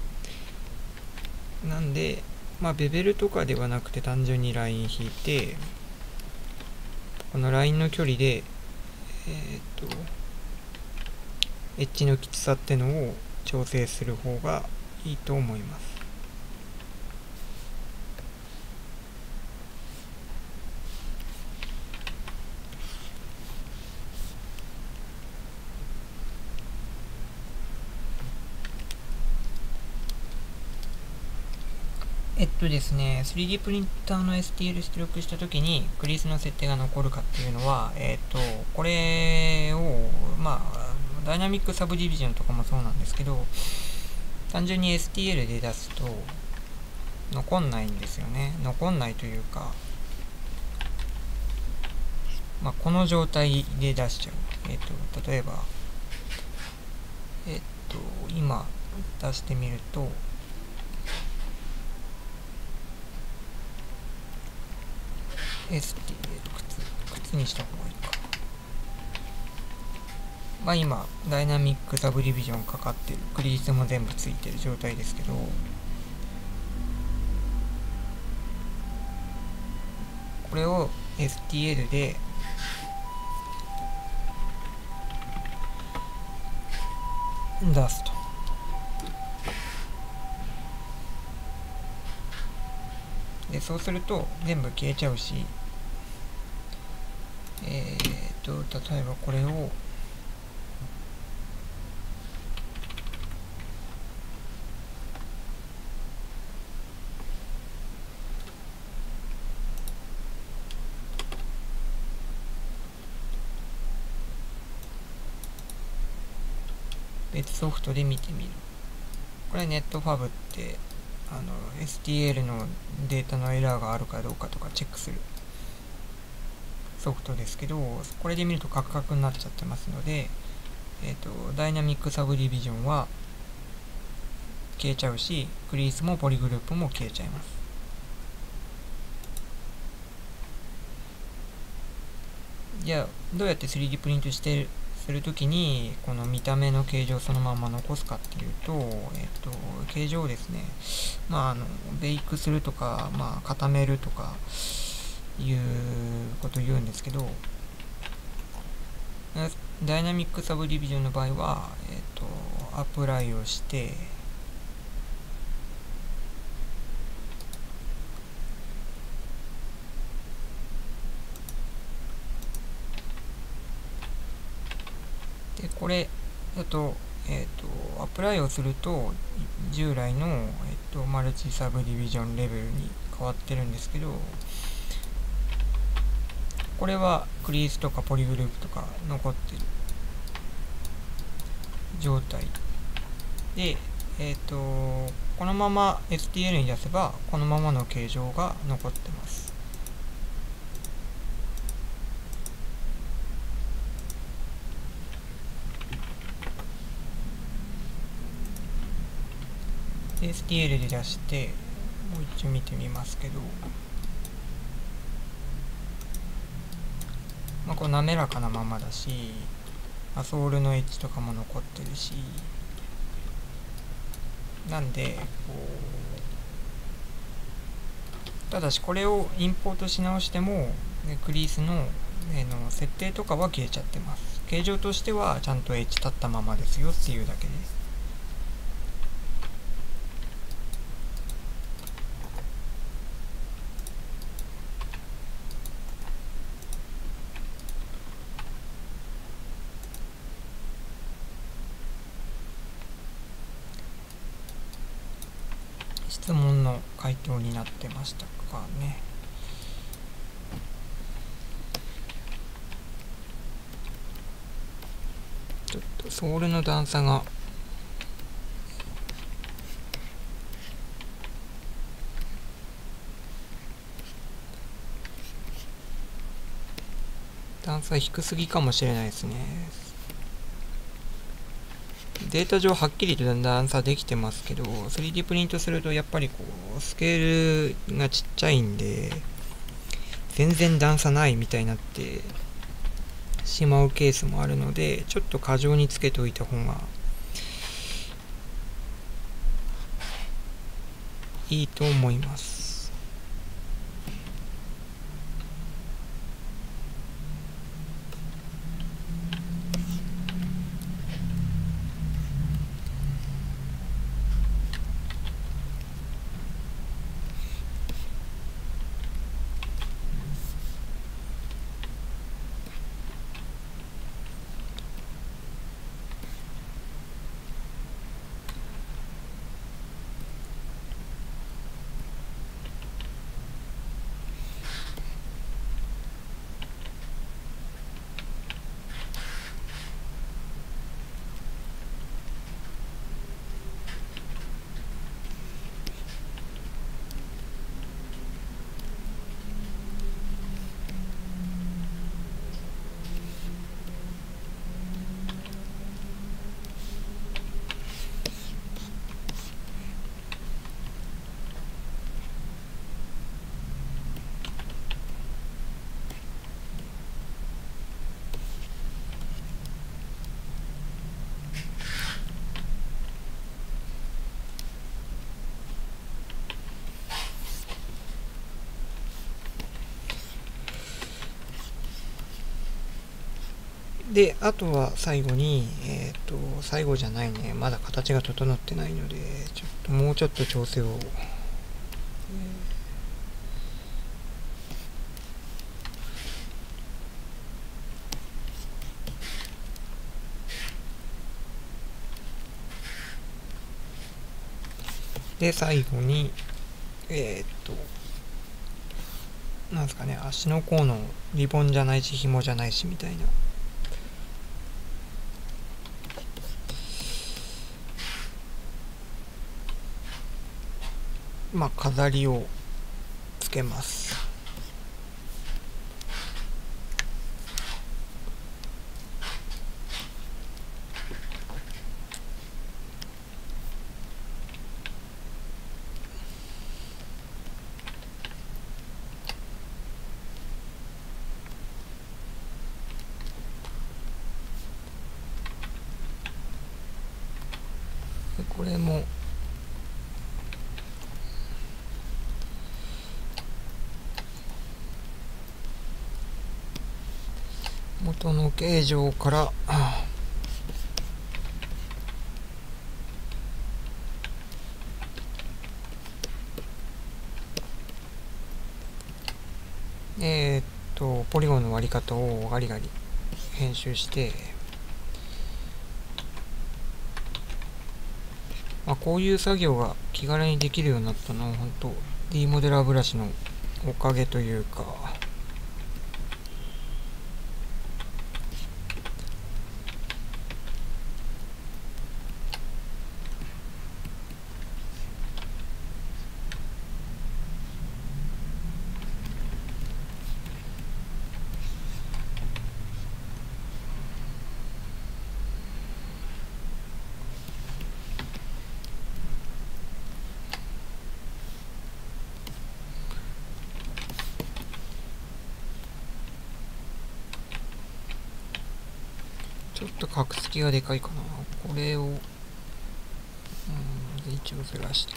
なんでベベルとかではなくて単純にライン引いて、このラインの距離でエッジのきつさってのを調整する方がいいと思います。 ですね、3D プリンターの STL 出力したときにクリースの設定が残るかっていうのは、これを、ダイナミックサブディビジョンとかもそうなんですけど、単純に STL で出すと残んないんですよね。残んないというか、この状態で出しちゃう。例えば、今出してみると、STL 靴にした方がいいか。今、ダイナミックサブディビジョンかかってる。クリースも全部ついてる状態ですけど、これを STL で出すと。で、そうすると全部消えちゃうし、例えばこれを別ソフトで見てみる。これネットファブってSTL のデータのエラーがあるかどうかとかチェックするソフトですけど、これで見るとカクカクになっちゃってますので、ダイナミックサブディビジョンは消えちゃうし、クリースもポリグループも消えちゃいます。じゃあどうやって 3D プリントするときにこの見た目の形状をそのまま残すかっていうと、形状をですね、ベイクするとか、固めるとかいうことを言うんですけど、ダイナミックサブディビジョンの場合は、アプライをして、で、これだと、アプライをすると、従来の、マルチサブディビジョンレベルに変わってるんですけど、これはクリースとかポリグループとか残ってる状態で、このまま STL に出せばこのままの形状が残ってます。で STL で出してもう一度見てみますけど、こう滑らかなままだし、ソールのエッジとかも残ってるし、なんでただしこれをインポートし直してもクリースの、設定とかは消えちゃってます。形状としてはちゃんとエッジ立ったままですよっていうだけです。質問の回答になってましたかね。ちょっとソールの段差が低すぎかもしれないですね。データ上はっきりと段差できてますけど、3D プリントするとやっぱりスケールがちっちゃいんで、全然段差ないみたいになってしまうケースもあるので、ちょっと過剰につけておいた方がいいと思います。 で、あとは最後に、最後じゃないね。まだ形が整ってないので、もうちょっと調整を。で、最後に、なんですかね、足の甲のリボンじゃないし、紐じゃないし、みたいな。まあ、飾りをつけます。でこれも元の形状からポリゴンの割り方をガリガリ編集して、こういう作業が気軽にできるようになったのは本当 D モデラーブラシのおかげというか、ちょっと格付きがでかいかな。これを一応ずらして、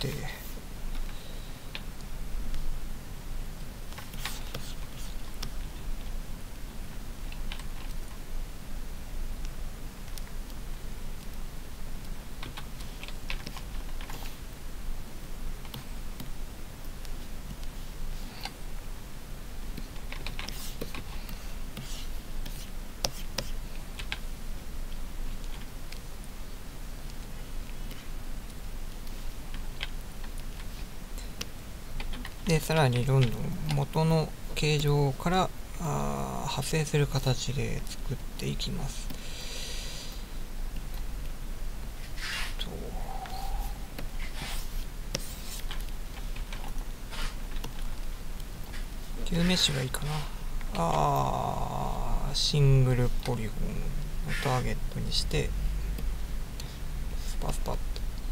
でさらにどんどん元の形状から派生する形で作っていきます。旧メッシュがいいかな。シングルポリゴンをターゲットにしてスパスパッと。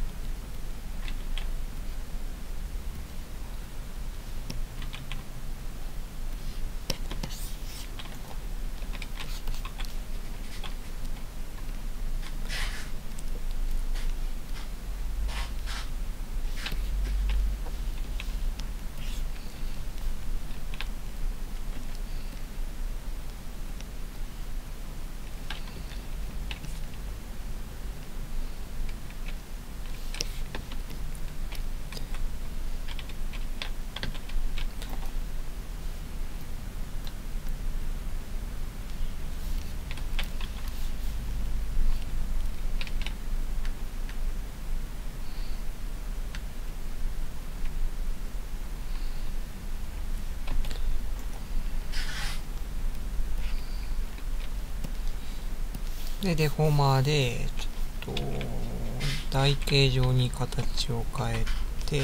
で、デフォーマーで、ちょっと、台形状に形を変えて、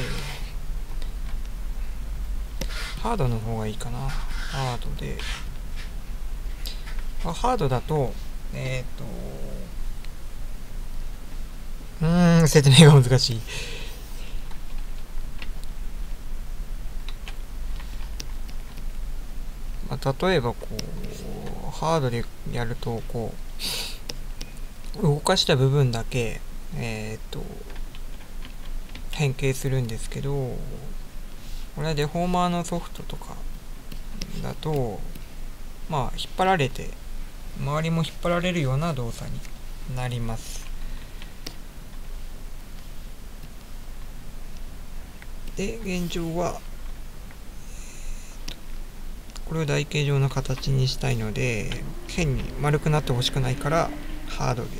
ハードの方がいいかな。ハードで、ハードだと、説明が難しい。例えば、ハードでやると、動かした部分だけ、変形するんですけど、これはデフォーマーのソフトとかだと、引っ張られて周りも引っ張られるような動作になります。で、現状はこれを台形状の形にしたいので、変に丸くなってほしくないからハードで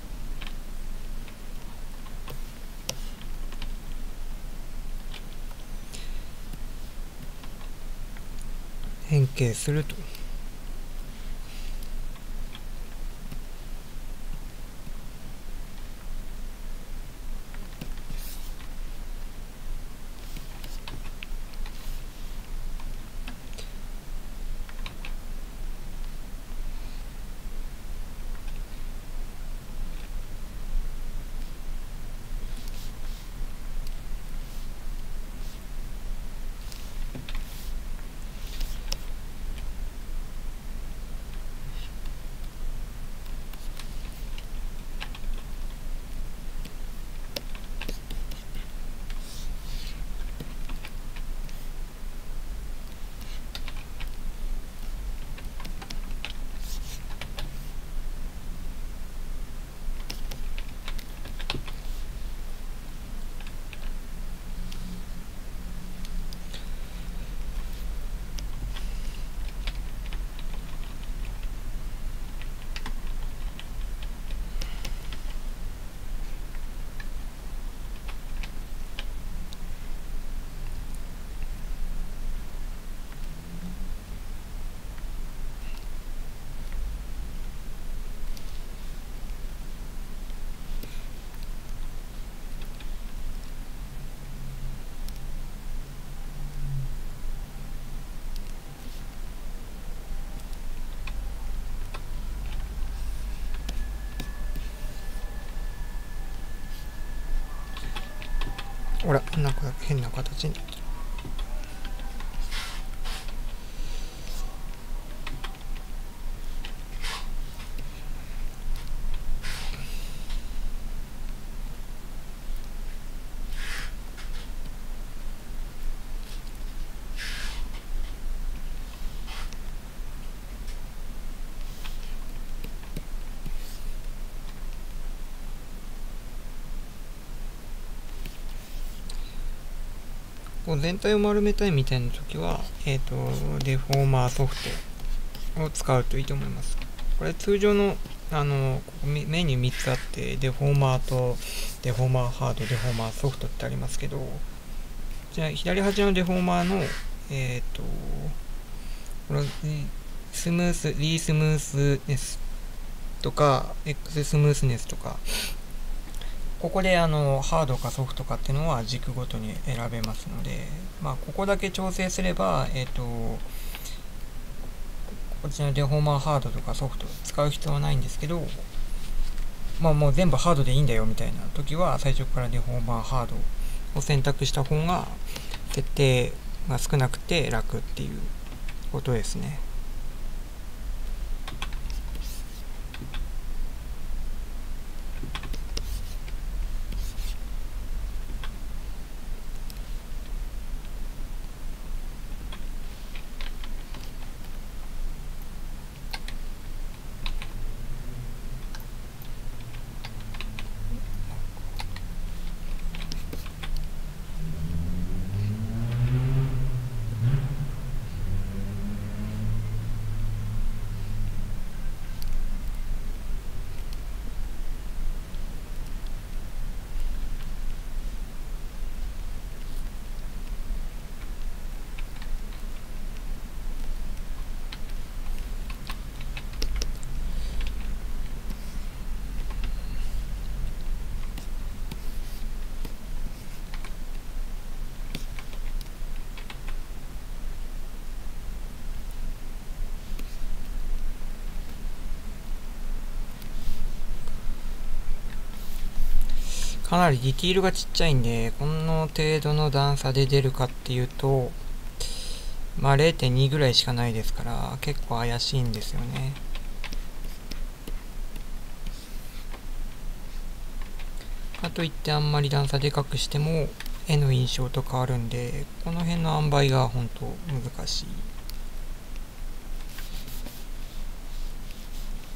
変形すると。ほら、なんか変な形になってる。こう全体を丸めたいみたいな時は、デフォーマーソフトを使うといいと思います。これ通常のここメニュー3つあって、デフォーマーとデフォーマーハード、デフォーマーソフトってありますけど、じゃあ左端のデフォーマーのこのリースムースネスとか X スムースネスとか、ここでハードかソフトかっていうのは軸ごとに選べますので、ここだけ調整すれば、こちらのデフォーマーハードとかソフト使う必要はないんですけど、もう全部ハードでいいんだよみたいな時は、最初からデフォーマーハードを選択した方が設定が少なくて楽っていうことですね。かなりディティールがちっちゃいんで、この程度の段差で出るかっていうと、0.2 ぐらいしかないですから、結構怪しいんですよね。かといってあんまり段差でかくしても、絵の印象と変わるんで、この辺の塩梅が本当難しい。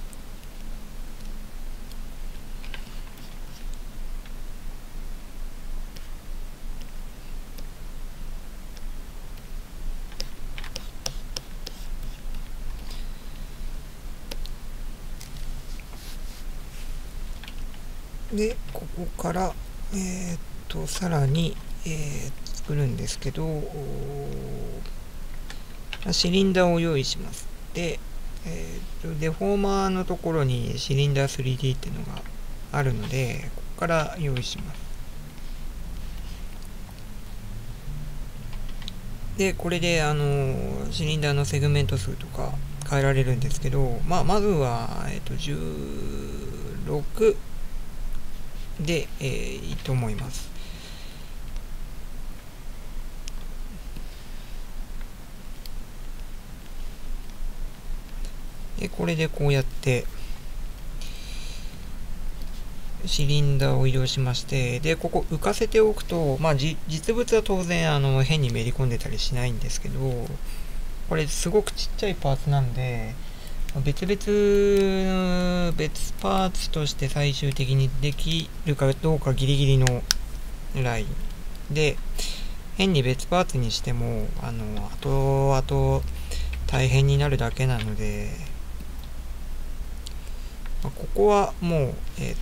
で、ここから、さらに、作るんですけど、シリンダーを用意します。で、デフォーマーのところにシリンダー 3D っていうのがあるので、ここから用意します。で、これで、シリンダーのセグメント数とか変えられるんですけど、まずは、16で、いいと思います。で、これでこうやってシリンダーを移動しまして、で、ここ浮かせておくと、実物は当然変にめり込んでたりしないんですけど、これすごくちっちゃいパーツなんで、別パーツとして最終的にできるかどうかギリギリのラインで、変に別パーツにしても後々大変になるだけなので、ここはもう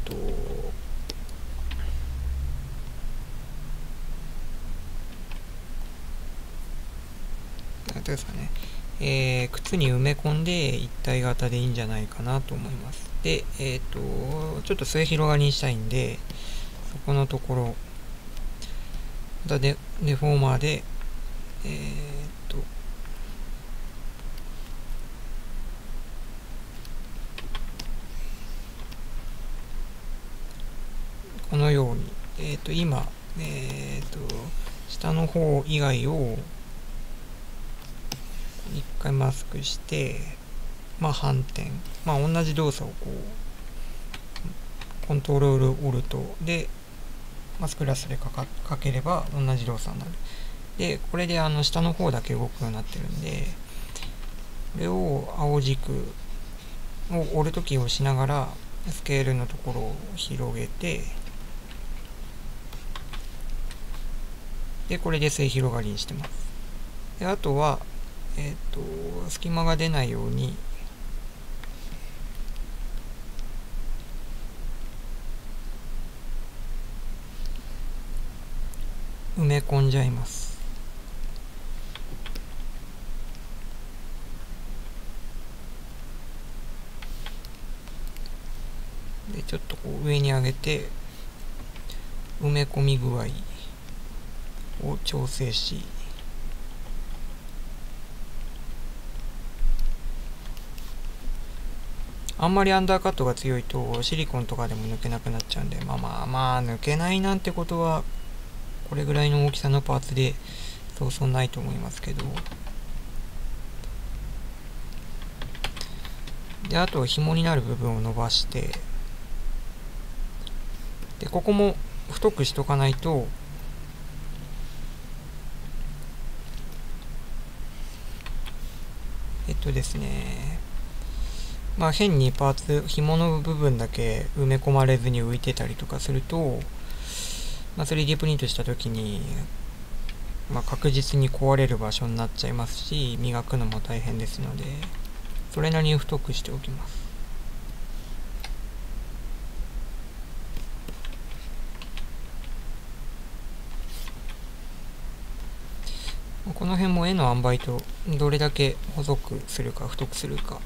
なんていうんですかね、靴に埋め込んで一体型でいいんじゃないかなと思います。で、ちょっと末広がりにしたいんで、そこのところ、またデフォーマーで、このように、今、下の方以外を一回マスクして、反転、同じ動作をコントロールオルトでマスクラスでかければ同じ動作になる。で、これで下の方だけ動くようになってるんで、これを青軸を折るときをしながらスケールのところを広げて、で、これで末広がりにしてます。で、あとは、隙間が出ないように、埋め込んじゃいます。で、ちょっと上に上げて、埋め込み具合を調整し、あんまりアンダーカットが強いとシリコンとかでも抜けなくなっちゃうんで、抜けないなんてことはこれぐらいの大きさのパーツでそうそうないと思いますけど、で、あと紐になる部分を伸ばして、で、ここも太くしとかないとですね、変にパーツ、紐の部分だけ埋め込まれずに浮いてたりとかすると、3D プリントした時に、確実に壊れる場所になっちゃいますし、磨くのも大変ですので、それなりに太くしておきます。この辺も絵の塩梅とどれだけ細くするか太くするか、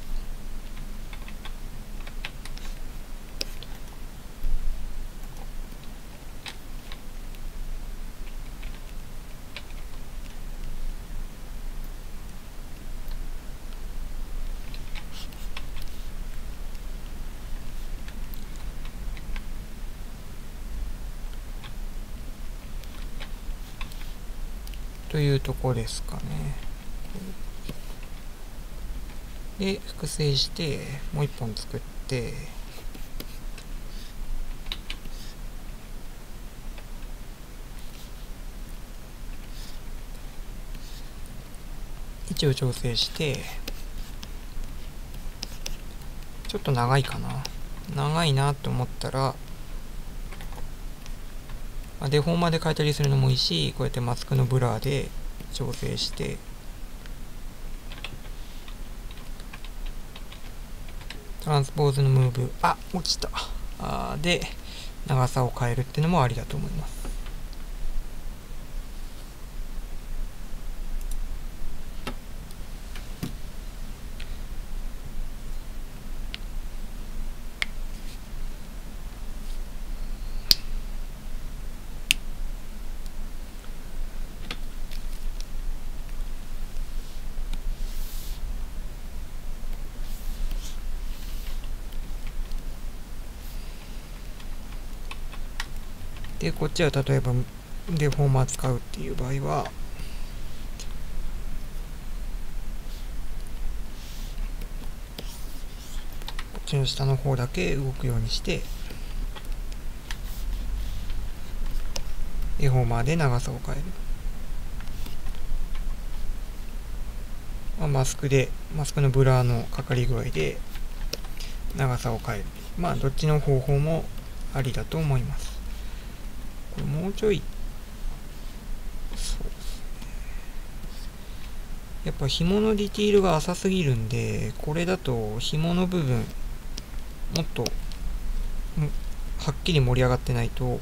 というところですかね。で、複製してもう一本作って、位置を調整して、ちょっと長いかな。長いなと思ったら、デフォーマーで変えたりするのもいいし、こうやってマスクのブラーで調整して、トランスポーズのムーブ、落ちた。で、 長さを変えるっていうのもありだと思います。で、こっちは例えばデフォーマー使うっていう場合は、こっちの下の方だけ動くようにして、デフォーマーで長さを変える。マスクのブラーのかかり具合で長さを変える。どっちの方法もありだと思います。これもうちょい、そうですね。やっぱ紐のディティールが浅すぎるんで、これだと紐の部分、もっとはっきり盛り上がってないと、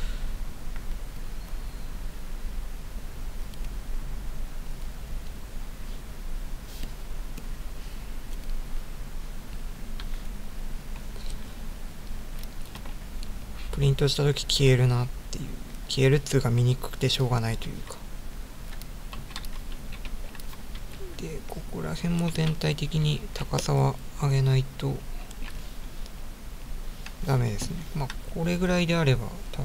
プリントした時消えるなっていう、消えるっつうか見にくくてしょうがないというか。で、ここら辺も全体的に高さは上げないとダメですね。これぐらいであれば多分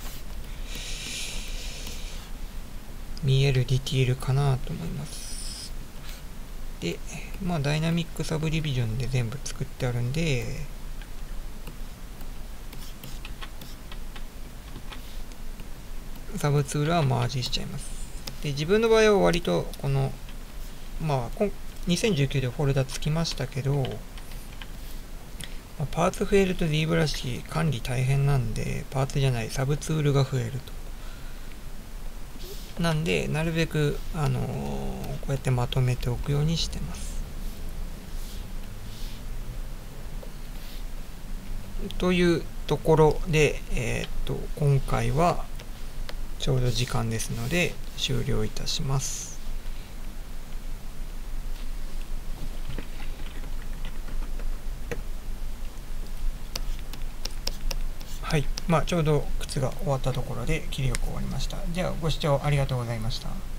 見えるディティールかなと思います。で、ダイナミックサブディビジョンで全部作ってあるんで、サブツールはマージしちゃいます。で、自分の場合は割とこの、2019でフォルダつきましたけど、パーツ増えると D ブラシ管理大変なんで、パーツじゃないサブツールが増えると。なんで、なるべく、こうやってまとめておくようにしてます。というところで、今回はちょうど時間ですので終了いたします。はい。ちょうど靴が終わったところで切りよく終わりました。じゃあご視聴ありがとうございました。